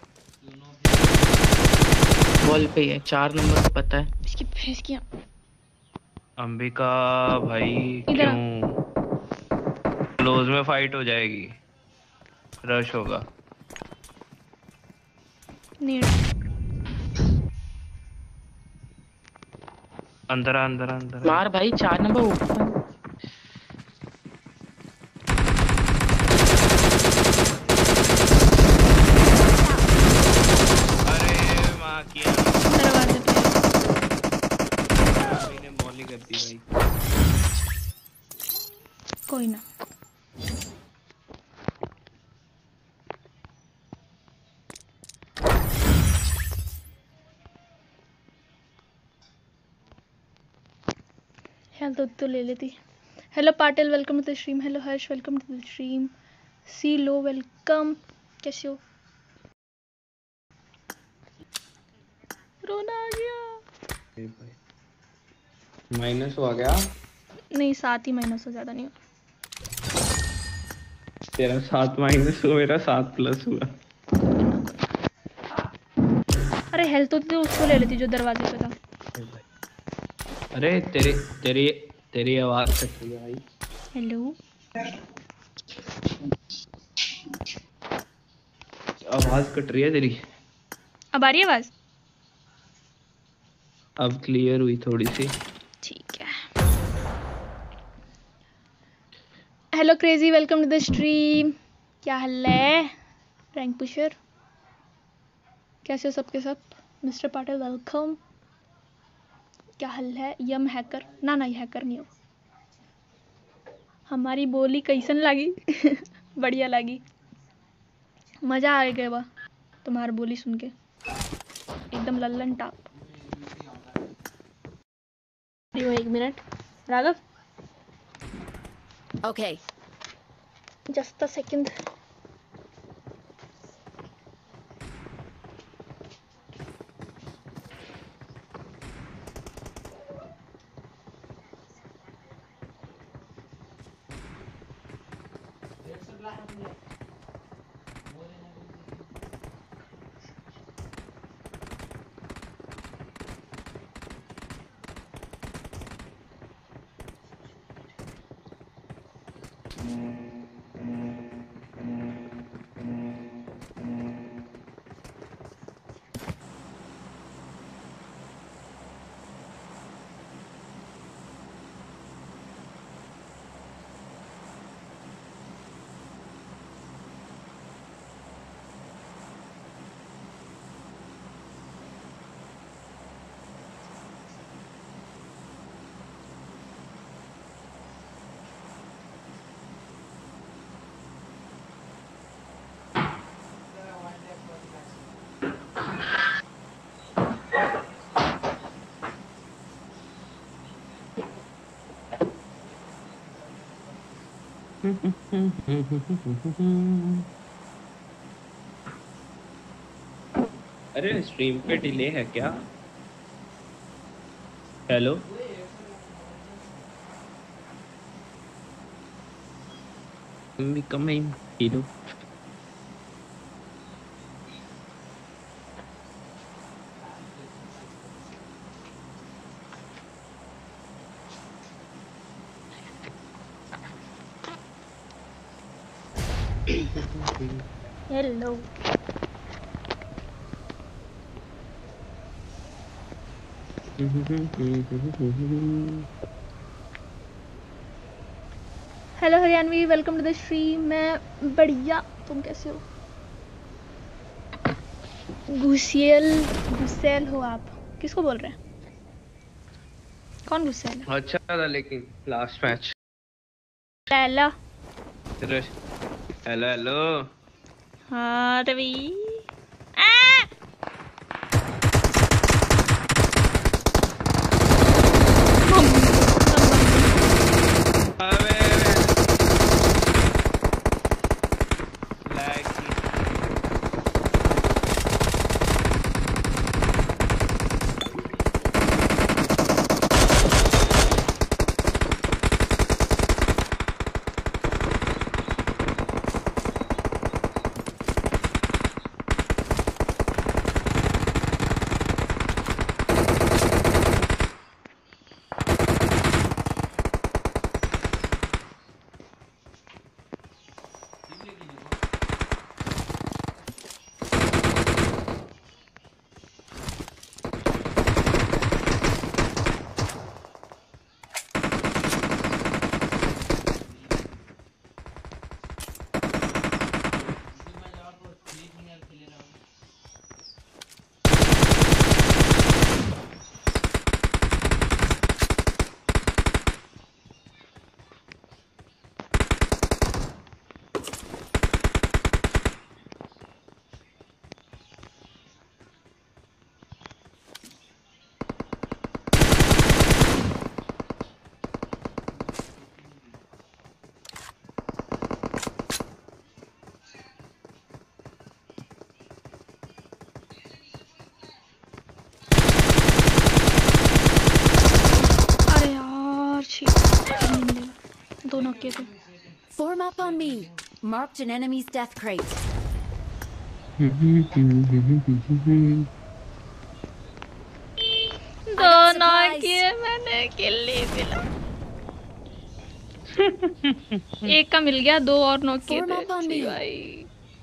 वॉल पे ही है, चार नंबर का पता है। इसकी फेस किया। अंबिका भाई इधर आ। क्यों? क्लोज में फाइट हो जाएगी, रश होगा। नीड अंदर आ, अंदर आ, अंदर आ। मार भाई, चार नंबर ऊपर। अरे माँ किया दरवाजे पे। मैंने मॉली कर दी भाई। कोई ना। हेल्थ तो ले लेती। Hello Patil, welcome to the stream. Hello Harsh, welcome to the stream. सी लो वेलकम। कैसे हो? रोना आ गया। माइनस हुआ क्या? नहीं सात ही माइनस हो, ज्यादा नहीं हुआ। तेरा सात माइनस हुआ, मेरा सात प्लस हुआ। अरे हेल्थ तो, तो उसको ले लेती जो दरवाजे पे था। अरे तेरी तेरी तेरी आवाज कट रही है भाई। हेलो आवाज कट रही है तेरी। अब आ रही है आवाज? अब क्लियर हुई थोड़ी सी। ठीक है। Hello crazy, welcome to the stream. क्या हाल है रैंक पुशर? कैसे हो सबके सब? Mister Patil welcome. क्या हाल है? यम हैकर ना ना, ये हैकर नहीं हो। हमारी बोली कैसन लगी? बढ़िया लगी, मजा आ गया बा तुम्हारी बोली सुन के, एकदम लल्लन टाप। एक minute Raghav. Okay. Just a second. अरे स्ट्रीम पे डिले है क्या? Hello coming hero. Hello hello Haryanvi, welcome to the stream. मैं बढ़िया, तुम कैसे हो? गुस्सेल गुस्सेल हो आप? किसको बोल रहे हैं? कौन गुस्सेल है? अच्छा था लेकिन last match. Hello hello hello. हाँ रवि। दो नॉक किए थे। Form up on me. Marked an enemy's death crate. दो नॉक किए मैंने, किल नहीं मिला। एक का मिल गया, दो और नॉक किए Form up on थे me. भाई।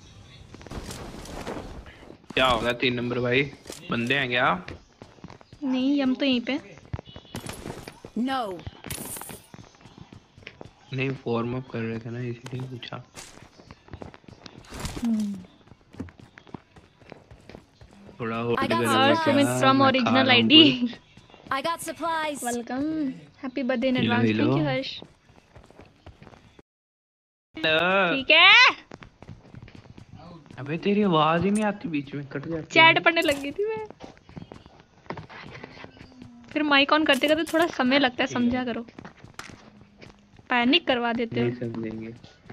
क्या होगा तीन नंबर भाई? बंदे हैं क्या? नहीं, हम तो यहीं पे। No. नहीं, फॉर्म अप कर रहे थे ना, इसीलिए पूछा। थोड़ा और I got गलत supplies. Sumit from मैं खा original रहा हूँ I D. कुछ। I got supplies. Welcome. Happy birthday in Hello, advance. hello. Thank you Harsh. Hello. ठीक है। अबे तेरी आवाज ही नहीं आती, बीच में कट जाती है। चैट पढ़ने लग गई थी मैं। फिर माइक ऑन करते करते थोड़ा समय लगता है, समझा करो। पैनिक करवा देते हो। नहीं समझेंगे।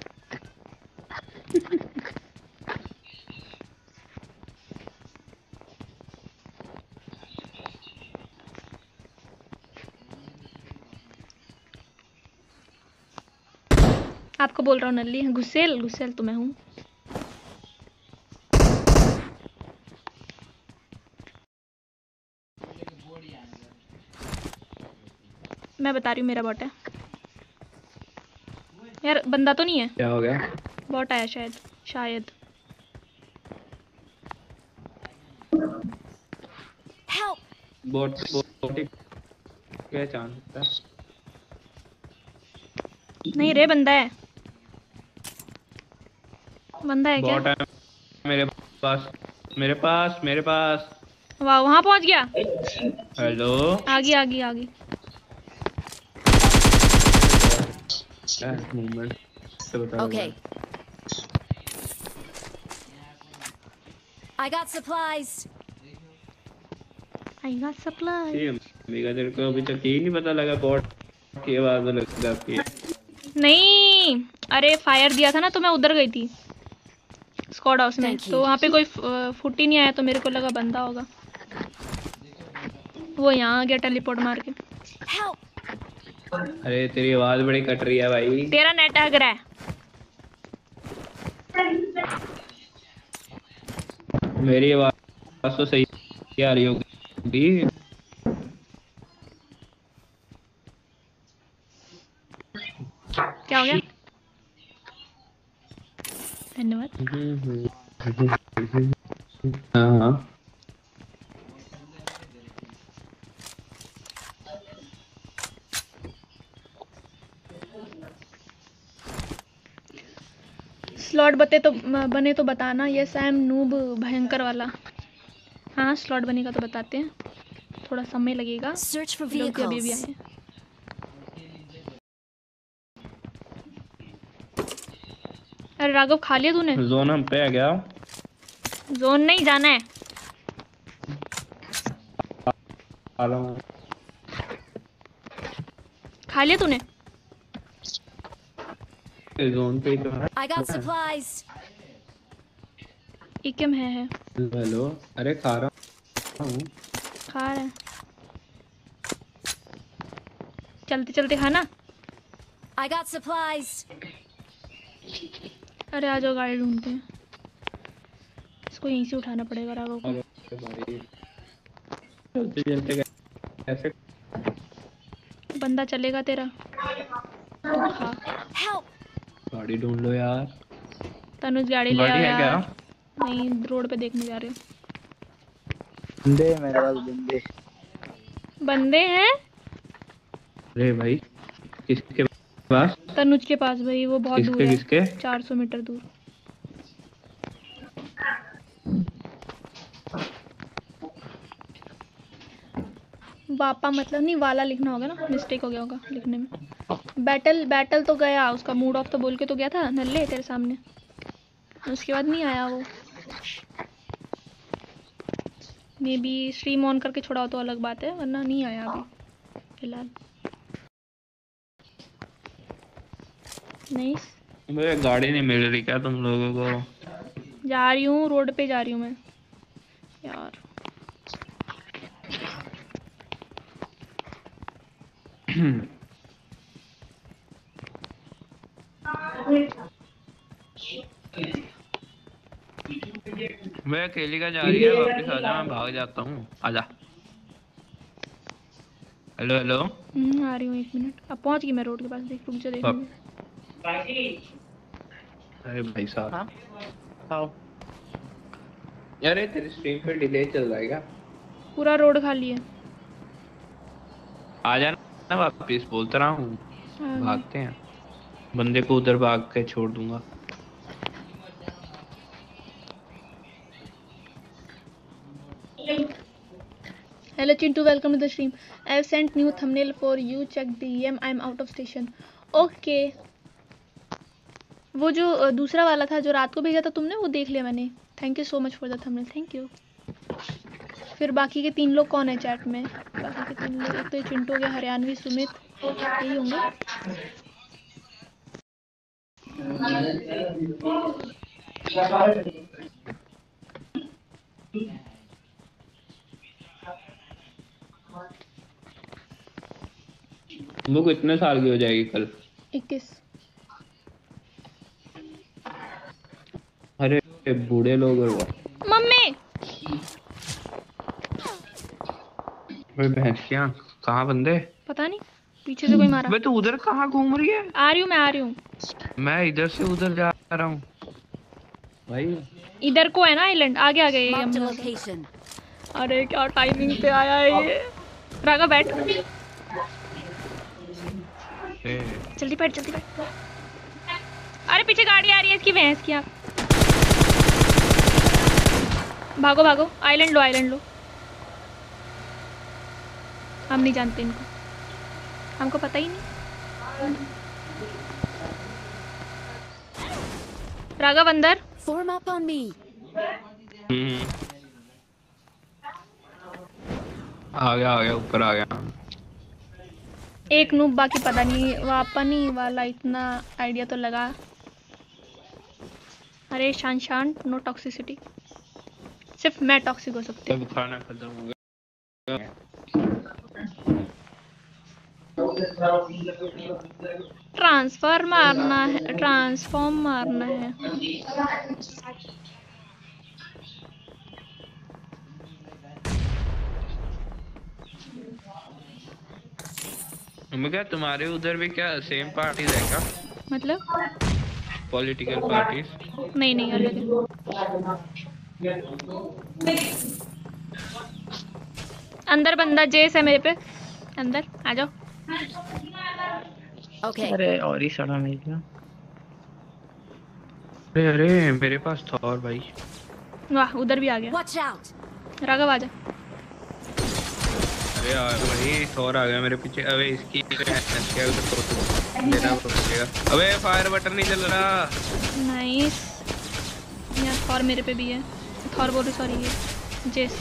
आपको बोल रहा हूँ नल्ली, गुस्सेल गुस्सेल तो मैं हूँ। मैं बता रही हूँ, मेरा बॉट है यार, बंदा तो नहीं है। क्या हो गया? बॉट आया शायद, शायद। Help. बॉट बॉट क्या चांस था? नहीं रे, बंदा है। बंदा है क्या? बॉट है मेरे पास, मेरे पास, मेरे पास। वाह, वहां पहुंच गया। हेलो। आगे आगे आगे। मूवमेंट तो बताओ। Okay. I got supplies. I got supplies. ये मेगा तेरे को अभी तक यही नहीं पता लगा बॉट की आवाज अलग आती है। नहीं, अरे फायर दिया था ना, तो मैं उधर गई थी स्क्वाड हाउस में, Thank you. तो वहाँ पे कोई फुट ही नहीं आया, तो मेरे को लगा बंदा होगा। वो यहाँ आ गया टेलीपोर्ट मार के। Help. अरे तेरी आवाज बड़ी कट रही है भाई। तेरा नेट आ रहा है। मेरी आवाज तो सही आ रही होगी। क्या हो गया? धन्यवाद। हाँ हाँ। स्लॉट बते तो बने तो बताना। यस आई एम नूब भयंकर वाला। हाँ, स्लॉट बनेगा तो बताते हैं, थोड़ा समय लगेगा। Search for लोग अभी भी vehicles. आए। अरे राघव, खा लिया तूने? जोन हम पे आ गया। जोन नहीं जाना है। खा लिया तूने? जोन पे ही तो है। I got supplies. इकम है है। हेलो। अरे खा रहा हूँ। खा रहा है। चलते चलते खाना। I got supplies. अरे आ जाओ, गाड़ी ढूंढते हैं। इसको यहीं से उठाना पड़ेगा राघव को। चलते चलते कैसे? बंदा चलेगा तेरा। खा। Help. गाड़ी ढूंढ लो यार। तनुज गाड़ी ले गाड़ी आओ है यार। क्या? नहीं, रोड पे देखने जा रहे हो। बंदे मेरे पास बंदे। बंदे हैं? अरे भाई, किसके पास? तनुज के पास भाई, वो बहुत दूर किसके है। किसके? चार सौ मीटर दूर। वापा मतलब नहीं, वाला लिखना होगा ना, मिस्टेक हो गया होगा लिखने में। बैटल बैटल तो गया, उसका मूड ऑफ तो बोल के तो गया था नल्ले तेरे सामने, उसके बाद नहीं आया वो। मे बी स्ट्रीम ऑन करके छोड़ा हो तो अलग बात है, वरना नहीं आया अभी फिलहाल। नहीं, मुझे गाड़ी नहीं मिल रही क्या तुम लोगों को? जा रही हूँ, रोड पे जा रही हूँ मैं यार। मैं अकेली का जा रही है, वापस आ जा, मैं भाग जाता हूँ, आजा। Hello hello. हम्म आ रही हूँ, एक मिनट। अब पहुंच गई मैं रोड के पास, देख रुक जा देखूंगी। अरे भाई साहब। हाँ आओ। अरे तेरी स्ट्रीम पे डिले चल रहा है क्या? पूरा रोड खाली है। आ जाना वापस, बोलता रहा हूँ, आ गई। भागते हैं। बंदे को उधर भाग के छोड़ दूंगा। Hello Chintu, welcome to the stream. I have sent new thumbnail for you. Check D M. I am out of station. Okay. वो जो अ, दूसरा वाला था जो रात को भेजा था तुमने, वो देख लिया मैंने। Thank you so much for the thumbnail, thank you. फिर बाकी के तीन लोग कौन है चैट में? बाकी के तीन लोग, एक तो ये चिंटू हो गया, हरियाणवी, सुमित, यही होंगे। वो कितने साल की हो जाएगी कल? इक्कीस। अरे बूढ़े लोग और वो। मम्मी भाई भैंसियाँ कहाँ बंदे? पता नहीं, पीछे से कोई मारा। बे तू उधर कहाँ घूम रही है? आ रही हूँ मैं, आ रही हूँ। मैं इधर से उधर जा रहा हूँ भाई। इधर को है ना आइलैंड, आगे आ गए Marked a हम। location. अरे क्या टाइमिंग पे आया है ये। रागा बैठ, ए, जल्दी बैठ जल्दी बैठ। अरे पीछे गाड़ी आ रही है इसकी, भैंस की आप। भागो भागो, आइलैंड लो आइलैंड लो। हम नहीं जानते इनको, हमको पता ही नहीं। राघव अंदर। Form up on me. हम्म। आ गया आ गया, ऊपर आ गया। एक नूब, बाकी पता नहीं। वापनी वाला इतना आइडिया तो लगा। अरे शान शान, नो टॉक्सिसिटी। सिर्फ मैं टॉक्सिक हो सकती हूँ। सब खाना खत्म हो गया। ट्रांसफर मारना है, ट्रांसफॉर्म मारना है। मैं क्या तुम्हारे उधर भी क्या सेम पार्टीज है क्या? मतलब पॉलिटिकल पार्टीज? नहीं नहीं, अलग है। अंदर बंदा जेस है मेरे पे, अंदर आ जाओ। Okay. अरे और ही सड़ा नहीं था। अरे अरे मेरे पास था और भाई। वाह उधर भी आ गया। Watch out. राघव आ जा। अरे यार भाई थोर आ गया मेरे पीछे। अबे इसकी क्या उधर तो मेरा बचेगा। अबे फायर बटन नहीं चल रहा। नाइस। यार थॉर मेरे पे भी है। थॉर बोल रही, सॉरी ये जेस।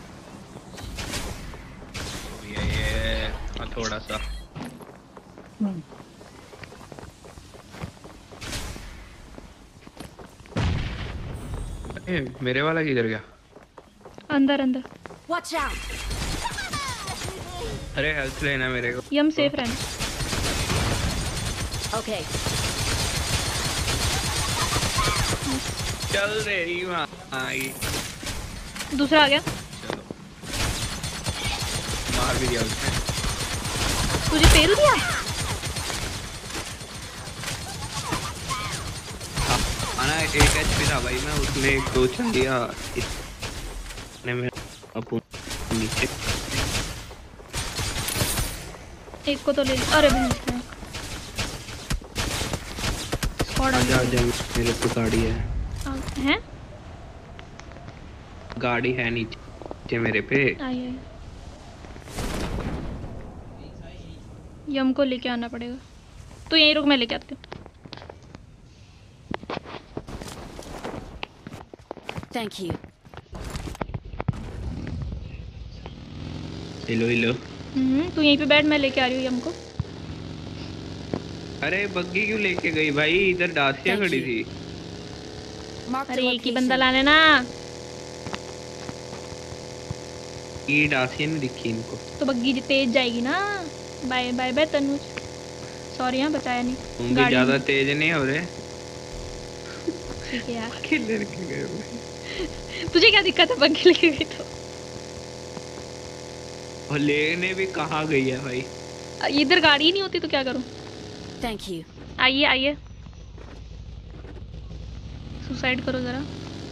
ये ये हाँ, थोड़ा सा। ए, मेरे वाला किधर गया? अंदर अंदर। Watch out. अरे हेल्थ लेना मेरे को। यम सेफ रहना। Okay. चल रही माई। दूसरा आ गया। चलो मार भी दिया उसने। तुझे पेरू दिया? आना एक एचपी था भाई, मैं उसमें एक दो चल दिया इसने में अपन नीचे। एक को तो ले लिया। अरे भैंस का स्क्वाड आ आजा गया। आजा, मेरे पे गाड़ी है। हैं? गाड़ी है नीचे मेरे पे। आई आई। यम को लेके आना पड़ेगा। तो यहीं रुक, मैं लेके आती हूँ। Thank you. Hello hello. हम्म तू यहीं पे बैठ, मैं लेके आ रही हूँ यम को। अरे बग्गी क्यों लेके गई भाई? इधर डासिया Thank खड़ी you. थी। Marked a अरे एक ही बंदा location. लाने ना। ये डासिया नहीं दिखी इनको। तो बग्गी तेज जाएगी ना। Bye bye bye Tanuj. Sorry हाँ बचाया नहीं। तुम भी गाड़ी ज्यादा तेज नहीं हो रहे। ठीक है यार। अकेले लेके गए भाई। तुझे क्या दिक्कत है पंखे लेके गई तो? और लेने भी कहाँ गई है भाई? इधर गाड़ी ही नहीं होती तो क्या करूं? Thank you. आइए आइए, सुसाइड करो जरा।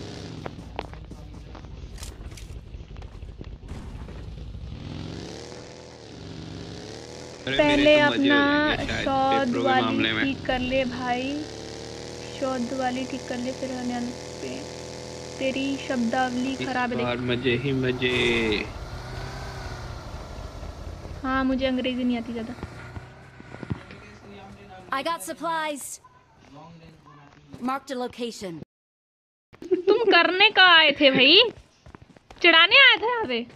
अरे पहले मेरे तो मजे हो अपना जाएंगे शायद शौद पेपरों के वाली मामले में। ठीक कर ले भाई, शौद वाली ठीक कर ले, फिर अन्य पे तेरी शब्दावली इस खराब है बार देख। मजे ही मजे। हाँ मुझे अंग्रेजी नहीं आती ज्यादा। I got supplies. Marked a location. तुम करने का आए थे भाई? चढ़ाने आया था यहाँ पे?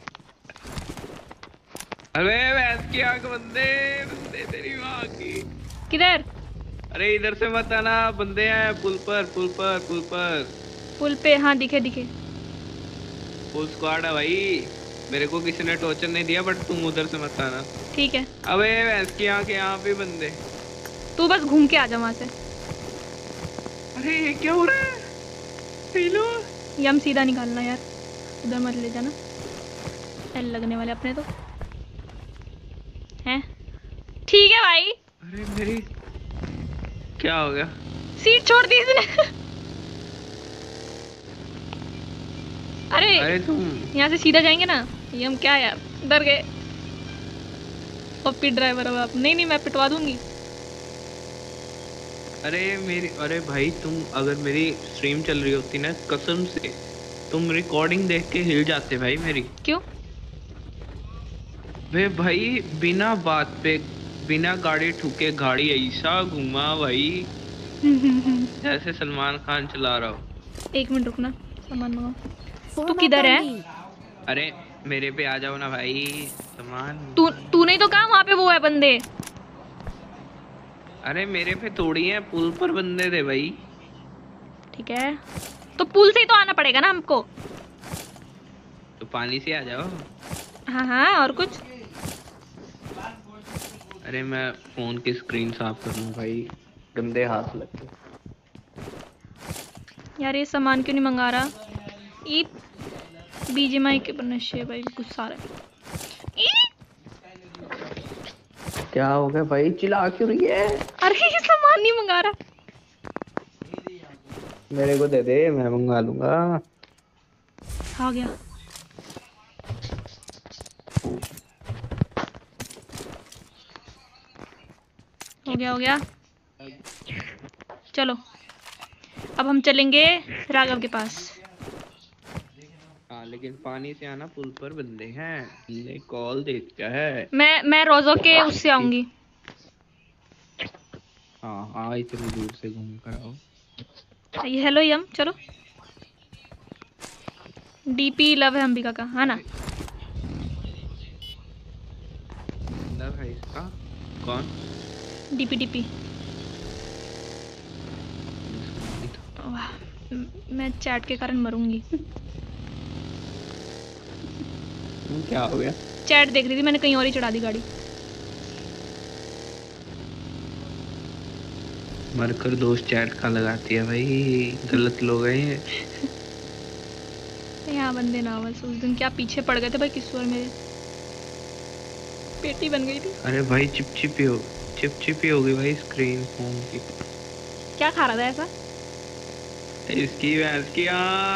अबे भैंस की आंख बंदे बंदे तेरी माँ की। किधर? अरे इधर से मत आना, बंदे हैं पुल पर पुल पर पुल पर। पुल पे? हाँ दिखे दिखे। फुल स्क्वाड है भाई। मेरे को किसी ने टोचन नहीं दिया, बट तुम उधर से मत आना। ठीक है। अबे भैंस की आंख, यहाँ पे बंदे। तू बस घूम के आ जा वहाँ से। अरे ये क्या हो रहा है? पीलो। यम सीधा निकालना यार, उधर मत ले जाना, एल लगने वाले अपने तो हैं। ठीक है भाई। अरे मेरी क्या हो गया? सीट छोड़ दी इसने। अरे अरे तुम यहाँ से सीधा जाएंगे ना, ये हम क्या यार डर गए। पप्पी ड्राइवर अब आप। नहीं नहीं मैं पिटवा दूंगी। अरे मेरी अरे भाई तुम अगर मेरी स्ट्रीम चल रही होती ना, कसम से तुम रिकॉर्डिंग देख के हिल जाते भाई मेरी। क्यों? वे भाई बिना बात पे बिना गाड़ी ठुके गाड़ी ऐसा घुमा भाई जैसे सलमान खान चला रहा हो। एक मिनट रुकना, सामान मंगाओ। तू किधर है? अरे मेरे पे आ जाओ ना भाई सामान। तू तू नहीं तो कहा वहाँ पे वो है बंदे। अरे मेरे पे थोड़ी है, पुल पर बंदे थे भाई। ठीक है तो पुल से ही तो आना पड़ेगा ना हमको। तो पानी से आ जाओ। हाँ हाँ और कुछ? अरे मैं फोन की स्क्रीन साफ कर लूं भाई, गंदे हाथ लगते। यार ये सामान क्यों नहीं मंगा रहा? ई बीजेएमआई के नशे भाई गुस्सा आ रहा है। क्या हो गया भाई, चिल्ला क्यों रही है? अरे ये सामान नहीं मंगा रहा। मेरे को दे दे, मैं मंगा लूंगा। आ गया। हो गया हो गया। चलो अब हम चलेंगे राघव के पास। हाँ लेकिन पानी से आना, पुल पर बंदे हैं। ने कॉल दे दिया है। मैं मैं रोजो के उससे आऊंगी। हाँ हाँ इतनी दूर से घूम कर आओ। ये हेलो यम चलो। डीपी लव है अंबिका का, है ना? लव है इसका? कौन? DP DP. मैं चैट के कारण मरूंगी। क्या हो गया? चैट देख रही थी मैंने, कहीं और ही चढ़ा दी गाड़ी। मरकर दोस्त चैट का लगाती है भाई, गलत लोग हैं। यहाँ बंदे ना बस उस दिन क्या पीछे पड़ गए थे भाई किस्वर, मेरे पेटी बन गई थी। अरे भाई चिपचिपी हो चिपचिपी हो गई भाई स्क्रीन फोन की। क्या खा रहा था ऐसा? इसकी भैंस की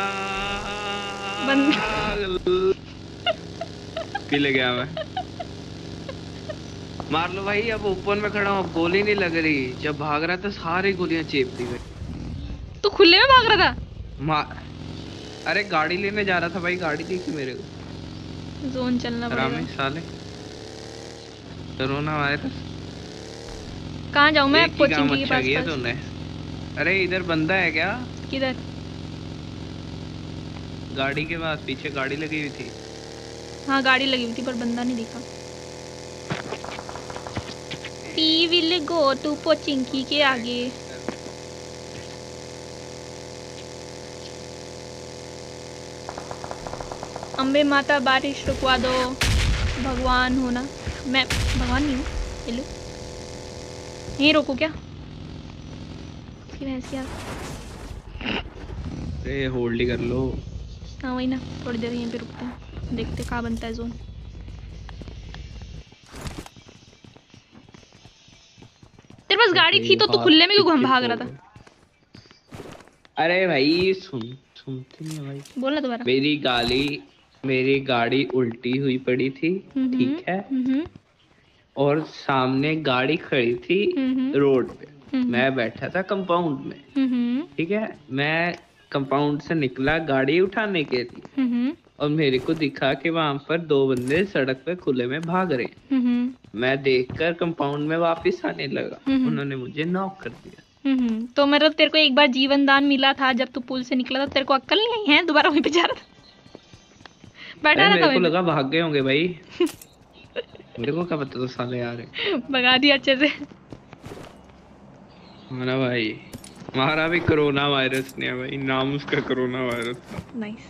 बंद पी ले गया मैं। मार लो भाई, अब ओपन में खड़ा हूँ, अब गोली नहीं लग रही। जब भाग रहा था सारी गोलियां चेप दी भाई। तू खुले में भाग रहा था? मार अरे गाड़ी लेने जा रहा था भाई, गाड़ी देखी मेरे को। जोन चलना पड़ेगा साले कोरोना वायरस। कहाँ जाऊँ मैं? कोचिंग कोचिंग के अच्छा पास किया पास। तूने। अरे इधर बंदा है क्या? किधर? गाड़ी के पास, पीछे गाड़ी लगी हुई थी। हाँ गाड़ी लगी हुई थी पर बंदा नहीं दिखा। We will go to Pochinki के आगे। अम्बे माता बारिश रुकवा दो, भगवान हो ना। मैं भगवान नहीं हूँ। हेलो यहीं रोको क्या? इसकी भैंस क्या? अरे होल्ड ही कर लो। हाँ वही ना, थोड़ी देर यहीं पे रुकते हैं, देखते कहाँ बनता है जोन। तेरे पास गाड़ी थी तो तू खुले में क्यों घूम भाग रहा था? अरे भाई सुन सुनती नहीं है भाई। बोल ना दोबारा। मेरी गाड़ी मेरी गाड़ी उल्टी हुई पड़ी थी, ठीक है, और सामने गाड़ी खड़ी थी रोड पे, मैं बैठा था कंपाउंड में, ठीक है। मैं कंपाउंड से निकला गाड़ी उठाने के लिए, और मेरे को दिखा कि वहां पर दो बंदे सड़क पे खुले में भाग रहे हैं। मैं देखकर कंपाउंड में वापस आने लगा, उन्होंने मुझे नॉक कर दिया। हम्म तो मतलब तेरे को एक बार जीवन दान मिला था जब तू पुल से निकला था, तेरे को अक्ल नहीं आई है दोबारा वहीं पे जा रहा था, बैठा रहा था। मेरे को लगा भाग गए होंगे भाई। मेरे को क्या पता था साले आ रहे। भगा दिया अच्छे से। हमारा भाई हमारा भी कोरोना वायरस नहीं है भाई, नाम उसका कोरोना वायरस था। नाइस।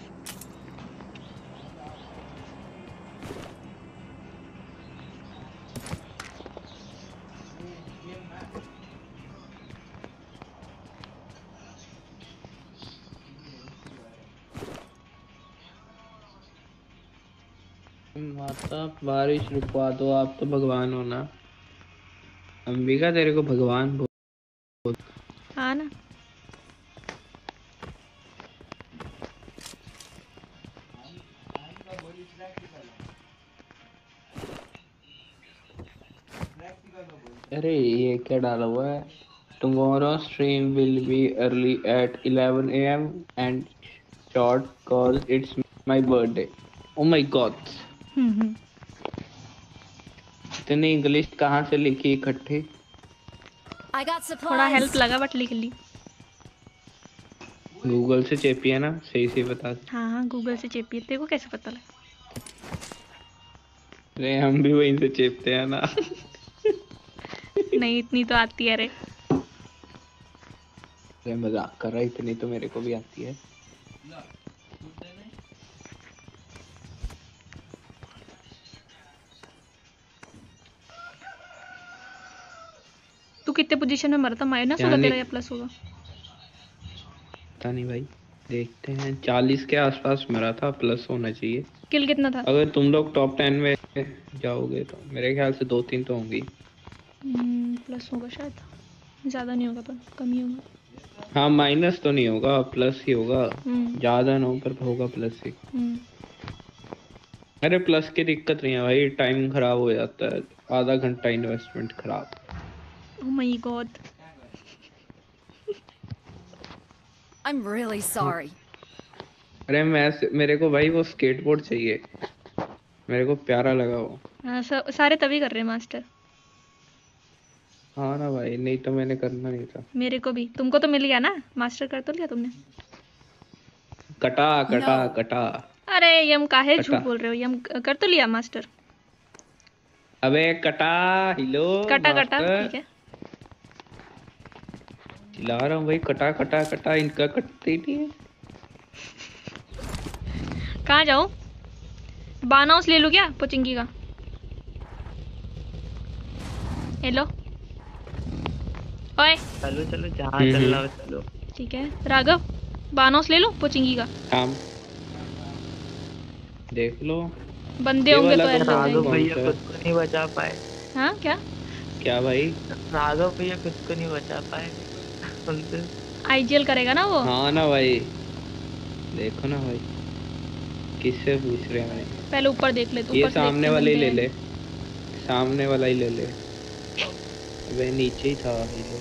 माता बारिश रुकवा दो, आप तो भगवान हो ना अंबिका, तेरे को भगवान बोल। हाँ ना। अरे ये क्या डाला हुआ है? Tomorrow stream will be early at eleven A M and short cause it's my birthday. Oh my god, इतनी इंग्लिश कहाँ से लिखी इकट्ठी? I got supplies. थोड़ा हेल्प लगा बट लिख ली। गूगल से चेपी है ना, सही से बता। हाँ हाँ गूगल से चेपी है, तेरे को कैसे पता लगा? अरे हम भी वहीं से चेपते हैं ना। नहीं इतनी तो आती है रे। अरे मजाक कर रहा है, इतनी तो मेरे को भी आती है। तू कितने पोजीशन में मरा था? माइनस होगा तेरा या प्लस होगा? पता नहीं भाई, देखते हैं। चालीस के आसपास मरा था, प्लस होना चाहिए। किल कितना था? अगर तुम लोग टॉप टेन में जाओगे तो मेरे ख्याल से दो तीन तो होंगी। प्लस होगा शायद, ज्यादा नहीं होगा पर कम ही होगा। हाँ माइनस तो नहीं होगा, प्लस ही होगा, ज्यादा ना हो पर होगा प्लस ही। अरे प्लस की दिक्कत नहीं है भाई, टाइम खराब हो जाता है, आधा घंटा इन्वेस्टमेंट खराब। Oh my God. I'm really sorry. अरे मैं मेरे को भाई वो स्केटबोर्ड चाहिए, मेरे को प्यारा लगा वो। हाँ सारे तभी कर रहे हैं मास्टर। हाँ ना भाई, नहीं तो मैंने करना नहीं था। मेरे को भी, तुमको तो मिल गया ना, मास्टर कर तो लिया तुमने। कटा कटा no. कटा। अरे यम काहे झूठ बोल रहे हो, यम कर तो लिया मास्टर। अबे कटा हिलो कटा कटा ठीक है, चिल्ला रहा हूँ भाई, कटा कटा कटा, इनका कटते ही नहीं है। कहाँ जाऊँ? बानाउस ले लूँ क्या पोचिंगी का? हेलो ओए चलो चलो जहाँ चल रहा हो चलो। ठीक है राघव, बानाउस ले लो पोचिंगी का। काम देख लो, बंदे होंगे तो ऐसे राघव भैया खुद को नहीं बचा पाए। हाँ क्या क्या भाई? राघव भैया खुद को नहीं बचा पाए उनसे। आईजीएल करेगा ना वो। हाँ ना भाई, देखो ना भाई, किससे पूछ रहे हैं भाई? पहले ऊपर देख ले, ये सामने वाले ही ले ले, सामने वाला ही ले ले। अबे नीचे ही था ही लो।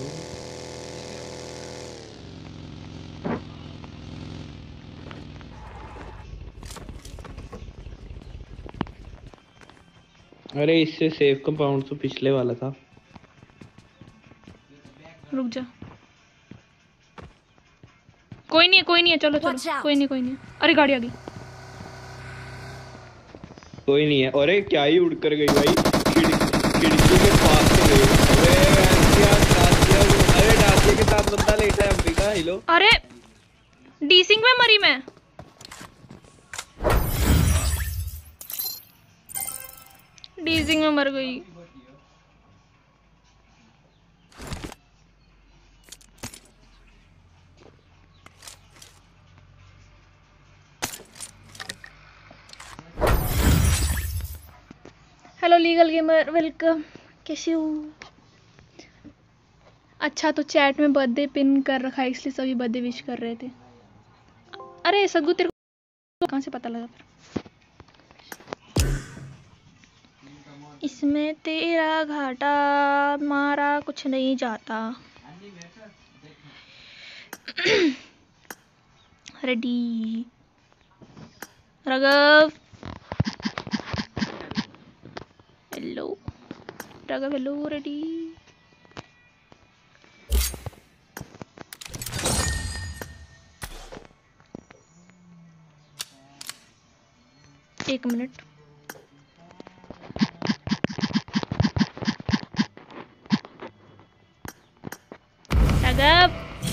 अरे इससे सेफ कंपाउंड तो पिछले वाला था। रुक जा, कोई नहीं है कोई नहीं है, चलो चलो कोई नहीं कोई नहीं। अरे गाड़ी आ गई। कोई नहीं है। अरे क्या ही उड़ कर गई भाई, खिड़की के पास से गई। अरे अरे डांसिया के साथ बंदा लेटा है अंबिका। हेलो अरे डीसिंग में मरी मैं। डीसिंग में मर गई। Hello legal gamer, welcome. कैसे हो? अच्छा, तो चैट में बर्थडे पिन कर रखा है इसलिए सभी बर्थडे विश कर रहे थे। अरे सद्गु, तेरे को कहाँ से पता लगा? इसमें तेरा घाटा, मारा कुछ नहीं जाता। Ready Raghav. Hello Raghav, hello. Ready. एक मिनट। राघव,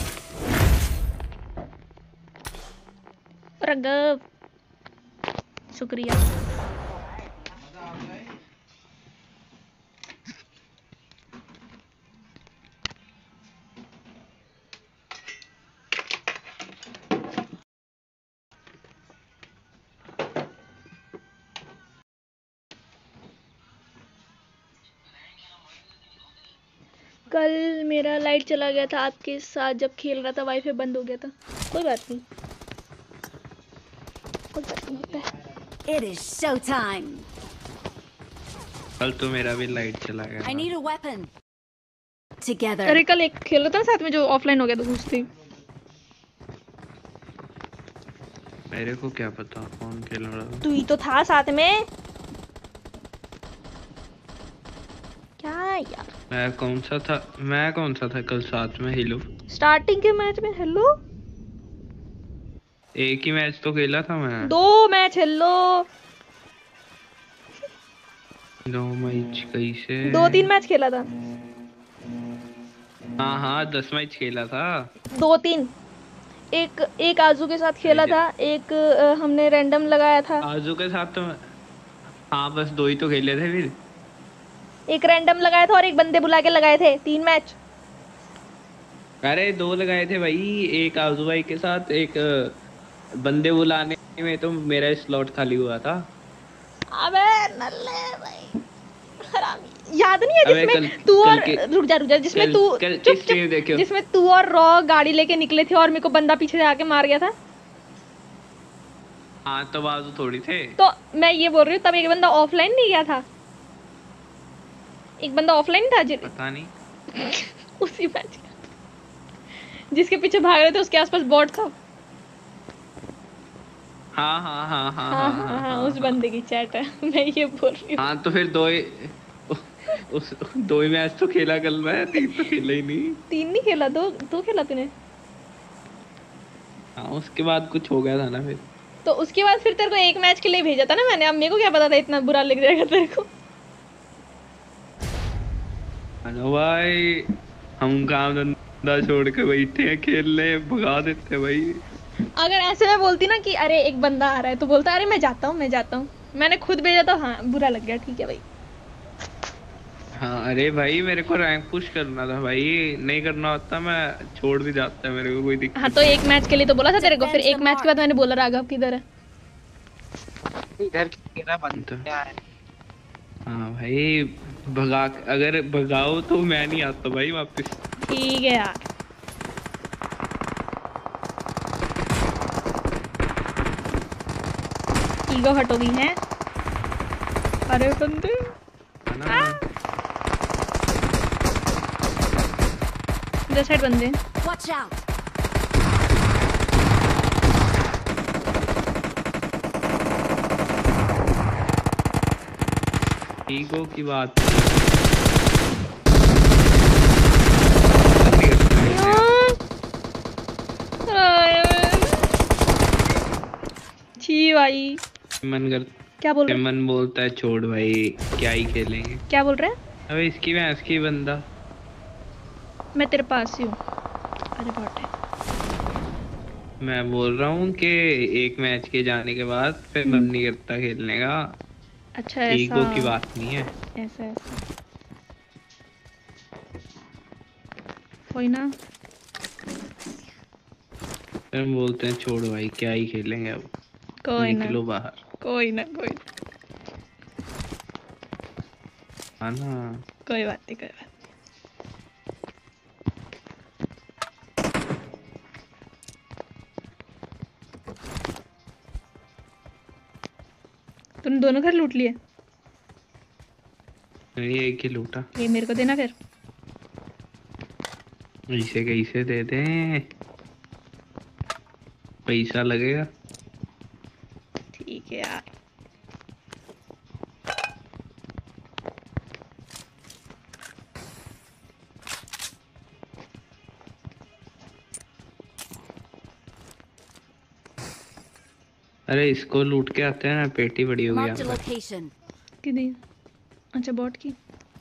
राघव, शुक्रिया। कल मेरा लाइट चला गया था आपके साथ जब खेल रहा था, वाईफाई बंद हो गया था। कोई बात नहीं, कोई बात नहीं होता है। It is showtime. कल तो मेरा भी लाइट चला गया। I need a weapon. Together. अरे कल एक खेला था साथ में जो ऑफलाइन हो गया था घुसते। मेरे को क्या पता कौन खेल रहा था। तू ही तो था साथ में। क्या यार, मैं कौन सा था मैं कौन सा था कल साथ में? हेलो, स्टार्टिंग के मैच में। हेलो, एक ही मैच तो खेला था मैं। दो मैच। हेलो, दो मैच कैसे? दो तीन मैच खेला था। हाँ हाँ दस मैच खेला था। दो तीन, एक एक आजू के साथ खेला था, एक अ, हमने रैंडम लगाया था। आजू के साथ तो मैं- हाँ बस दो ही तो खेले थे फिर। एक रैंडम लगाया था और एक बंदे बुला के लगाए थे। तीन मैच। अरे दो लगाए थे भाई, एक आजू भाई के साथ, एक अ, बंदे बुलाने में तो मेरा स्लॉट खाली हुआ था। अबे नल्ले भाई, हरामी। याद नहीं है अबे जिसमें कल- तू कल और के- रुक जा रुक जा जिसमें कल- तू कल चुप किस टीम देखो? चुप जिसमें तू और रॉ गाड़ी लेके निकले थे और मेरे को बंदा पीछे से आके मार गया था। हाँ तो बाजू थोड़ी थे। तो मैं ये बोल रही हूँ, तब एक बंदा ऑफलाइन नहीं गया था? एक बंदा ऑफलाइन था जि... पता नहीं। उसी मैच का जिसके पीछे भाग रहे थे उसके आसपास बॉट था। हाँ हाँ हाँ हाँ हाँ हाँ हाँ, उस बंदे की चैट है। मैं ये बोल रही हूँ। हाँ तो फिर दो ही उस दो ही मैच तो खेला कल मैं, तीन तो खेला ही नहीं। तीन नहीं खेला, दो दो खेला तूने। हाँ उसके बाद कुछ हो गया था ना फिर। तो उसके बाद फिर तेरे को एक मैच के लिए भेजा था ना मैंने। अब मेरे को क्या पता था इतना बुरा लग जाएगा तेरे को। हेलो भाई, हम काम धंधा छोड़ के बैठे हैं, खेलने भगा देते भाई। अगर ऐसे मैं बोलती ना कि अरे एक बंदा आ रहा है, तो बोलता अरे मैं जाता हूँ मैं जाता हूँ। मैंने खुद भेजा तो हाँ बुरा लग गया। ठीक है भाई। हाँ अरे भाई मेरे को रैंक पुश करना था भाई, नहीं करना होता मैं छोड़ भी जाता है, मेरे को कोई दिक्कत। हाँ तो एक मैच के लिए तो बोला था तेरे को, फिर एक मैच के बाद मैंने बोला राघव किधर है। इधर मेरा बंदा है। हाँ भाई भगा, अगर भगाओ तो मैं नहीं आता भाई वापस। ठीक है यार। ईगो हट हो गई है। अरे बंदे इधर साइड बंदे। Watch out. ईगो की बात छी भाई। मन कर क्या बोल रहे? मन बोलता है छोड़ भाई, क्या ही खेलेंगे। क्या बोल रहे हैं? अबे इसकी भैंस की बंदा। मैं तेरे पास ही हूँ। अरे बहुत है। मैं बोल रहा हूँ कि एक मैच के जाने के बाद फिर मन नहीं करता खेलने का। अच्छा ऐसा। ईगो की बात नहीं है। ऐसा ऐसा कोई ना। फिर हम बोलते हैं छोड़ भाई क्या ही खेलेंगे अब, कोई ना निकलो बाहर। कोई ना कोई हाँ ना। कोई बात नहीं, कोई बात नहीं। तुमने दोनों घर लूट लिए? नहीं, एक ही लूटा। ये मेरे को देना फिर। ऐसे कैसे दे दें, पैसा लगेगा। ठीक है यार। अरे इसको लूट के आते हैं ना, पेटी बड़ी हो गई Marked a यहाँ पर। location. किदी? अच्छा, बॉट की।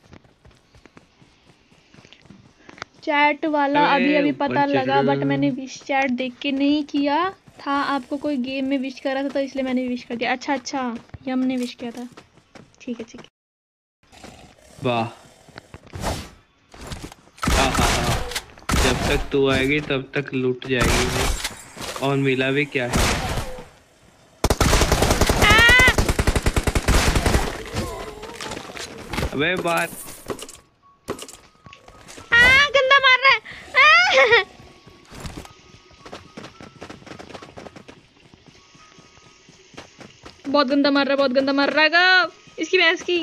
चैट वाला अरे, अभी अभी ऊपर पता लगा, चढ़। बट मैंने विश चैट देख के नहीं किया था। आपको कोई गेम में विश करा था तो इसलिए मैंने विश कर दिया। अच्छा अच्छा, यम ने विश किया था। ठीक है ठीक है। वाह। हाँ हाँ हाँ, जब तक तू आएगी तब तक लूट जाएगी भाई। और मिला भी क्या है? अबे बात। आ, गंदा मार रहा है। आ! बहुत गंदा मार रहा है, बहुत गंदा मार रहा है इसकी भैंस की।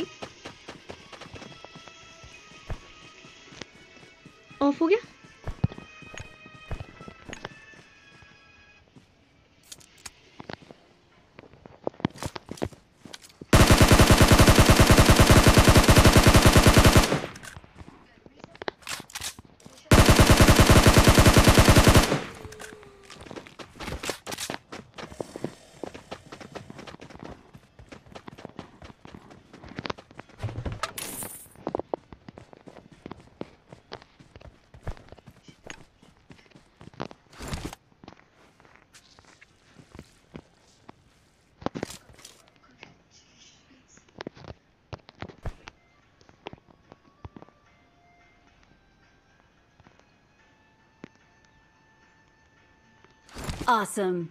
ऑफ हो गया। Awesome.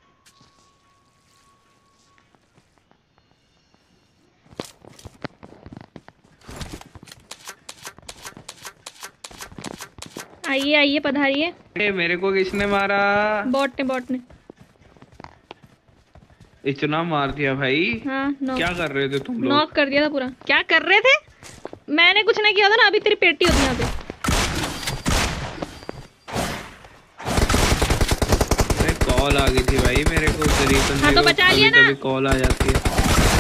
आइए आइए, पधारिए। अरे मेरे को किसने मारा? बॉट ने, बॉट ने। इतना मार दिया भाई। हाँ, नॉक। क्या कर रहे थे तुम लोग? नॉक कर दिया था पूरा। क्या कर रहे थे? मैंने कुछ नहीं किया था ना। अभी तेरी पेटी होती है यहाँ पे। कॉल आ गई थी भाई मेरे को, गरीब बंदे हाँ, तो को बचा लिया ना। कभी कॉल आ जाती है।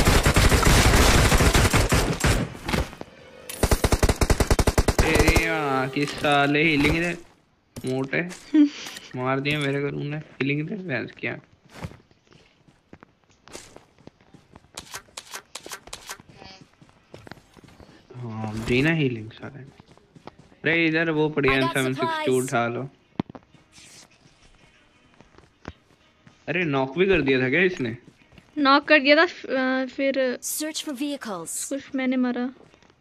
तेरी माँ की साले, हीलिंग दे मोटे। मार दिया मेरे को तुमने, हीलिंग दे भैंस क्या। हाँ देना हीलिंग सारे। अरे इधर वो पड़ी एम सेवन सिक्स टू उठा लो। अरे नॉक भी कर दिया था क्या इसने? नॉक कर दिया था। फिर Search for vehicles. कुछ मैंने मारा।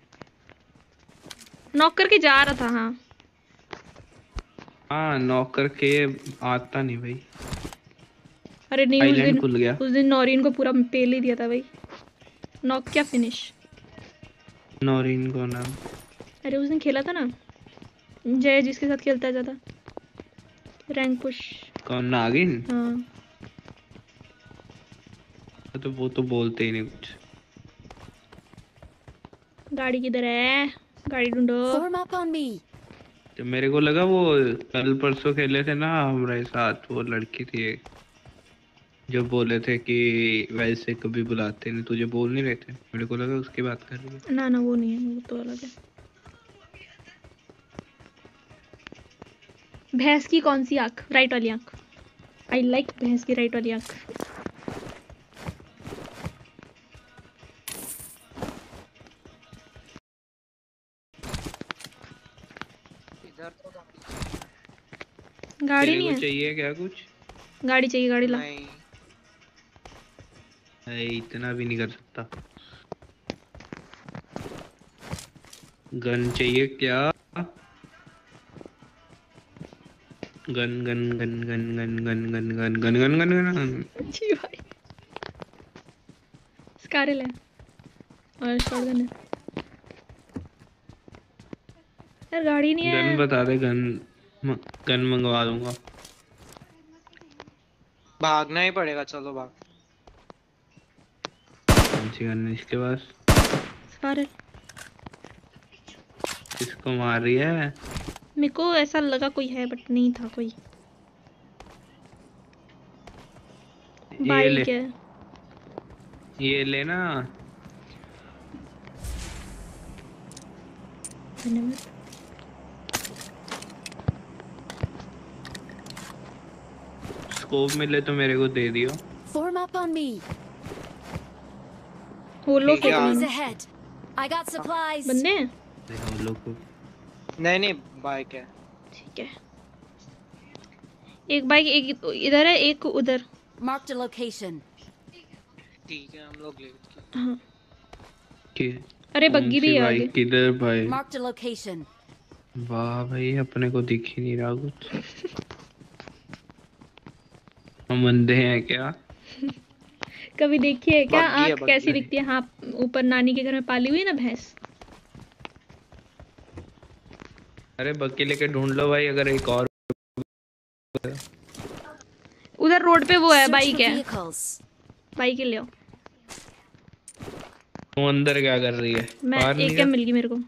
नॉक करके जा रहा था। हाँ हाँ, नॉक करके आता नहीं भाई। अरे नहीं, उस आइलैंड दिन खुल गया। उस दिन नौरीन को पूरा पेल ही दिया था भाई। नॉक क्या फिनिश। नौरीन को नाम। अरे उस दिन खेला था ना जय, जिसके साथ खेलता है ज्यादा, रैंक पुश। कौन, नागिन? हाँ तो वो तो बोलते ही नहीं कुछ। गाड़ी किधर है? गाड़ी ढूंढो। Form up on me. तो मेरे को लगा वो कल परसों खेले थे ना हमारे साथ, वो लड़की थी एक, जो बोले थे कि वैसे कभी बुलाते नहीं, तुझे बोल नहीं रहे थे। मेरे को लगा उसकी बात कर रही है। ना ना, वो नहीं है, वो तो अलग है। भैंस की कौन सी आंख? राइट वाली आंख। आई लाइक भैंस की राइट वाली आंख। गाड़ी नहीं है। चाहिए क्या कुछ? गाड़ी चाहिए, गाड़ी ला। नहीं, इतना भी नहीं कर सकता। गन चाहिए क्या? Gun gun gun gun gun gun gun gun gun gun gun gun gun जी भाई। स्कारल है और शॉटगन है। यार गाड़ी नहीं है। गन बता दे, गन गन मंगवा दूंगा। भागना ही पड़ेगा, चलो भाग। कौन सी गन है इसके पास? सारे किसको मार रही है? मेरे को ऐसा लगा कोई है बट नहीं था कोई। ये ले, बाइक है। ये लेना। स्कोप मिले तो मेरे को दे दियो। Form up on me. वो लोग ठीक है, Enemies uh- ahead. I got supplies. बंदे हैं? हम लोग को नहीं नहीं बाइक है। ठीक है। एक बाइक एक इधर है, एक उधर। Marked a location. ठीक है, हम लोग ले। हाँ। कि अरे कौन बग्गी सी भी है बाइक आगे। किधर भाई? Marked a location. वाह भाई, अपने को दिख ही नहीं रहा कुछ। हम अंधे हैं क्या? कभी देखी है क्या बग्गी है, आँख कैसी बग्गी। दिखती है? हाँ, ऊपर नानी के घर में पाली हुई है ना भैंस। अरे बग्गी लेके ढूंढ लो भाई, अगर एक और। उधर रोड पे वो है, Search बाइक for है। vehicles. बाइक ले आओ। तू अंदर क्या कर रही है? मैं बाहर नहीं एक क्या जा? मिल गई मेरे को।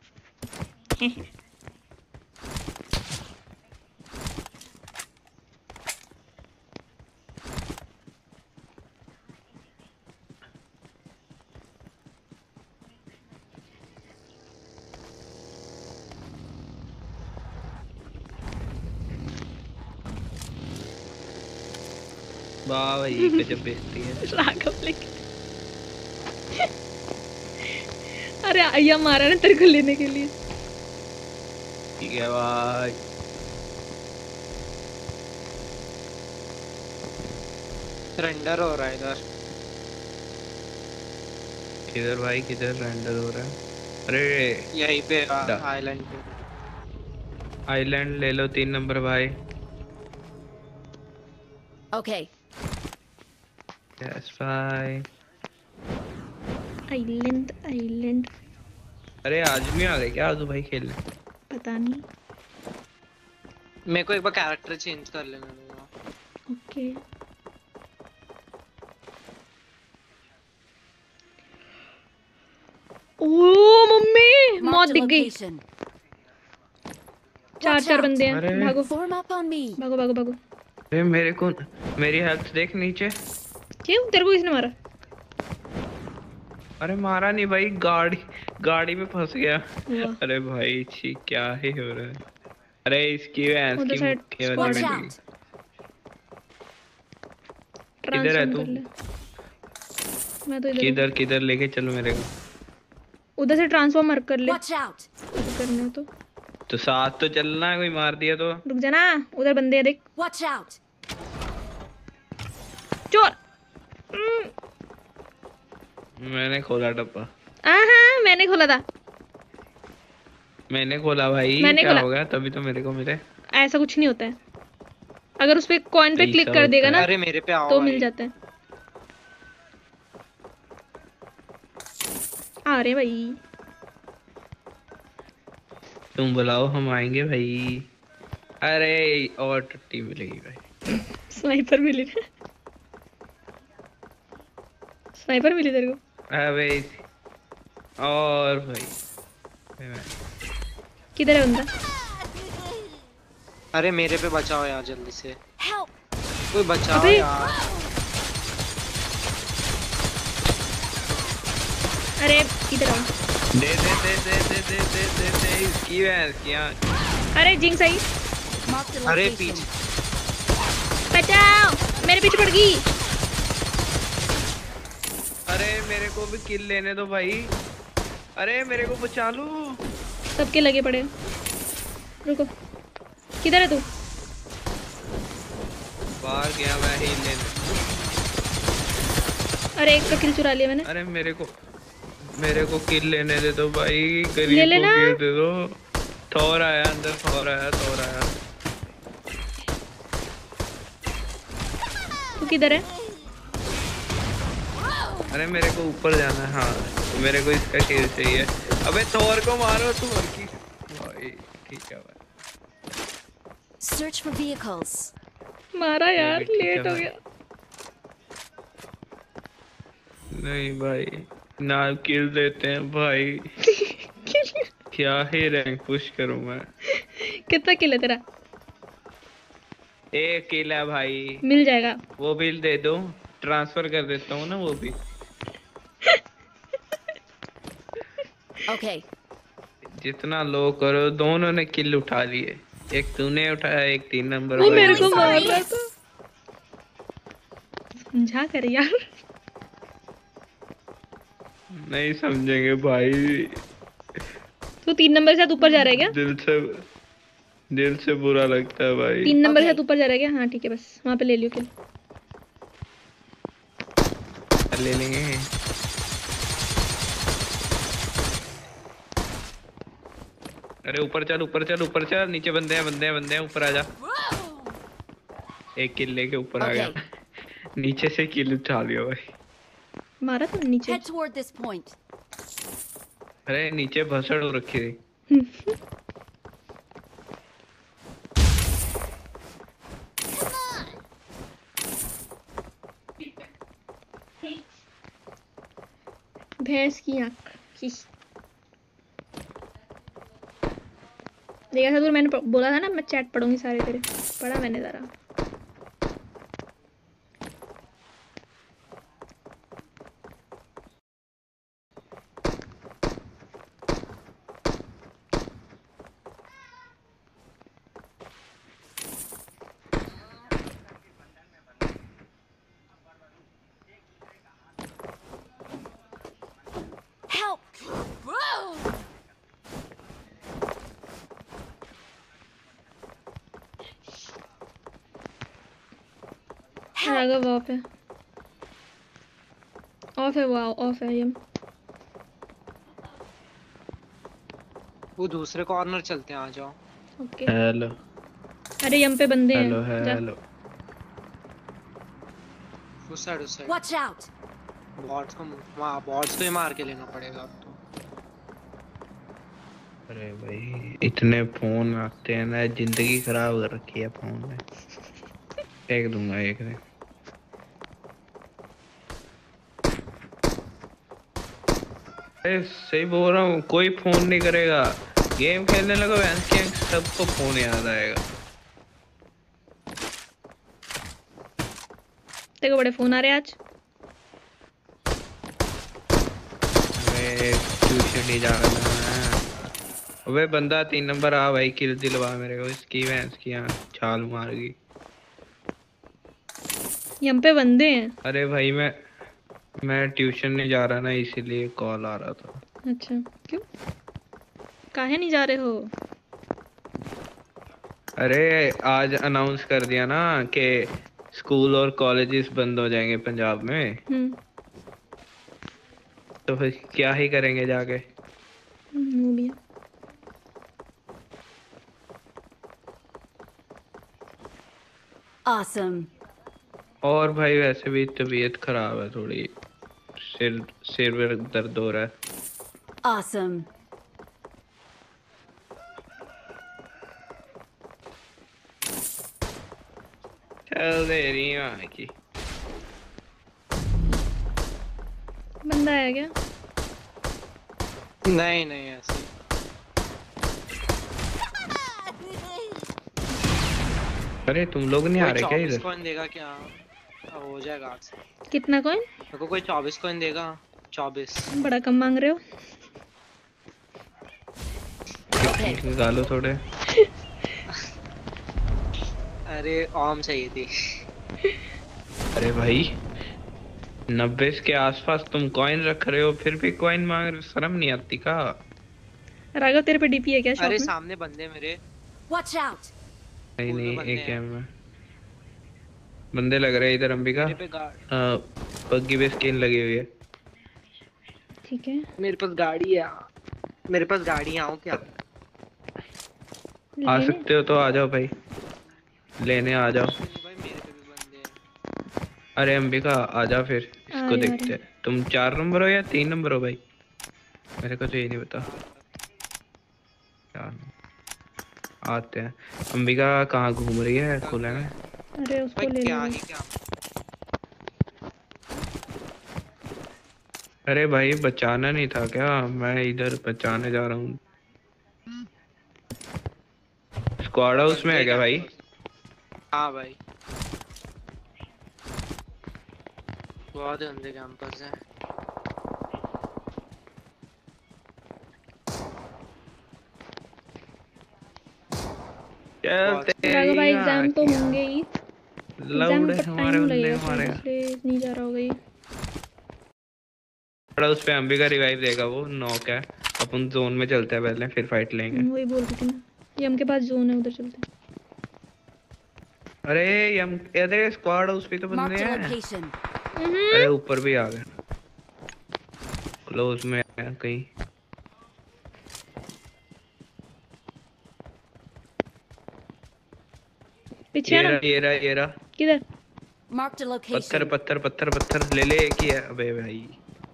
वाह भाई, गजब बेइज्जती है। राघव लेके। अरे आया मारा ना तेरे को लेने के लिए। ठीक है भाई। रेंडर हो रहा है इधर। किधर भाई, किधर रेंडर हो रहा है? अरे यहीं पे डा- आइलैंड पे। आइलैंड ले लो, तीन नंबर भाई। Okay. यस भाई। Island island. अरे आज नहीं आ गए क्या आजू भाई खेलने? पता नहीं। मेरे को एक बार कैरेक्टर चेंज कर लेना दूंगा। ओके। ओ मम्मी, मौत Marked a दिख गई। location. चार Watch चार out. बंदे हैं। अरे। भागो Form up on me. भागो भागो भागो। अरे मेरे को, मेरी हेल्थ देख नीचे। क्यों, तेरे को किसने मारा? अरे मारा नहीं भाई, गाड़ी गाड़ी में फंस गया। वाह। अरे भाई छी, क्या ही हो रहा है? अरे इसकी भैंस उधर की साइड मुक्के स्पॉट वाली Watch बेटी। out. किधर है ट्रांसफर तू? कर ले। मैं तो इधर किधर किधर लेके चलो मेरे को। हूँ। उधर से ट्रांसफॉर्मर कर ले। Watch out. करना है तो तो साथ तो चलना है, कोई मार दिया तो। रुक जा ना, उधर बंदे हैं देख। Watch out. चोर। हम्म, मैंने खोला डब्बा। हाँ मैंने खोला था। मैंने खोला भाई। मैंने क्या खोला। हो गया? तभी तो मेरे को मिले। ऐसा कुछ नहीं होता है। अगर उस पे कॉइन पे ऐसा क्लिक कर होता देगा है। ना अरे मेरे पे आओ तो भाई। मिल जाता है। आ रहे भाई। तुम बुलाओ, हम आएंगे भाई। अरे और टट्टी मिलेगी भाई। स्नाइपर मिली ना। स्नाइपर मिली तेरे को? अबे और भाई, किधर है बंदा? अरे मेरे पे बचाओ यार जल्दी से। Help. कोई बचाओ अबे। यार। अरे इधर आओ। दे दे दे दे दे दे दे दे दे इसकी भैंस की आँख। अरे जिंग सही। Marked a अरे location. पीछे। बचाओ, मेरे पीछे पड़ गई। अरे मेरे को भी किल लेने दो भाई। अरे मेरे को बचा लो। सबके लगे पड़े। रुको, किधर है तू? बाहर गया मैं ही लेने। अरे एक का किल चुरा लिया मैंने। अरे मेरे को मेरे को किल लेने दे दो भाई, ले गरीब को लेना। किल दे दो। थोर आया अंदर, थोर आया थोर आया। तू किधर है? अरे मेरे को ऊपर जाना है। हाँ मेरे को इसका किल चाहिए। अबे थोर को मारो, थोर की भाई। भाई ठीक है भाई। Search for vehicles. मारा यार, ठीक है लेट हो भाई। गया। नहीं भाई ना किल देते हैं भाई। क्या ही रैंक पुश करूं मैं। कितना किल है तेरा? एक किल है भाई। मिल जाएगा। वो बिल दे दो, ट्रांसफर कर देता हूँ ना वो भी। Okay. जितना लो करो, दोनों ने किल उठा लिए। एक तूने उठाया, एक तीन नंबर वो भाई मेरे ने को उठाया। मार रहा था। समझा कर यार। नहीं समझेंगे भाई। तू तीन नंबर के साथ ऊपर जा रहा है क्या? दिल से दिल से बुरा लगता है भाई। तीन नंबर के साथ ऊपर जा रहा है क्या? हाँ ठीक है, बस वहाँ पे ले लियो किल। ले लेंगे। अरे ऊपर चल, ऊपर चल, ऊपर चल। नीचे बंदे हैं, बंदे हैं, बंदे हैं। ऊपर आ जा। एक किल लेके ऊपर आ गया। नीचे से किल उठा लिया भाई। मारा था नीचे। Head toward this point. अरे नीचे भसड़ हो रखी थी। भैंस की आँख की। देखा था, तो मैंने प- बोला था ना मैं चैट पढ़ूंगी सारे तेरे। पढ़ा मैंने जरा। Help! Whoa! राघव ऑफ है। ऑफ है वो, ऑफ है ये। वो दूसरे कॉर्नर चलते हैं, आ जाओ। ओके। हेलो। अरे यम पे बंदे हैं। हेलो जा। हेलो। उस साइड उस साइड। Watch out! बॉट्स को वहाँ बॉट्स को ही मार के लेना पड़ेगा अब तो। अरे भाई इतने फोन आते हैं ना, जिंदगी खराब कर रखी है फोन ने। फेंक दूंगा एक ने। अरे सही बोल रहा हूँ, कोई फोन नहीं करेगा। गेम खेलने लगो वैसे के सबको फोन याद आएगा। तेरे को बड़े फोन आ रहे हैं आज। मैं ट्यूशन नहीं जा रहा था। अबे बंदा तीन नंबर आ भाई, किल दिलवा मेरे को। इसकी भैंस की यहाँ छाल मार गई। यम पे बंदे हैं। अरे भाई मैं मैं ट्यूशन नहीं जा रहा ना, इसीलिए कॉल आ रहा था। अच्छा क्यों? काहे नहीं जा रहे हो? अरे आज अनाउंस कर दिया ना कि स्कूल और कॉलेजेस बंद हो जाएंगे पंजाब में। हम्म। तो फिर क्या ही करेंगे जाके। हम्म, वो भी है। Awesome. और भाई वैसे भी तबीयत खराब है थोड़ी। सिर सिर में दर्द हो रहा है। Awesome. चल दे रही हूँ वहाँ की। बंदा है क्या? नहीं नहीं ऐसे। अरे तुम लोग नहीं आ रहे क्या इधर? कॉइन देगा क्या? अब हो जाएगा आज से। कितना कॉइन? मेरे को कोई चौबीस कॉइन देगा। चौबीस। बड़ा कम मांग रहे हो। निकालो थोड़े। अरे आम चाहिए थी। अरे भाई नब्बे के आसपास तुम कॉइन रख रहे हो, फिर भी कॉइन मांग रहे हो। शर्म नहीं आती का? राघव तेरे पे डीपी है क्या शॉप अरे में? सामने बंदे मेरे। Watch out! नहीं फूल में नहीं बंदे एक हैं। है मैं। बंदे लग रहे हैं इधर अंबिका। मेरे पे गा- आ, बग्गी पे स्किन लगी हुई है। ठीक है। मेरे पास गाड़ी है। मेरे पास गाड़ी है, आओ क्या? आ सकते हो तो आ जाओ भाई, लेने आ जाओ। भाई मेरे पे भी बंदे हैं। अरे अंबिका आ जा फिर, आ इसको रही, आ देखते हैं। तुम चार नंबर हो या तीन नंबर हो भाई? मेरे को तो ये नहीं पता। चार नंबर। आते हैं। अंबिका कहाँ घूम रही है खुले में? अरे उसको भाई ले क्या लो। ही क्या अरे भाई बचाना नहीं था क्या? मैं इधर बचाने जा रहा हूँ। स्क्वाड हाउस में है बंदे क्या भाई? कैंपर्स। हाँ भाई बहुत गंदे कैंपर्स हैं। चलते राघव भाई एग्जाम तो क्या होंगे ही। एग्जाम लौड़े पर हमारे टाइम बंदे लगेगा शायद, हमारे। इसलिए नहीं जा रहा होगा ये। थोड़ा उस पे अंबिका रिवाइव देगा, वो नॉक है। अपन जोन में चलते हैं पहले, फिर फाइट लेंगे। हम्म, वही बोल रही थी मैं। ये हम के पास जोन है, उधर चलते हैं। अरे यम अरे स्क्वाड हाउस पे तो बंदे Marked a हैं। location. अरे ऊपर भी आ गए। क्लोज में है कहीं। पीछे ये है ना? रहा ये रहा ये रहा। किधर? Marked a पत्थर location. पत्थर पत्थर पत्थर ले ले, एक ही है। अबे भाई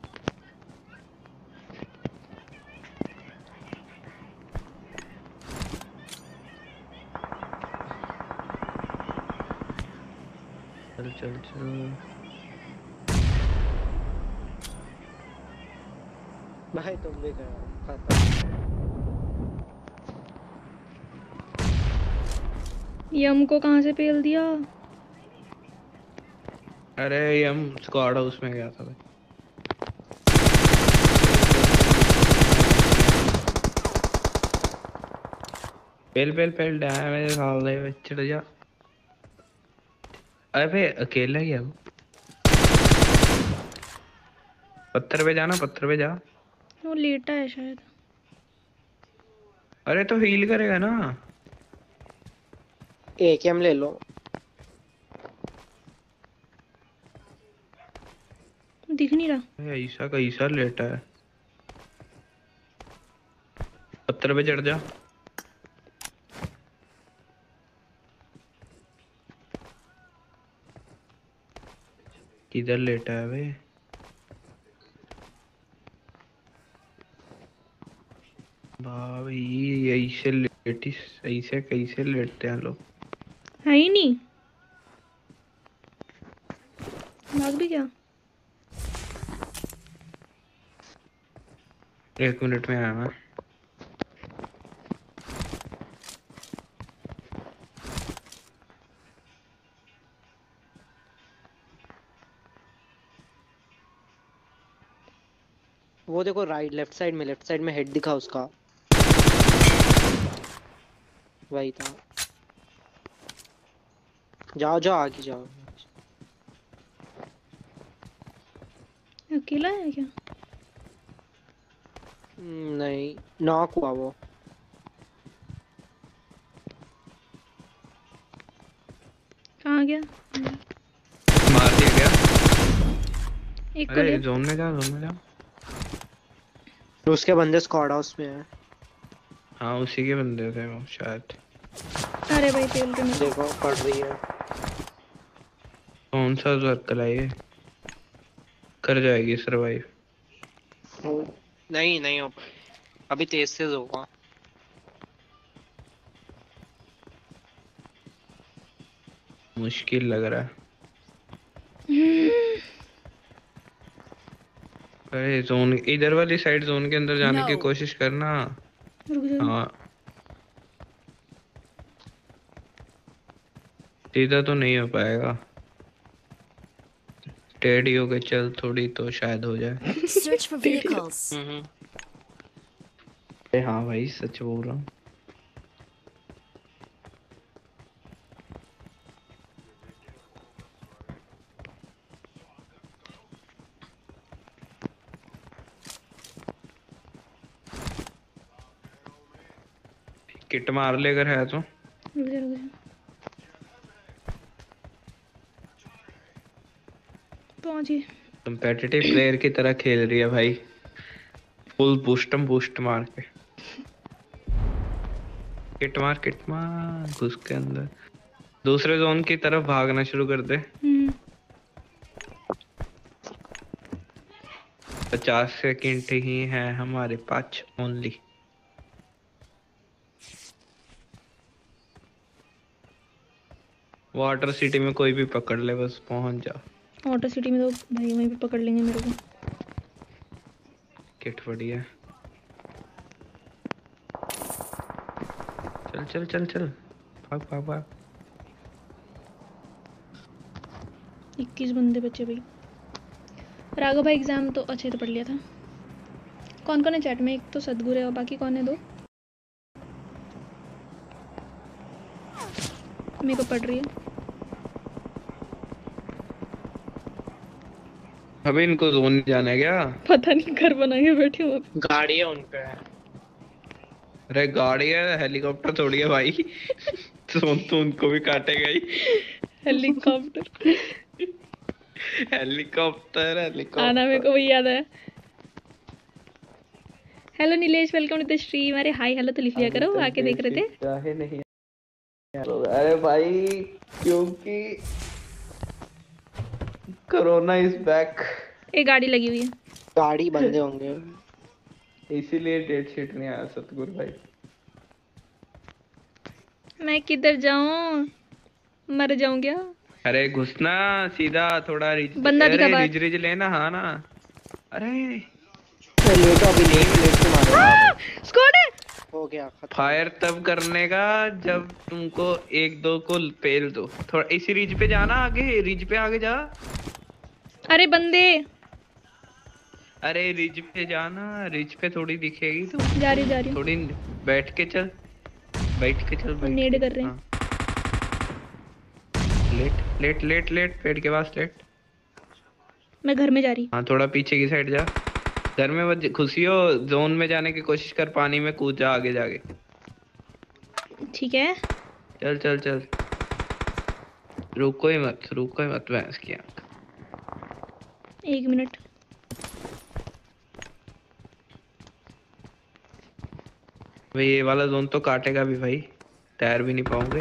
चल चल चल। भाई तुम भी करो खत्म। यम को कहाँ से पेल दिया? अरे यम स्क्वाड हाउस में गया था भाई। पेल पेल पेल डैमेज साले चढ़ जा। अबे अकेला ही है वो। पत्थर पे जाना, पत्थर पे जा। वो लेटा है शायद। अरे तो हील करेगा ना। एक एम ले लो। दिख नहीं रहा। ऐसा कैसा लेटा है? पत्थर पे चढ़ जा। किधर लेटा है बे? भाई ऐसे लेटी, ऐसे कैसे लेटते हैं लोग? है ही नहीं। भाग भी क्या? एक मिनट में आया मैं। वो देखो राइट लेफ्ट साइड में, लेफ्ट साइड में हेड दिखा उसका। वही था। जाओ जाओ आगे जाओ। अकेला है क्या? नहीं नॉक हुआ वो। कहाँ गया? मार दिया गया। एक को अरे ले। जोन में जा, जोन में जा। उसके बंदे स्क्वाड हाउस में हैं। हाँ उसी के बंदे थे वो शायद। अरे भाई पेल के मैं। देखो पड़ रही है। कौन सा सर्कल है ये? कर जाएगी सरवाइव। नहीं नहीं हो पाएगा। अभी तेज से होगा। मुश्किल लग रहा है। अरे जोन इधर वाली साइड, जोन के अंदर जाने की No. कोशिश करना। रुक जा। हाँ सीधा तो नहीं हो पाएगा। टेढ़ी हो गई चल थोड़ी तो शायद हो जाए। Search for vehicles. अरे हाँ भाई सच बोल रहा हूँ। किट मार ले अगर है तो। रुक जा रुक जा। पहुंची। कम्पेटिटिव प्लेयर की तरह खेल रही है भाई। फुल बूस्टम बूस्ट मार के। किट मार किट मार घुस के अंदर। दूसरे जोन की तरफ भागना शुरू कर दे। पचास सेकंड ही है हमारे पास ओनली। वाटर सिटी में कोई भी पकड़ ले, बस पहुंच जा। वाटर सिटी में तो भाई वहीं पे पकड़ लेंगे मेरे को। किट पड़ी है। चल चल चल चल, भाग भाग भाग। इक्कीस बंदे बचे भाई। राघव भाई एग्जाम तो अच्छे से पढ़ लिया था। कौन कौन है चैट में? एक तो सदगुरु है और बाकी कौन है? दो मेरे को पढ़ रही है। अबे इनको जोन जाना है क्या? पता नहीं, घर बना के बैठे हो। गाड़ी है उनपे। अरे गाड़ी है, हेलीकॉप्टर थोड़ी है भाई। जोन तो उनको भी काटेगा ही। हेलीकॉप्टर हेलीकॉप्टर हेलीकॉप्टर आना मेरे को वही याद है। Hello Nilesh, welcome to the stream. अरे हाय हेलो तो लिख लिया करो, आके देख रहे थे। चाहे नहीं। अरे भाई क्योंकि कोरोना इज बैक। एक गाड़ी लगी हुई है। गाड़ी बंदे होंगे इसीलिए डेट शीट नहीं आया सतगुरु भाई। मैं किधर जाऊं, मर जाऊं क्या? अरे घुसना सीधा, थोड़ा रिज बंदा दिखा बाहर। रिज रिज लेना। हाँ ना। अरे लेट अभी नहीं, लेट से मारो। स्क्वाड है। हो गया फायर तब करने का जब तुमको एक दो को पेल दो। थोड़ा इसी रिज पे जाना, आगे रिज पे आगे जा। अरे बंदे, अरे रिज पे जाना, रिज पे थोड़ी दिखेगी तो। जा रही जा रही थोड़ी बैठ के चल, बैठ के चल। बैठ नेड कर रहे हैं। हाँ। लेट लेट लेट लेट पेड़ के पास लेट। मैं घर में जा रही। हाँ थोड़ा पीछे की साइड जा। घर में मत खुशियो, जोन में जाने की कोशिश कर, पानी में कूद जा आगे जाके। ठीक है चल चल चल, रुको ही मत, रुको ही मत भैंस की आंख। एक मिनट। भाई ये वाला जोन तो काटेगा भी भाई, तैर भी नहीं पाओगे।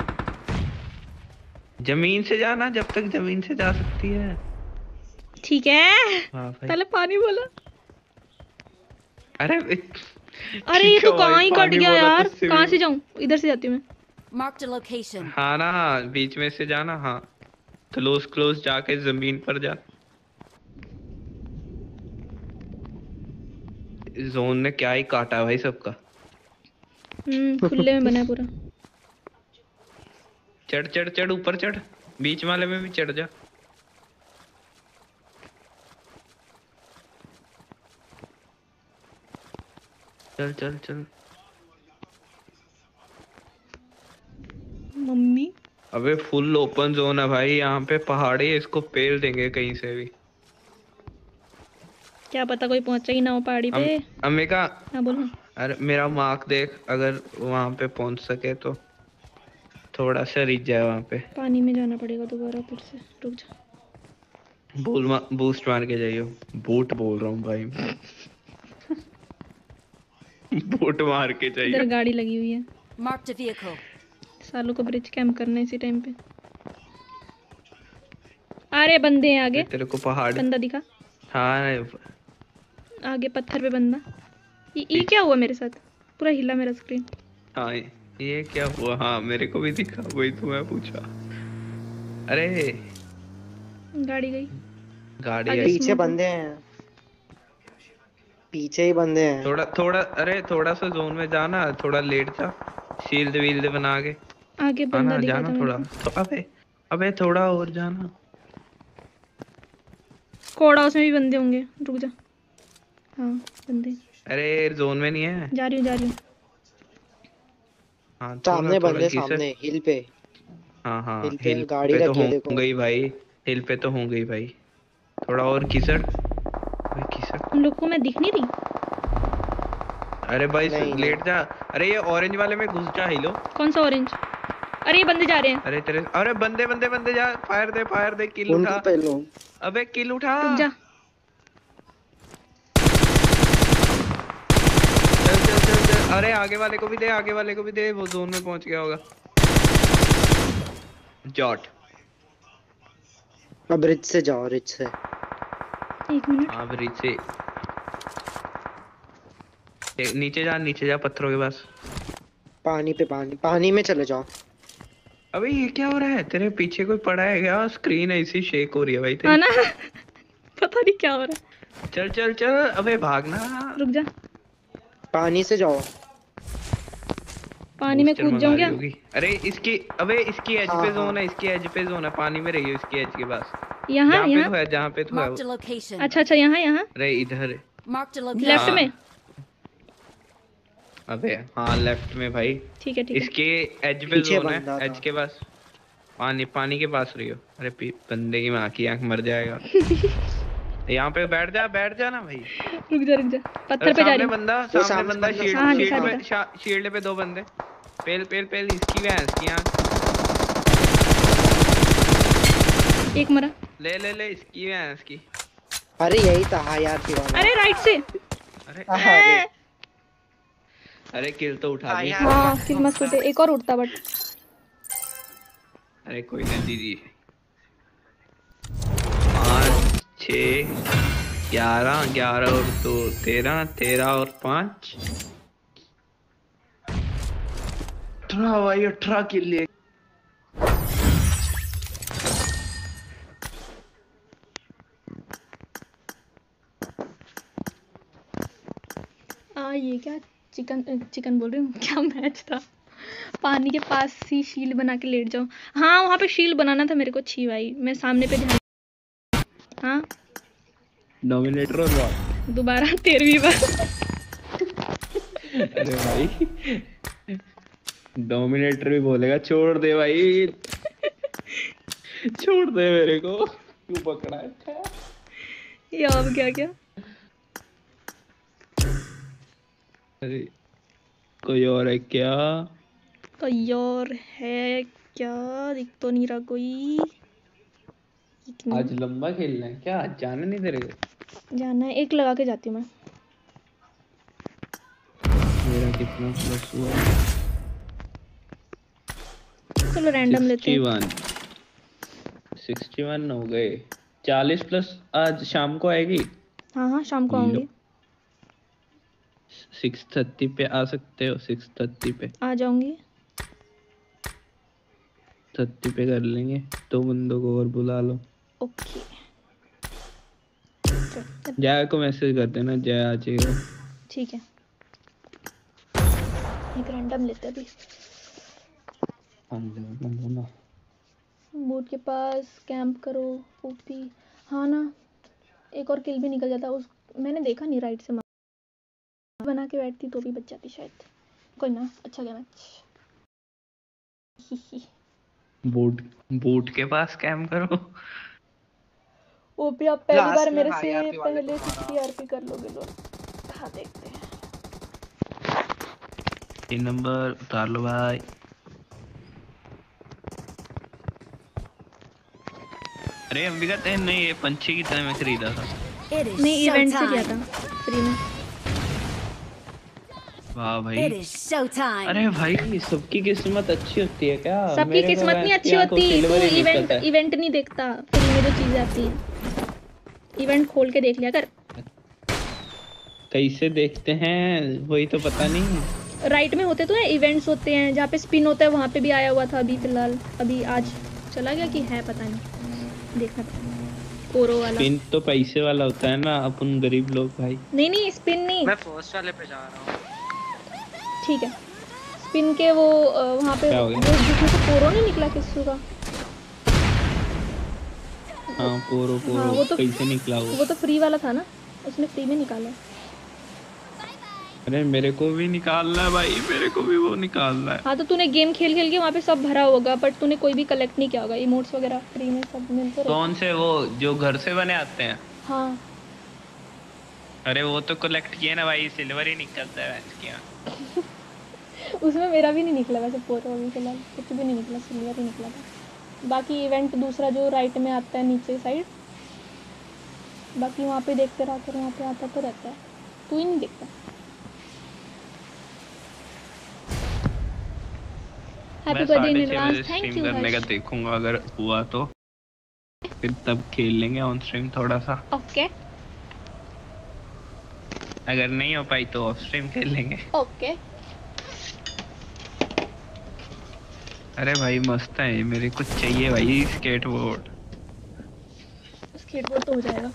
जमीन से जाना, जब तक जमीन से जा सकती है। ठीक है। हाँ भाई। पहले पानी बोला। अरे अरे ये तो कहाँ ही कट गया यार। कहाँ से जाऊँ? इधर से जाती हूँ मैं। Marked a location. हाँ ना, बीच में से जाना। हाँ क्लोज क्लोज जाके जमीन पर जा। जोन ने क्या ही काटा भाई सबका। हम्म खुले में बना है पूरा। चढ़ चढ़ चढ़, ऊपर चढ़, बीच वाले में भी चढ़ जा। चल चल चल। मम्मी अबे फुल ओपन जोन है भाई, यहाँ पे पहाड़ी है, इसको पेल देंगे कहीं से भी। क्या पता कोई पहुंचा ही ना हो पहाड़ी पे। अम्बिका हाँ बोलो। अरे मेरा मार्क देख, अगर वहाँ पे पहुंच सके तो थोड़ा सा रिच जाए वहाँ पे। पानी में जाना पड़ेगा दोबारा फिर से। रुक जा। बोल मा, बूस्ट मार के जाइयो। बूट बोल रहा हूँ भाई। बूट मार के जाइयो। इधर गाड़ी लगी हुई है। Marked a vehicle. सालों को ब्रिज कैंप करना है इसी टाइम पे। अरे बंदे हैं आगे। तेरे को पहाड़ बंदा दिखा। हाँ आगे पत्थर पे बंदा। ये, ये क्या हुआ मेरे साथ? पूरा हिला मेरा स्क्रीन। हाँ ये क्या हुआ? हाँ मेरे को भी दिखा, वही तो मैं पूछा। अरे गाड़ी गई। गाड़ी गई। पीछे बंदे हैं, पीछे ही बंदे हैं। थोड़ा थोड़ा, अरे थोड़ा सा जोन में जाना, थोड़ा लेट जा, शील्ड वील्ड बना के। आगे बंदा दिखा जाना था थोड़ा तो। अबे अबे थोड़ा और जाना। कोड़ा उसमें भी बंदे होंगे। रुक जा। हाँ बंदे। अरे जोन में नहीं है। जा रही हूँ जा रही हूँ। हाँ सामने बंदे, सामने हिल पे। हाँ हाँ हिल पे हिल गाड़ी पे तो रखी है, देखो। होंगे ही भाई, हिल पे तो होंगे ही भाई। थोड़ा और किसर भाई, किसर। उन लोग को मैं दिख नहीं रही। अरे भाई नहीं, लेट जा। अरे ये ऑरेंज वाले में घुस जा। हिलो। कौन सा ऑरेंज? अरे ये बंदे जा रहे हैं। अरे तेरे, अरे बंदे बंदे बंदे जा। फायर दे फायर दे, किल उठा। अबे किल उठा। रुक जा। चल चल चल चल। अरे आगे वाले को भी दे, आगे वाले को भी दे, वो जोन में पहुंच गया होगा। जॉट। अब रिच से जाओ, रिच से। एक मिनट। हाँ ब्रिज से नीचे जा, नीचे जा पत्थरों के पास। पानी पे, पानी पानी में चले जाओ। अबे ये क्या हो रहा है? तेरे पीछे कोई पड़ा है क्या? स्क्रीन ऐसी शेक हो रही है भाई हाँ तेरी। ना पता नहीं क्या हो रहा है। चल चल चल, अबे भागना। रुक जा, पानी से जाओ। पानी में बूस्टर कूद मंगा जाऊं रही क्या? होगी। अरे इसकी, अबे इसकी एज हाँ, पे हाँ। जोन है, इसकी एज पे जोन है, पानी में रही है इसकी एज के पास। यहाँ जहाँ पे यहाँ तो है, जहाँ पे तो है। Marked a location. अच्छा अच्छा यहाँ यहाँ अरे इधर। Marked a left location. में। अबे हाँ लेफ्ट में भाई। ठीक है ठीक है। इसके एज पे पीछे जोन बंदा है, था। एज के पास। पानी पानी के पास रही हो। अरे पी- बंदे की माँ की आंख मर जाएगा। यहाँ पे बैठ जा, बैठ जा ना भाई। रुक जा रुक जा, पत्थर अरे पे जा सामने रही हूँ। बंदा, वो सामने सामने बंदा, बंदा, शील्ड हाँ, शील्ड दिखा, पे, शा- शील्ड पे दो बंदे। पेल पेल पेल इसकी भैंस की आंख। एक मरा। ले ले ले इसकी भैंस की। अरे यही था हाँ यार दीवाना। अरे राइट से। अरे अरे अरे किल तो उठा दी। हाँ किल मस्त उठे, एक और उठता बट। अरे कोई ना दीदी। पाँच छः ग्यारह, ग्यारह और दो तेरह, तेरह और पाँच अठारह भाई, अठारह किल लिए। आ ये क्या चिकन चिकन बोल रही हूँ, क्या मैच था। पानी के पास ही शील्ड बना के लेट जाओ। हाँ वहाँ पे शील्ड बनाना था मेरे को। छी भाई मैं सामने पे ध्यान। हाँ डोमिनेटर और what? दोबारा तेरहवीं बार। अरे भाई डोमिनेटर भी बोलेगा। छोड़ दे भाई, छोड़ दे मेरे को, क्यों पकड़ा है? ये अब क्या क्या। अरे कोई और है क्या? कोई और है क्या? दिख तो नहीं रहा कोई। इतनी- आज लंबा खेलना है क्या? आज जाने नहीं दे रहे? जाना है, एक लगा के जाती हूँ मैं। मेरा कितना प्लस हुआ? चलो रैंडम लेते हैं। इकसठ इकसठ हो गए। चालीस प्लस आज शाम को आएगी। हाँ हाँ शाम को आऊंगी। सिक्स थर्टी पे आ सकते हो? सिक्स थर्टी पे आ जाऊंगी। थर्टी पे कर लेंगे। दो बंदों को और बुला लो। ओके जया को मैसेज कर देना, जया आ जाएगा। ठीक है। एक रैंडम लेते हैं अभी। बोट के पास कैंप करो ओपी। हाँ ना, एक और किल भी निकल जाता। उस मैंने देखा नहीं, राइट से बना के बैठती तो भी बच जाती शायद। कोई ना, अच्छा गया मैच। बोट बोट के पास कैम करो। ओपी आप पहली Last बार में मेरे high से R P वाले पहले को मारा। सिक्सटी आरपी कर लोगे लोग। हाँ देखते हैं। तीन नंबर उतार लो भाई। अरे अंबिका तेने ये पंछी की तरह मैं खरीदा था। It is नहीं इवेंट से किया showtime. था फ्री में। वाह भाई। It is showtime. अरे भाई सबकी किस्मत अच्छी होती है क्या? सबकी मेरे को किस्मत नहीं ऐसी अच्छी आंखों होती। तू सिल्वर ही इवेंट निकलता है। इवेंट नहीं देखता, फ्री में जो चीजें आती हैं इवेंट खोल के देख लिया कर। कैसे देखते हैं वही तो पता नहीं। राइट में होते तो है इवेंट्स होते हैं जहाँ पे स्पिन होता है, वहाँ पे भी आया हुआ था अभी फिलहाल। अभी आज चला गया कि है पता नहीं, देखना था। कोरो वाला पिन तो पैसे वाला होता है ना, अपन गरीब लोग भाई। नहीं नहीं स्पिन नहीं। मैं फर्स्ट वाले पे जा रहा हूँ। ठीक है स्पिन के वो अ, वहाँ पे क्या हो गया? वो जिसमें से कोरो नहीं निकला किसी का। हाँ पोरो पोरो हाँ, वो तो- कैसे निकला वो? वो तो फ्री वाला था ना, उसने फ्री में निकाला। अरे मेरे को भी निकालना है भाई, मेरे को भी वो निकालना है। हाँ तो तूने गेम खेल खेल के वहाँ पे सब भरा होगा, बट तूने कोई भी कलेक्ट नहीं किया होगा। इमोट्स वगैरह फ्री में सब मिलते रहते। कौन से? वो जो घर से बने आते हैं? हाँ अरे वो तो कलेक्ट किए ना भाई, सिल्वर ही निकलता है इसके यहाँ। उसमें मेरा भी नहीं निकला वैसे। पोरो अभी फिलहाल कुछ भी नहीं निकला, सिल्वर ही निकला था। बाकी इवेंट दूसरा जो राइट में आता है नीचे साइड, बाकी वहाँ पे देखते रहा कर, वहाँ पे आता तो रहता है, तू ही नहीं देखता। हैप्पी मैं बर्थडे साढ़े इन छह एडवांस। बजे थैंक स्ट्रीम यू करने का देखूंगा, अगर हुआ तो फिर तब खेल लेंगे ऑन स्ट्रीम थोड़ा सा। ओके अगर नहीं हो पाई तो ऑफ स्ट्रीम खेल लेंगे। ओके। अरे भाई मस्त है, मेरे को चाहिए भाई स्केटबोर्ड। स्केटबोर्ड तो हो जाएगा।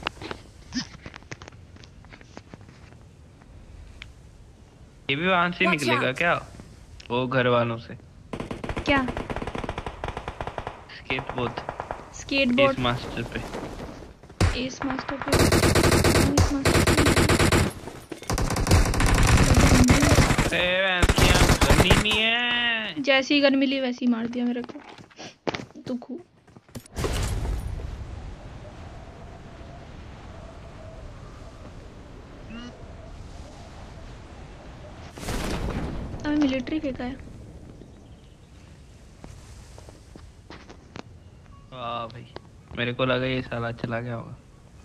ये भी वहां से निकलेगा क्या? वो घर वालों से क्या? स्केटबोर्ड स्केटबोर्ड एस मास्टर पे। एस मास्टर पे एस मास्टर पे गन ही नहीं है। जैसी गन मिली वैसी मार दिया मेरे को। दुख हुआ। अभी मिलिट्री फेंका है। वाह भाई, मेरे को लगा ये साला चला गया होगा।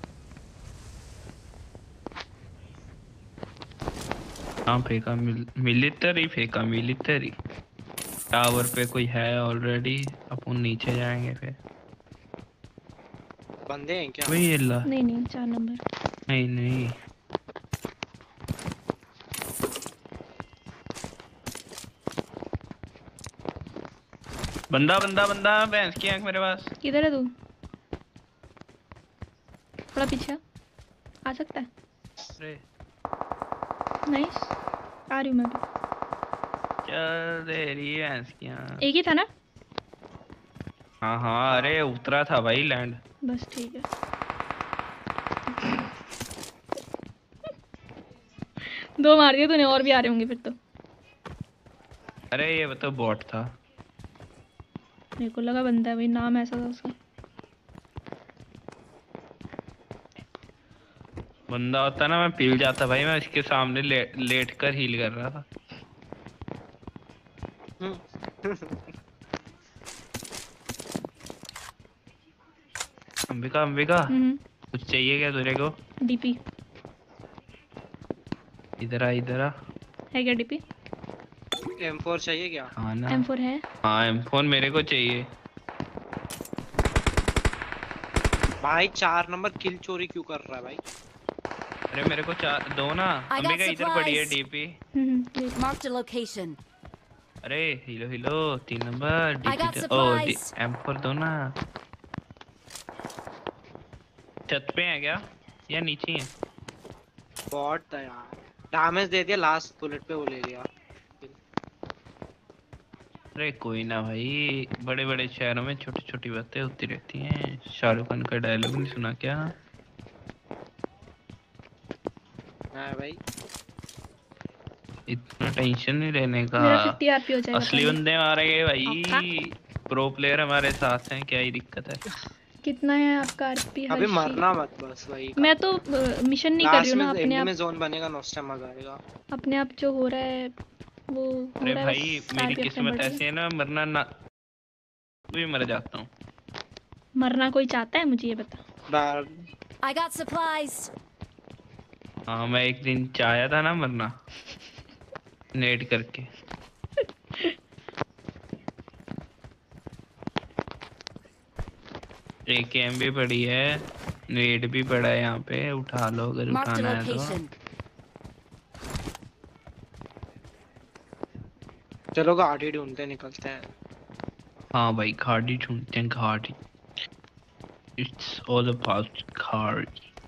हाँ फेंका, मिल, मिलिट्री फेंका, मिलिट्री। टावर पे कोई है ऑलरेडी, अपन नीचे जाएंगे फिर। बंदे हैं क्या? वही अल्लाह। नहीं नहीं चार नंबर। नहीं नहीं बंदा बंदा बंदा भैंस की आंख मेरे पास। किधर है तू? थोड़ा पीछे आ सकता है? अरे नाइस, आ रही हूँ मैं भी। चल दे रही है भैंस की आंख। एक ही था ना? हाँ हाँ, अरे उतरा था भाई लैंड। बस ठीक है। दो मार दिए तूने, और भी आ रहे होंगे फिर तो। अरे ये तो बॉट था। मेरे को लगा बंदा है भाई, नाम ऐसा था उसका। बंदा होता ना मैं पिल जाता भाई, मैं इसके सामने ले, लेट कर हील कर रहा था। अंबिका अंबिका कुछ चाहिए क्या तेरे को? डीपी इधर आ इधर आ। है क्या डीपी? एम फोर चाहिए क्या? हाँ ना एम फोर है। हाँ एम फोर मेरे को चाहिए। भाई चार नंबर किल चोरी क्यों कर रहा है भाई? अरे मेरे को चार दो ना। अंबिका इधर पड़ी है डीपी। Marked a location. अरे हिलो हिलो तीन नंबर डीपी ओ एम फोर दो ना। छत पे है क्या या नीचे है? बॉट था यार, डैमेज दे दिया लास्ट बुलेट पे, वो ले लिया। अरे कोई ना भाई, बड़े बड़े शहरों में छोटी छोटी बातें होती रहती हैं। शाहरुख खान का डायलॉग नहीं सुना क्या? हाँ भाई, इतना टेंशन नहीं लेने का। मेरा फिफ्टी आरपी हो जाएगा। असली बंदे मारे गए भाई, प्रो प्लेयर हमारे साथ हैं, क्या ही दिक्कत है? कितना है आपका आरपी? अभी मरना मत बस भाई। मैं तो मिशन नहीं कर रही हूँ ना, अपने आप में जोन बनेगा ना, उस टाइम मजा आएगा। अपने आप जो हो रहा है वो हो अरे रहा भाई है। मेरी किस्मत ऐसी है ना, मरना ना भी मर जाता हूँ। मरना कोई चाहता है मुझे ये बता। I got supplies. हाँ मैं एक दिन चाहा था ना मरना, नेट करके। एक एम भी पड़ी है, नेट भी पड़ा है यहाँ पे, उठा लो अगर उठाना है तो। चलो गाड़ी ढूंढते निकलते हैं। हाँ भाई गाड़ी ढूंढते हैं, गाड़ी। It's all about car.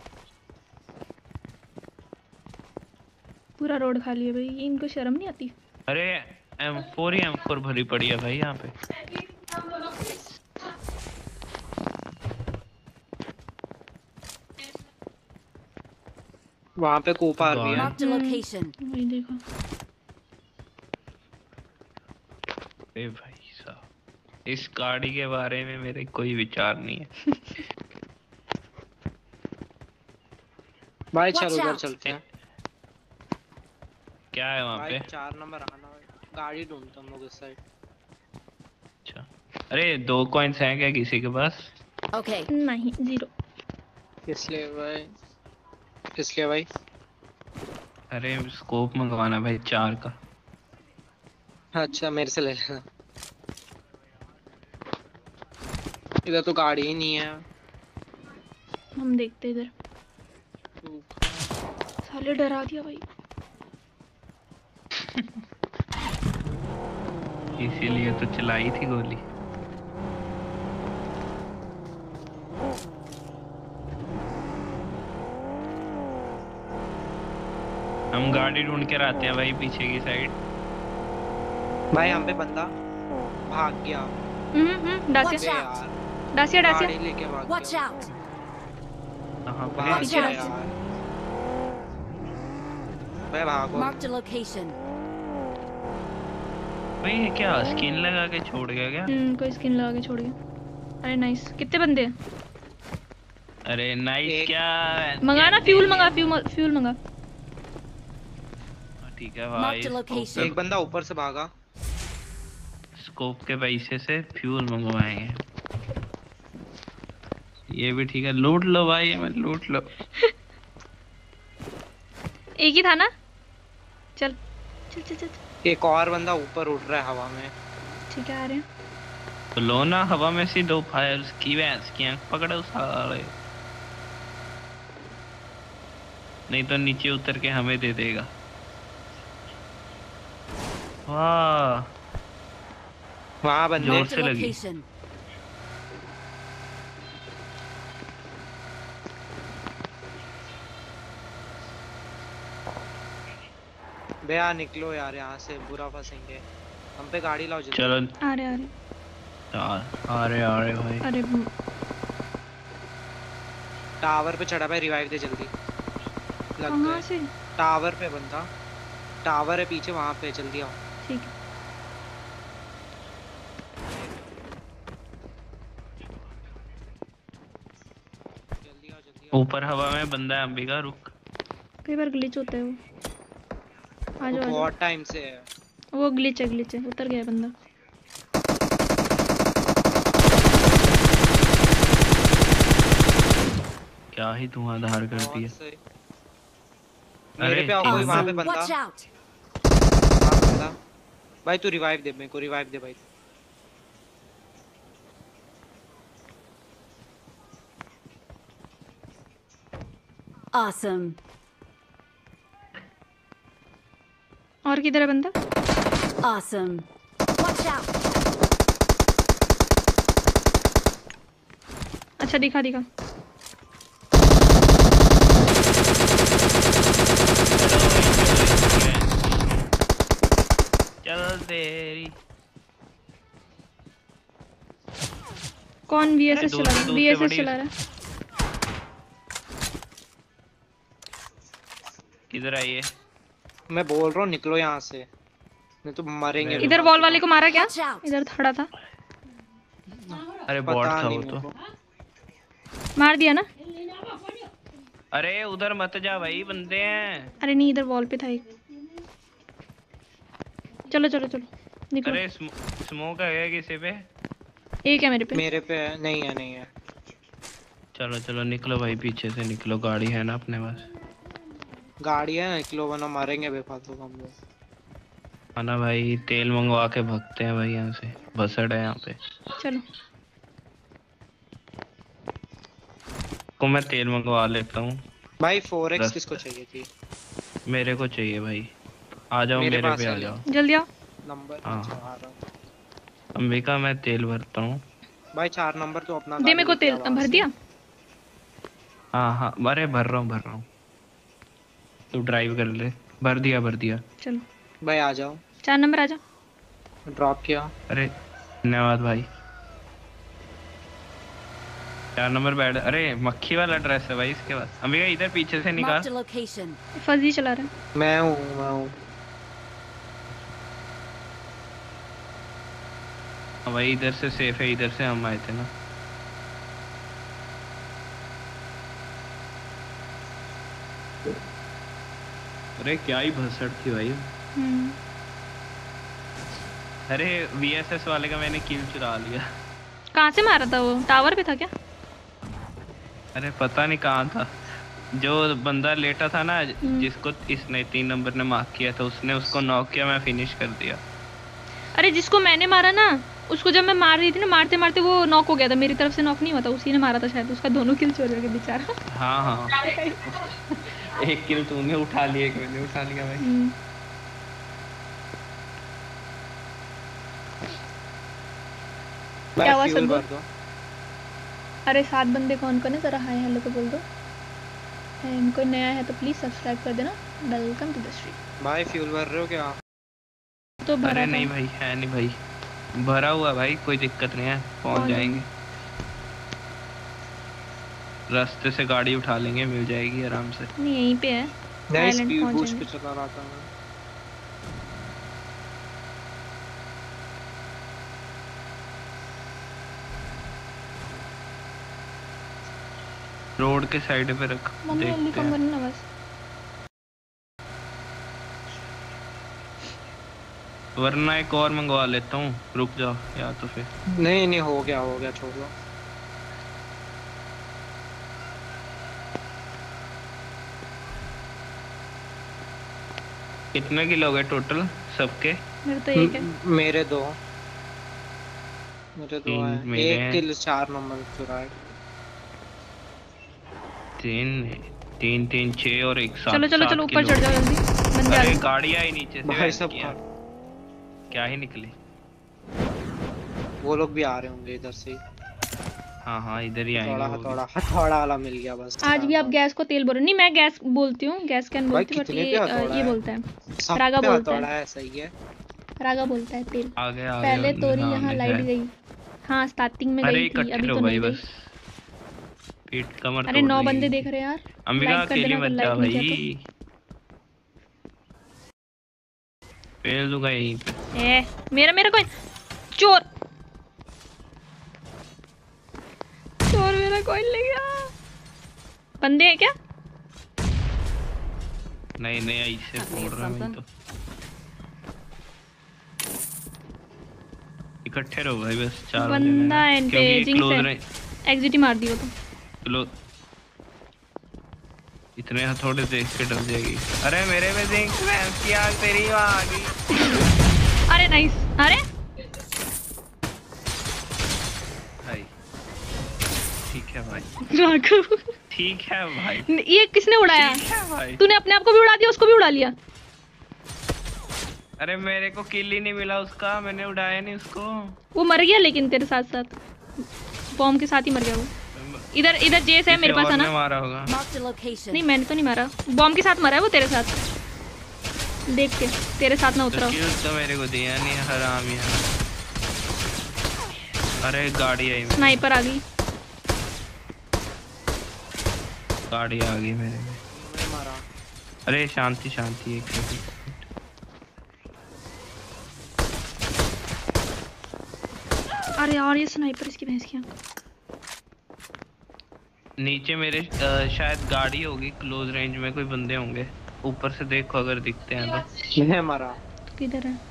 पूरा रोड खाली है भाई, इनको शर्म नहीं आती? अरे एम फोर ही एम फोर भरी पड़ी है भाई यहाँ पे। वहाँ पे कोपार भी है। वही देखो। ए भाई साहब, इस गाड़ी के बारे में मेरे कोई विचार नहीं है। भाई चलो उधर चलते हैं। क्या है वहाँ पे? चार नंबर आना, गाड़ी ढूंढते हम लोग इस साइड। अच्छा, अरे दो कॉइन्स हैं क्या किसी के पास? Okay okay. नहीं, जीरो। इसलिए भाई, इसलिए भाई अरे स्कोप मंगवाना भाई चार का। अच्छा मेरे से ले लेना। इधर तो गाड़ी ही नहीं है। हम देखते इधर। साले डरा दिया भाई। इसीलिए तो चलाई थी गोली। हम गाड़ी ढूंढ के आते हैं भाई पीछे की साइड। भाई हम पे बंदा भाग गया। हम्म हम्म डासिया डासिया डासिया गाड़ी लेके भाग Watch गया। out! कहां पे? भाग पीछे गया डासिया। यार। भाई भागो। Marked a location. भाई ये क्या स्किन लगा के छोड़ गया क्या? हम्म कोई स्किन लगा के छोड़ गया। अरे नाइस। कितने बंदे हैं? अरे नाइस क्या? मंगा ना फ्यूल मंगा फ्यूल फ्यूल मंगा। ठीक है भाई। Marked a location. एक बंदा ऊपर से भागा। स्कोप के पैसे से फ्यूल मंगवाएंगे। ये भी ठीक है। लूट लो भाई, मैं लूट लो। एक ही था ना? चल चल चल चल। एक और बंदा ऊपर उड़ रहा है हवा में। ठीक है आ रहे हैं। तो लो ना हवा में से दो फायर्स की भैंस की आंख पकड़ो साले। नहीं तो नीचे उतर के हमें दे देगा। वाह वहाँ बंदे। जोर Marked से a लगी। location. बे यार निकलो यार यहाँ से, बुरा फंसेंगे। हम पे गाड़ी लाओ जल्दी। चलो आ रहे आ रहे आ आ रहे आ रहे भाई। अरे टावर पे चढ़ा भाई, रिवाइव दे जल्दी। लग कहाँ गए। से? टावर पे बंदा। टावर है पीछे, वहाँ पे जल्दी आओ। ठीक है। ऊपर हवा में बंदा है अंबिका, रुक। कई बार ग्लिच होता है वो। आ वो जाओ आ बहुत टाइम से है। जाओ। वो ग्लिच है ग्लिच है। उतर गया बंदा। क्या ही धुआंधार कर दिया। मेरे पे आओ कोई, वहाँ पे बंदा। Watch out! वहाँ बंदा। भाई तू रिवाइव दे, मेरे को रिवाइव दे भाई। Awesome. और किधर है बंदा? Awesome. Watch out! अच्छा दिखा दिखा। चल तेरी। कौन वीएसएस दूर चला से- रहा है? दूर से वीएसएस बड़ी- चला रहा है। किधर आई है? मैं बोल रहा हूँ निकलो यहाँ से, नहीं तो मरेंगे। इधर वॉल वाले को मारा क्या? इधर खड़ा था। अरे पता बॉट था नहीं वो मेरे तो। मार दिया ना? अरे उधर मत जा भाई, बंदे हैं। अरे नहीं इधर वॉल पे था एक। चलो चलो चलो निकलो। अरे स्मो, स्मोक है किसी पे? एक है मेरे पे। मेरे पे है। नहीं है नहीं है। चलो चलो निकलो भाई, पीछे से निकलो, गाड़ी है ना अपने पास। गाड़ी है, निकलो वरना मारेंगे बेफालतू को हम लोग। आना भाई, तेल मंगवा के भगते हैं भाई यहाँ से। बसड़ है यहाँ पे। चलो को मैं तेल मंगवा लेता हूँ। भाई फोर एक्स दस- किसको चाहिए थी? मेरे को चाहिए भाई। आ जाओ मेरे मेरे पास पे आ है। जाओ। जल्दी आओ। नंबर हाँ। अच्छा, आ रहा हूँ। अंबिका मैं तेल भरता हूँ। भाई चार नंबर तो अपना दे गाड़ी मेरे को लेके तेल आ वहाँ भर से। दिया। हाँ हाँ अरे भर रहा हूँ भर रहा हूँ। तू ड्राइव कर ले। भर दिया भर दिया। चलो भाई आ जाओ। चार नंबर आ जाओ। ड्रॉप किया। अरे धन्यवाद भाई। चार नंबर बैठ। अरे मक्खी वाला ड्रेस है भाई इसके पास। अंबिका इधर पीछे से निकाल। Marked a location. फजी चला रहा है। मैं हूँ मैं हूँ। हाँ भाई इधर से सेफ है, इधर से हम आए थे ना। अरे क्या ही भसड़ थी भाई। हम्म अरे वीएसएस वाले का मैंने किल चुरा लिया। कहाँ से मारा था वो? टावर पे था क्या? अरे पता नहीं कहाँ था। जो बंदा लेटा था ना, जिसको इसने तीन नंबर ने मार्क किया था, उसने उसको नॉक किया, मैं फिनिश कर दिया। अरे जिसको मैंने मारा ना, उसको जब मैं मार रही थी ना, मारते मारते वो नॉक हो गया था। मेरी तरफ से नॉक नहीं हुआ था, उसी ने मारा था शायद। उसका दोनों किल चोर हो गए बेचारा। हाँ हाँ एक किल तूने उठा लिया, एक मैंने उठा लिया भाई। क्या हुआ फ्यूल सदगुरु? भर दो। अरे सात बंदे कौन कौन है जरा हाय हेलो तो बोल दो। कोई नया है तो प्लीज सब्सक्राइब कर देना। Welcome to the stream. भाई फ्यूल भर रहे हो क्या? तो भरा अरे था। नहीं भाई, है नहीं भाई, भरा हुआ भाई, कोई दिक्कत नहीं है, पहुंच जाएंगे। रास्ते से गाड़ी उठा लेंगे, मिल जाएगी आराम से। नहीं यहीं पे है। नहीं आइलैंड स्पीड पहुंच बूस्ट जाएंगे। पे चला रहा था मैं। रोड के साइड पे रख, मम्मी जल्दी देखते कम हैं। करना बस। वरना एक और मंगवा लेता हूँ, रुक जाओ या तो फिर। नहीं नहीं हो गया हो गया, छोड़ दो। कितने किलो हो गए टोटल सबके? मेरे तो एक है। म- मेरे दो मेरे दो तीन है। मेरे एक हैं। किलो चार नंबर चुरा है। तीन तीन तीन छह और एक सात। चलो चलो सात चलो ऊपर किलो। चढ़ जाओ जल्दी। बंदे आ अरे गए। गाड़ी आई नीचे से, भाई वैसे सब क्या क्या ही निकली। वो लोग भी आ रहे होंगे इधर से। हाँ हाँ इधर ही आएंगे हथौड़ा वो भी। हथौड़ा हथौड़ा वाला मिल गया बस। आज भी आप गैस को तेल बोलो। नहीं मैं गैस बोलती हूँ, गैस कैन भाई बोलती हूँ, बट कितने ये पे अ, हथौड़ा ये है? बोलता है। सब रागा पे बोलता हथौड़ा है। है, सही है। रागा बोलता है तेल। आ गए आ गए पहले उन- तोरी हाँ, यहाँ उन्हें लाइट है। गई। हाँ स्टार्टिंग में अरे गई थी, इकट्ठे अभी लो तो भाई नहीं गई। बस, पीठ कमर अरे तोड़ नौ देगी। बंदे देख रहे हैं यार। अंबिका लाइक कर अकेली देना मत अगर जा लाइक नहीं किया भाई, फेल दूंगा यहीं पे। तो। ए मेरा मेरा कोई चोर चोर मेरा कोई ले गया। बंदे हैं क्या? नहीं नहीं ऐसे फोड़ रहा मैं तो। इकट्ठे रहो भाई बस, चार बजे बंदा में, इन पे क्योंकि जिंक क्लोज से रहे। एग्जिट ही मार दियो तो। क्लोज इतने हथौड़े देख के डर जाएगी। अरे मेरे में जिंक में क्या तेरी वहाँ आ गई। अरे नाइस। अरे भाई ठीक है भाई, राघव ठीक है भाई, ये किसने उड़ाया? ठीक है भाई। तूने अपने आप को भी उड़ा दिया, उसको भी उड़ा लिया। अरे मेरे को किल ही नहीं मिला उसका, मैंने उड़ाया नहीं उसको। वो मर गया लेकिन तेरे साथ साथ बॉम्ब के साथ ही मर गया वो। इधर इधर जेस है मेरे किसी पास और है ने ना। मारा होगा। Marked a location. नहीं मैंने तो नहीं मारा, बॉम्ब के साथ मरा है वो तेरे साथ। देख के तेरे साथ ना तो उतरा। किल तो मेरे को दिया नहीं, हराम यार। अरे गाड़ी आई, स्नाइपर आ गई। गाड़ी आ गई मेरे में। मारा। अरे शांति शांति, एक सेकंड। अरे यार ये स्नाइपर इसकी भैंस की आंख। नीचे मेरे अ, शायद गाड़ी होगी, क्लोज रेंज में कोई बंदे होंगे। ऊपर से देखो अगर दिखते हैं तो। मैं मारा। किधर है?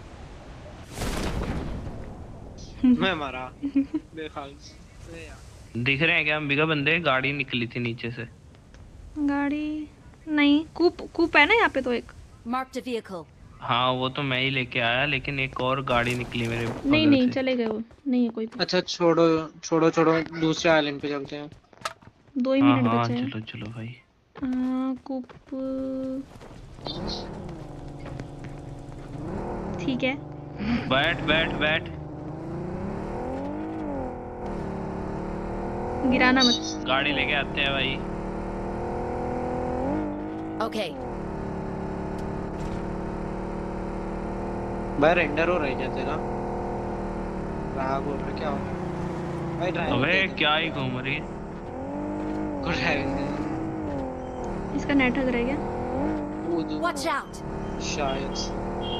मैं मारा। बेखाल से यार। दिख रहे हैं क्या अंबिका बंदे? गाड़ी निकली थी नीचे से। गाड़ी नहीं, कूप कूप है ना यहाँ पे तो एक। Marked a vehicle. हाँ वो तो मैं ही लेके आया, लेकिन एक और गाड़ी निकली मेरे बगल नहीं नहीं से। चले गए वो, नहीं है कोई भी। अच्छा छोड़ो छोड़ो छोड़ो, दूसरे आइलैंड पे चलते हैं। दो ही हाँ मिनट हाँ बचे हैं। चलो चलो भाई। आ, कूप ठीक है। बैठ बैठ बैठ, गिराना मत। गाड़ी लेके आते हैं भाई। Okay. भाई रेंडर हो रही है तेरा। राग हो रहा क्या हो रहा है? भाई ड्राइविंग अबे दे दे। क्या ही घूम रही है। को ड्राइविंग दे दे। इसका नेट हग रहा है क्या? कूद Watch out. शायद से।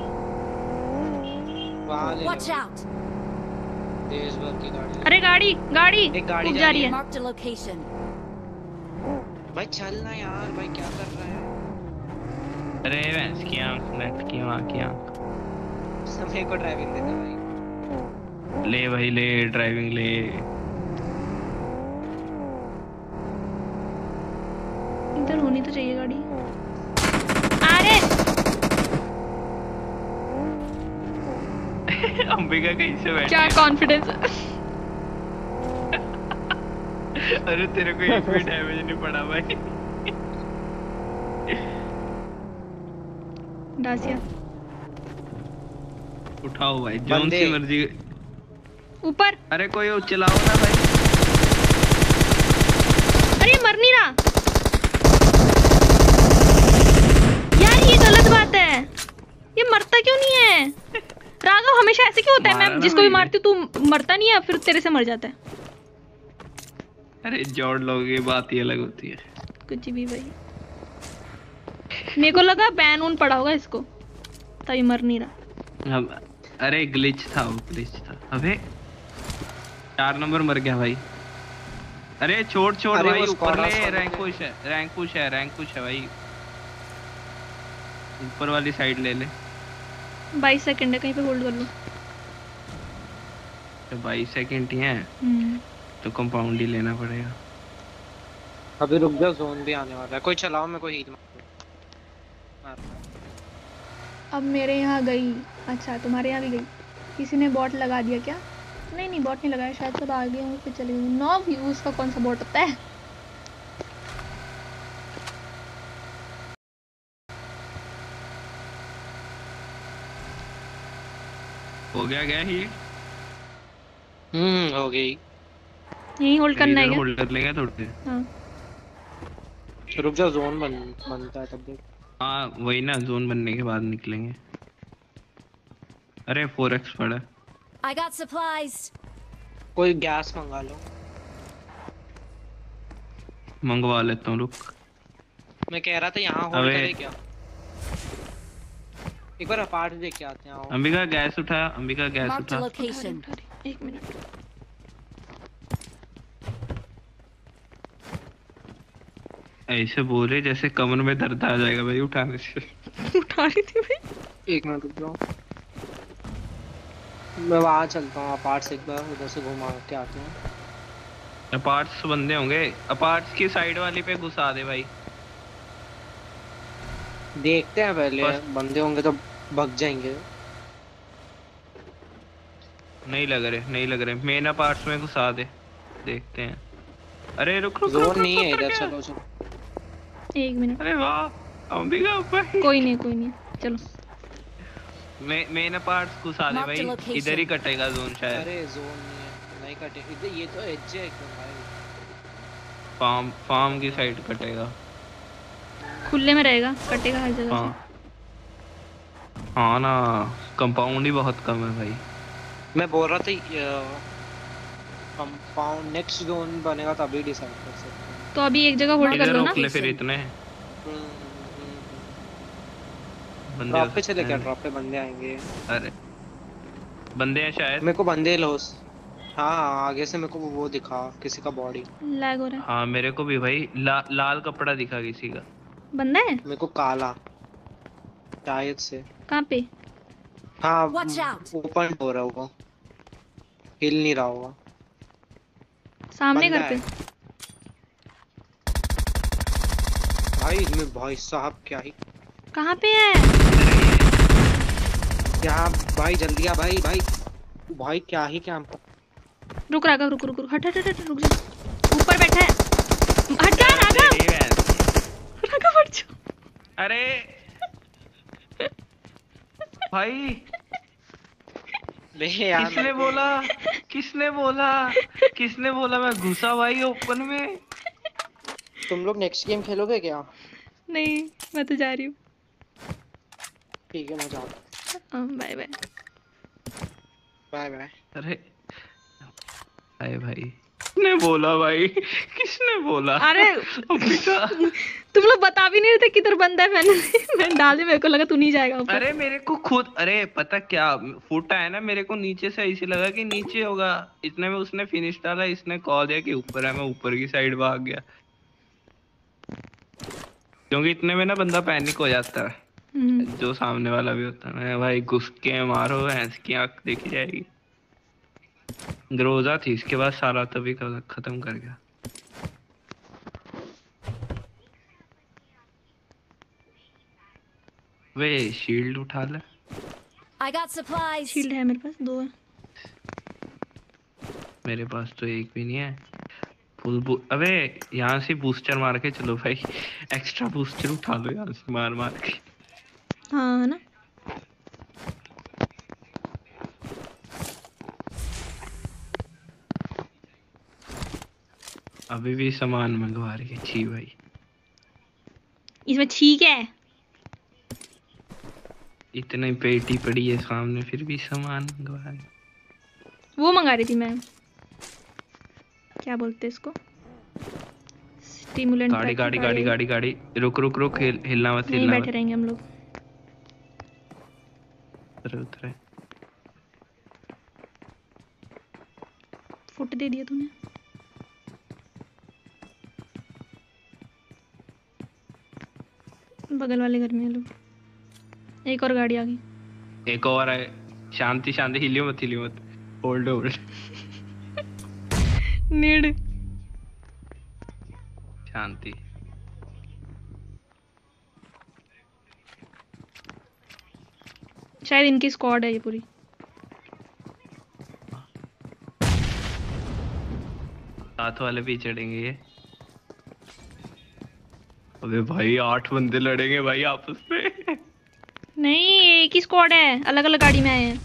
वहाँ ले Watch लो। out. देश भर की गाड़ी। अरे गाड़ी गाड़ी एक गाड़ी कूद जा जा रही रही है। Marked a location. भाई चलना यार, भाई क्या कर रहा है? अरे भैंस की आंख, नेट की माँ की आंख। समय को ड्राइविंग दे दे भाई। ले भाई ले, ड्राइविंग ले। इधर होनी तो चाहिए गाड़ी। अरे अंबिका कैसे बैठी क्या है? कॉन्फिडेंस। अरे तेरे को एक भी डैमेज नहीं पड़ा भाई। डासिया उठाओ भाई, जोन बंदे। सी मर्जी। ऊपर। अरे कोई चलाओ ना भाई। अरे मर नहीं रहा यार, ये गलत बात है। ये मरता क्यों नहीं है? राघव हमेशा ऐसे क्यों होता है? मैं जिसको भी मारती हूँ तू मरता नहीं है, फिर तेरे से मर जाता है। अरे जोड़ लोगों की बात ही अलग होती है। कुछ भी भाई, मेरे को लगा बैन उन पड़ा होगा इसको, तभी मर नहीं रहा। अब अरे ग्लिच था, वो ग्लिच था। अबे चार नंबर मर गया भाई। अरे छोड़ छोड़ भाई, ऊपर ले। रैंक पुश है, रैंक पुश है, रैंक पुश है भाई। ऊपर वाली साइड ले ले। बाईस सेकंड है, कहीं पे होल्ड कर लो। तो बाईस सेकंड ही है तो कंपाउंड ही लेना पड़ेगा। अभी रुक जा, जोन भी आने वाला है। कोई चलाओ, मैं कोई हील मार। अब मेरे यहाँ गई। अच्छा तुम्हारे यहाँ भी गई। किसी ने बॉट लगा दिया क्या? नहीं नहीं बॉट नहीं लगाया, शायद सब आ गए होंगे फिर चले गए। नौ व्यूज का कौन सा बॉट होता है? हो गया गया ही। हम्म हो गई। यही होल्ड करना है क्या? होल्ड कर लेंगे थोड़ी देर। हाँ रुक जा, जोन बन बनता है तब देख। हाँ वही ना, जोन बनने के बाद निकलेंगे। अरे फोर एक्स पड़ा। I got supplies. कोई गैस मंगा लो। मंगवा लेता हूँ, रुक। मैं कह रहा था यहाँ होल्ड करे क्या? एक बार अपार्ट देख के आते हैं। आओ। अंबिका गैस उठा, अंबिका गैस Marked a उठा। location. एक मिनट। ऐसे बोल रहे जैसे कमर में दर्द आ जाएगा भाई उठाने से। उठा रही थी भाई। एक मिनट रुक जाओ, मैं वहाँ चलता हूँ। अपार्ट से एक बार उधर से घुमा के आते हैं। अपार्ट्स बंदे होंगे, अपार्ट्स की साइड वाली पे घुसा दे भाई। देखते हैं पहले, बंदे होंगे तो भग जाएंगे। नहीं लग रहे, नहीं लग रहे। मेन अपार्ट्स में घुसा दे, देखते हैं। अरे रुक रुक, जोन नहीं है इधर। चलो चलो एक मिनट। अरे वाह अंबिका भाई। कोई नहीं कोई नहीं, चलो। मे, मेन अपार्ट्स घुसा दे भाई, इधर ही कटेगा जोन शायद। अरे जोन नहीं है, नहीं कटे इधर। ये तो एज है एकदम भाई। फार्म फार्म की साइड कटेगा, खुले में रहेगा, कटेगा हर जगह हाँ हाँ ना, कंपाउंड ही बहुत कम है भाई। मैं बोल रहा था कंपाउंड नेक्स्ट जोन बनेगा तभी डिसाइड कर सकते हैं। तो अभी एक जगह होल्ड कर लो ना। फिर इतने बंदे ड्रॉप पे चले क्या? ड्रॉप पे बंदे आएंगे। अरे बंदे हैं शायद। मेरे को बंदे लॉस। हाँ हाँ आगे से मेरे को वो दिखा किसी का बॉडी लैग हो रहा है। हाँ मेरे को भी भाई। ला, लाल कपड़ा दिखा किसी का। बंदा है मेरे को काला शायद से। कहाँ पे? हाँ ओपन हो रहा होगा, हिल नहीं रहा होगा। सामने घर पे भाई। मैं भाई साहब क्या ही। कहाँ पे है? क्या भाई जल्दी आ भाई। भाई भाई क्या ही क्या। रुक राघव, रुक रुक रुक, हट हट हट, रुक जा। ऊपर बैठा है, हट जा राघव। राघव हट जा। अरे भाई किसने बोला, किसने बोला, किसने बोला मैं घुसा भाई ओपन में? तुम लोग नेक्स्ट गेम खेलोगे क्या? नहीं मैं तो जा रही हूँ। ठीक है मैं जाता हूँ। Bye bye bye bye. अरे अरे भाई किसने बोला भाई, किसने बोला? अरे तुम लोग बता भी नहीं रहे थे किधर बंदा है। मैंने मैंने डाल दिया, मेरे को लगा तू नहीं जाएगा ऊपर। अरे मेरे को खुद, अरे पता क्या फूटा है ना, मेरे को नीचे से ऐसे लगा कि नीचे होगा। इतने में उसने फिनिश डाला, इसने कॉल दिया कि ऊपर है। मैं ऊपर की साइड भाग गया क्योंकि इतने में ना बंदा पैनिक हो जाता है, जो सामने वाला भी होता है। भाई घुस के मारो, भैंस की आंख देखी जाएगी। ग्रोजा थी, इसके बाद सारा तभी खत्म कर गया। वे शील्ड उठा ले। I got supplies. शील्ड है मेरे पास, दो है। मेरे पास तो एक भी नहीं है। फुल बू अबे यहाँ से बूस्टर मार के चलो भाई, एक्स्ट्रा बूस्टर उठा लो यहाँ से मार मार के। हाँ है ना। अभी भी सामान मंगवा रही है छी भाई। इसमें ठीक है। इतनी पेटी पड़ी है सामने फिर भी सामान मंगवा रही। वो मंगा रही थी मैं, क्या बोलते हैं इसको, स्टिमुलेंट। गाड़ी गाड़ी गाड़ी गाड़ी गाड़ी रुक रुक रुक हिल, हिलना मत नहीं हिलना बैठे रहेंगे हम लोग। उतरे उतरे। फुट दे दिया तूने। बगल वाले घर में है लोग। एक और गाड़ी आ गई। एक और है। शांति शांति, हिलियो मत हिलियो मत। Hold hold. नीड शांति। शायद इनकी स्क्वाड है ये पूरी। साथ वाले भी चढ़ेंगे ये। अबे भाई आठ बंदे लड़ेंगे भाई आपस में। नहीं एक ही स्क्वाड है, अलग अलग गाड़ी में आए हैं।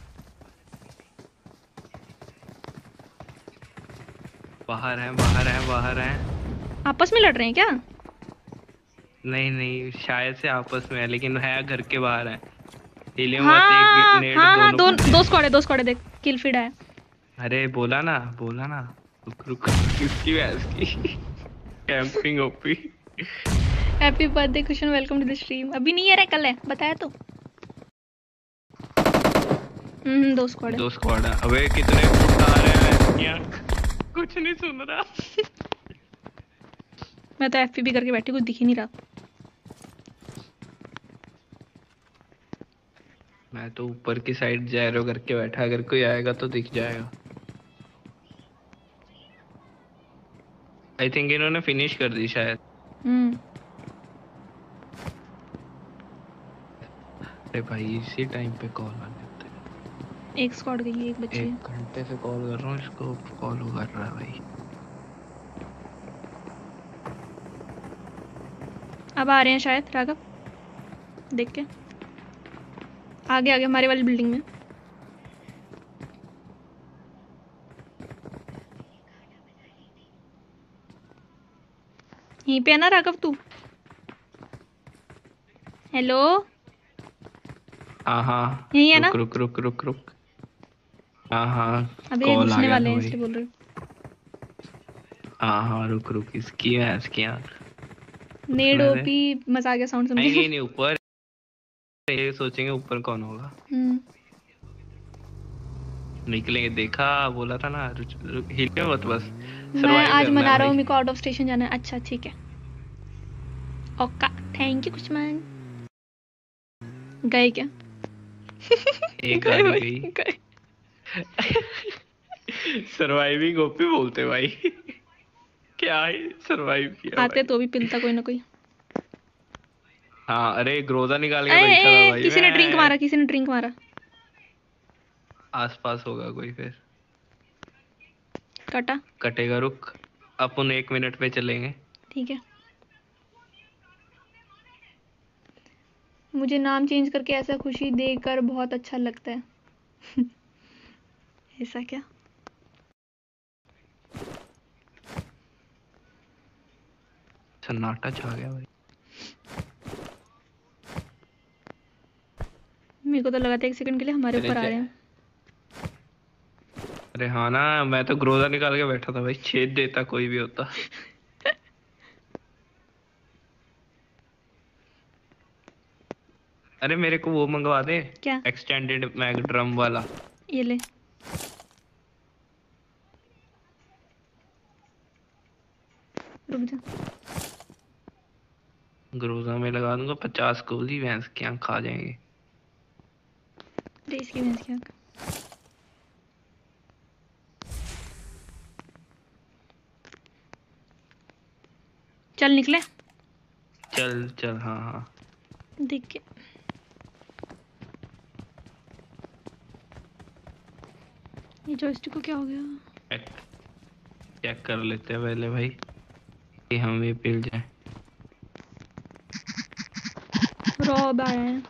बाहर हैं बाहर हैं बाहर हैं। आपस में लड़ रहे हैं क्या? नहीं नहीं शायद से आपस में है, लेकिन है घर के बाहर है। हिलियो मत। हाँ एक नेड हाँ हाँ, दो दोनों दो स्क्वाड है, दो स्क्वाड है, देख किल फीड है। अरे बोला ना बोला ना। रुक रुक किसकी वैस की camping OP. Happy birthday Kushan, welcome to the stream. अभी नहीं है रे, कल है, बताया तो। हम्म दो स्क्वाड है। दो स्क्वाड है। अबे कितने फुट आ रहे हैं यहाँ, कुछ नहीं सुन रहा। मैं तो एफपीबी करके बैठी, कुछ दिख ही नहीं रहा। मैं तो ऊपर की साइड जैरो करके बैठा, अगर कोई आएगा तो दिख जाएगा। आई थिंक इन्होंने फिनिश कर दी शायद। हम्म अरे भाई इसी टाइम पे कॉल आने होते हैं। एक स्क्वाड गई, एक बच्ची है। एक घंटे से कॉल कर रहा हूँ इसको, कॉल कर रहा है भाई। अब आ रहे हैं शायद राघव, देख के आगे आगे हमारे वाली बिल्डिंग में। यहीं पे है ना राघव तू? हेलो हाँ हाँ यही है ना? रुक रुक रुक रुक रुक। हाँ हाँ अबे ये कॉल आ घुसने गया वाले था हैं भाई। इसलिए बोल रहे हूँ। हाँ हाँ रुक रुक इसकी है इसकी आँख। नेड ओपी मजा आ गया साउंड सुन आएंगे के। नहीं ऊपर, ये सोचेंगे ऊपर कौन होगा। हम्म निकलेंगे, देखा बोला था ना। हिले मत बस। मैं survive आज करना है मना रहा हूँ, भाई। मेरे को आउट ऑफ स्टेशन जाना है। अच्छा ठीक है, ओका थैंक यू कुशमैन। गए क्या? एक गए गाड़ी भाई, गई। गए। सरवाइविंग ओपी बोलते भाई। क्या है सरवाइव किया आते भाई। तो भी पिलता कोई ना कोई। हाँ अरे ग्रोजा निकाल के ए, बैठा था ए, भाई किसी ने मैं। ड्रिंक मारा, किसी ने ड्रिंक मारा। आसपास होगा कोई फिर। कटा कटेगा रुक, अपन एक मिनट पे चलेंगे। ठीक है। मुझे नाम चेंज करके ऐसा खुशी देकर बहुत अच्छा लगता है। ऐसा क्या? सन्नाटा छा गया भाई। मेरे को तो लगा था एक सेकंड के लिए हमारे ऊपर आ रहे हैं। अरे हाँ ना, मैं तो ग्रोजा निकाल के बैठा था भाई, छेद देता कोई भी होता। अरे मेरे को वो मंगवा दे, क्या? एक्सटेंडेड मैग ड्रम वाला। ये ले। रुक जा। ग्रोजा में लगा दूंगा पचास गोली, भैंस की आँख खा जाएंगे। रेस की भैंस की आँख। चल निकले। चल चल हाँ हाँ। देख के ये जॉयस्टिक को क्या हो गया? चेक चेक कर लेते हैं पहले भाई कि हम ये पिल जाए। रॉब आया है।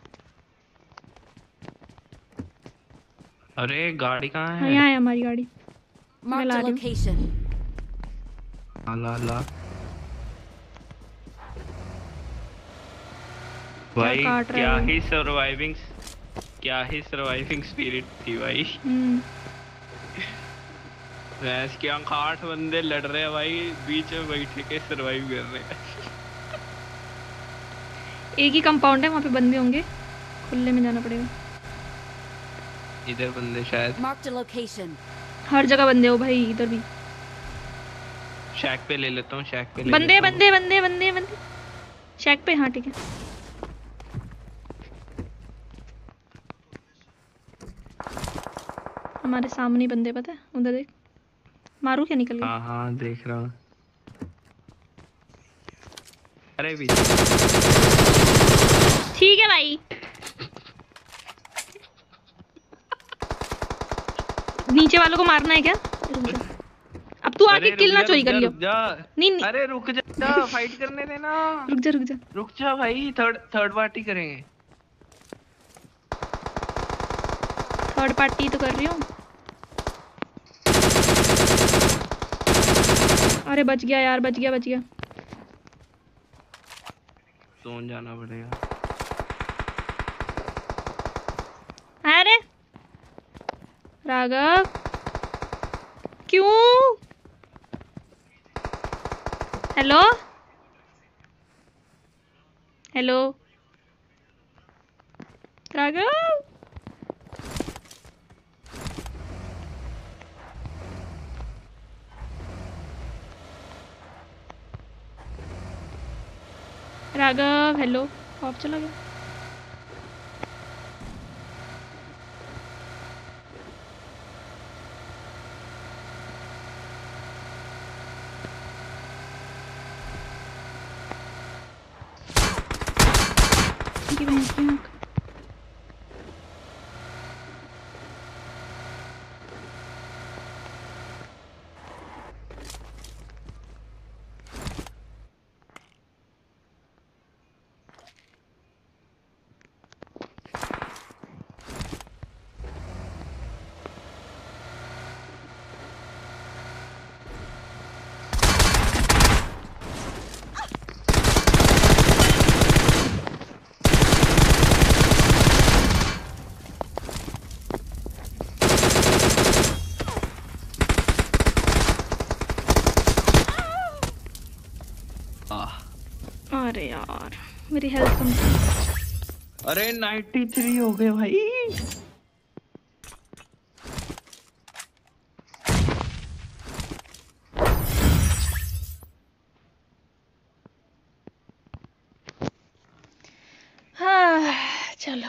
अरे गाड़ी कहाँ हाँ है? यहाँ है हमारी गाड़ी। मैं Marked ला a रही हूँ। location. ला ला भाई काट रहा है क्या वो? ही सर्वाइविंग क्या ही सर्वाइविंग स्पिरिट थी भाई। हम्म भैंस के आंख आठ बंदे लड़ रहे हैं भाई, बीच में बैठ के सर्वाइव कर रहे हैं। एक ही कंपाउंड है, वहाँ पे बंदे होंगे, खुले में जाना पड़ेगा। इधर बंदे शायद Marked a location. हर जगह बंदे हो भाई, इधर भी शैक पे ले लेता हूँ, शैक पे ले बंदे लेता हूँ। बंदे बंदे बंदे बंदे शैक पे। हाँ ठीक है। हमारे सामने बंदे, पता है उधर देख। मारू क्या? निकल गया। हाँ हाँ देख रहा हूँ। अरे भी ठीक है भाई। नीचे वालों को मारना है क्या? रुक जा। अब तू आके किल ना चोरी कर लियो। नहीं नहीं अरे रुक जा, जा फाइट करने देना। रुक जा रुक जा रुक जा भाई, थर्ड थर्ड पार्टी करेंगे। थर्ड पार्टी तो कर रही हूँ। अरे बच गया यार, बच गया बच गया। जोन जाना पड़ेगा। अरे राघव क्यों? Hello hello Raghav, Raghav hello. Of चला गया। की भैंस की आँख। अरे यार मेरी हेल्थ कम थी। अरे तिरानवे हो गए भाई। हाँ चलो।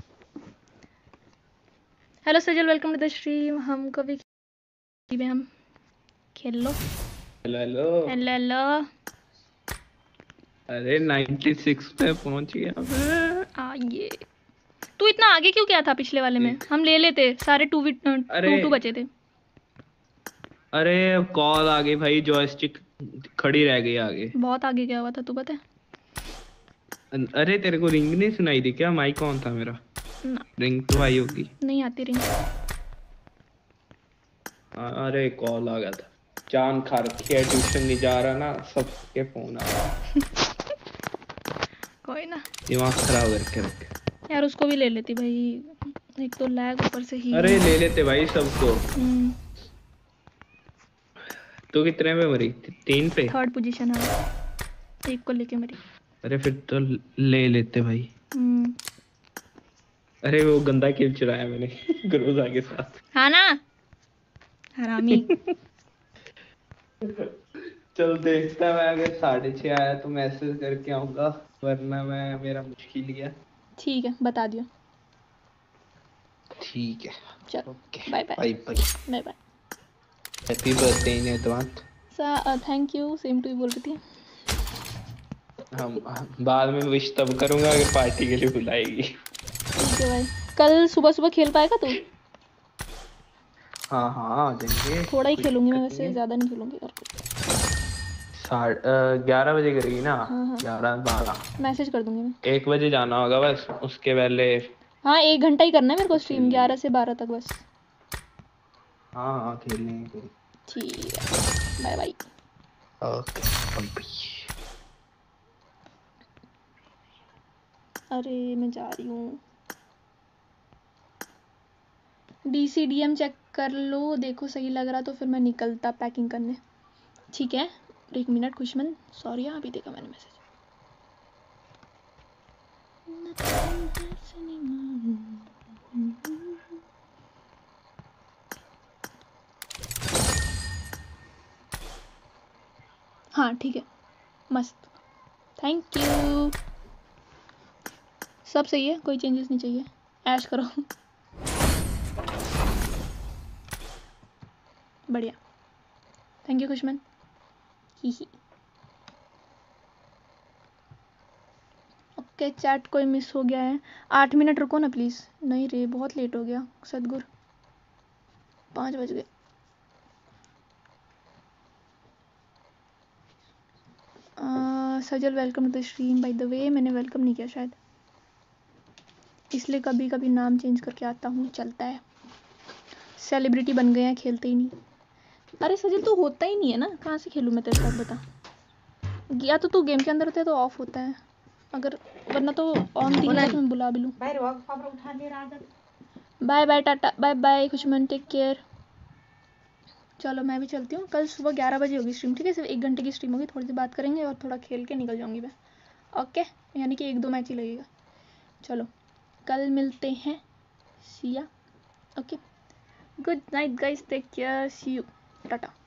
Hello Sajal, welcome to the stream. हम कभी में हम खेल लो। Hello hello hello hello. अरे छियानवे पे पहुंच गया मैं। आ ये तू इतना आगे क्यों गया था? पिछले वाले में हम ले लेते सारे। टू वी टू टू बचे थे। अरे कॉल आ गई भाई, जॉयस्टिक खड़ी रह गई आगे। बहुत आगे गया हुआ था तू, पता है। अरे तेरे को रिंग नहीं सुनाई दी क्या? माइक ऑन था मेरा ना। रिंग तो आई होगी। नहीं आती रिंग। अरे कॉल आ गया था। जान खा रखी है, ट्यूशन नहीं जा रहा ना, सबके फोन आ रहा। कोई ना, दिमाग खराब करके रखे यार। उसको भी ले लेती भाई, एक तो लैग ऊपर से ही। अरे ले लेते भाई सबको। हम्म तो कितने पे मरी? तीन पे। थर्ड पोजीशन है, एक को लेके मरी। अरे फिर तो ले लेते भाई। हम्म अरे वो गंदा किल चुराया मैंने ग्रोजा के साथ। हाँ ना हरामी। चल देखता मैं, अगर साढ़े छह आया तो मैसेज करके आऊंगा, वरना मैं मेरा मुश्किल गया। ठीक है बता दियो। ठीक है चलो bye bye bye bye bye bye. Happy birthday in advance. Thank you, same to you बोल रही थी। हम बाद में विश तब करूंगा अगर पार्टी के लिए बुलाएगी। ठीक है भाई। कल सुबह सुबह खेल पाएगा तू? हाँ हाँ आ जाएंगे। थोड़ा ही खेलूंगी मैं, वैसे ज्यादा नहीं खेलूंगी। और साढ़े ग्यारह बजे करेगी ना? हाँ हाँ ग्यारह बारह मैसेज कर दूंगी मैं। एक बजे जाना होगा बस, उसके पहले। हाँ एक घंटा ही करना है मेरे को स्ट्रीम, ग्यारह से बारह तक बस। हाँ हाँ खेल लेंगे। ठीक है बाय बाय। ओके पंपी। अरे मैं जा रही हूँ। D C D M check कर लो, देखो सही लग रहा तो फिर मैं निकलता पैकिंग करने। ठीक है, एक मिनट खुशमन, सॉरी हाँ अभी देखा मैंने मैसेज। हाँ ठीक है, मस्त, थैंक यू। सब सही है, कोई चेंजेस नहीं चाहिए, ऐश करो। बढ़िया, थैंक यू खुशमन। ही ही। ओके चैट, कोई मिस हो गया है? आठ मिनट रुको ना प्लीज़। नहीं रे, बहुत लेट हो गया सदगुर, पाँच बज गए। Sajal welcome to the stream. By the way मैंने वेलकम नहीं किया शायद, इसलिए कभी कभी नाम चेंज करके आता हूँ, चलता है। सेलिब्रिटी बन गए हैं, खेलते ही नहीं। अरे सजल तो होता ही नहीं है ना, कहाँ से खेलूँ मैं तेरे साथ बता। या तो तू गेम के अंदर होता है तो ऑफ होता है, अगर वरना तो ऑन दिख रहा है तो मैं बुला भी लूँ। Bye bye tata, bye bye Khushman, take care. चलो मैं भी चलती हूँ, कल सुबह ग्यारह बजे होगी स्ट्रीम, ठीक है? सिर्फ एक घंटे की स्ट्रीम होगी, थोड़ी सी बात करेंगे और थोड़ा खेल के निकल जाऊँगी मैं। ओके, यानी कि एक दो मैच ही लगेगा। चलो कल मिलते हैं, Siya. Okay, good night guys, take care, see you, Tata.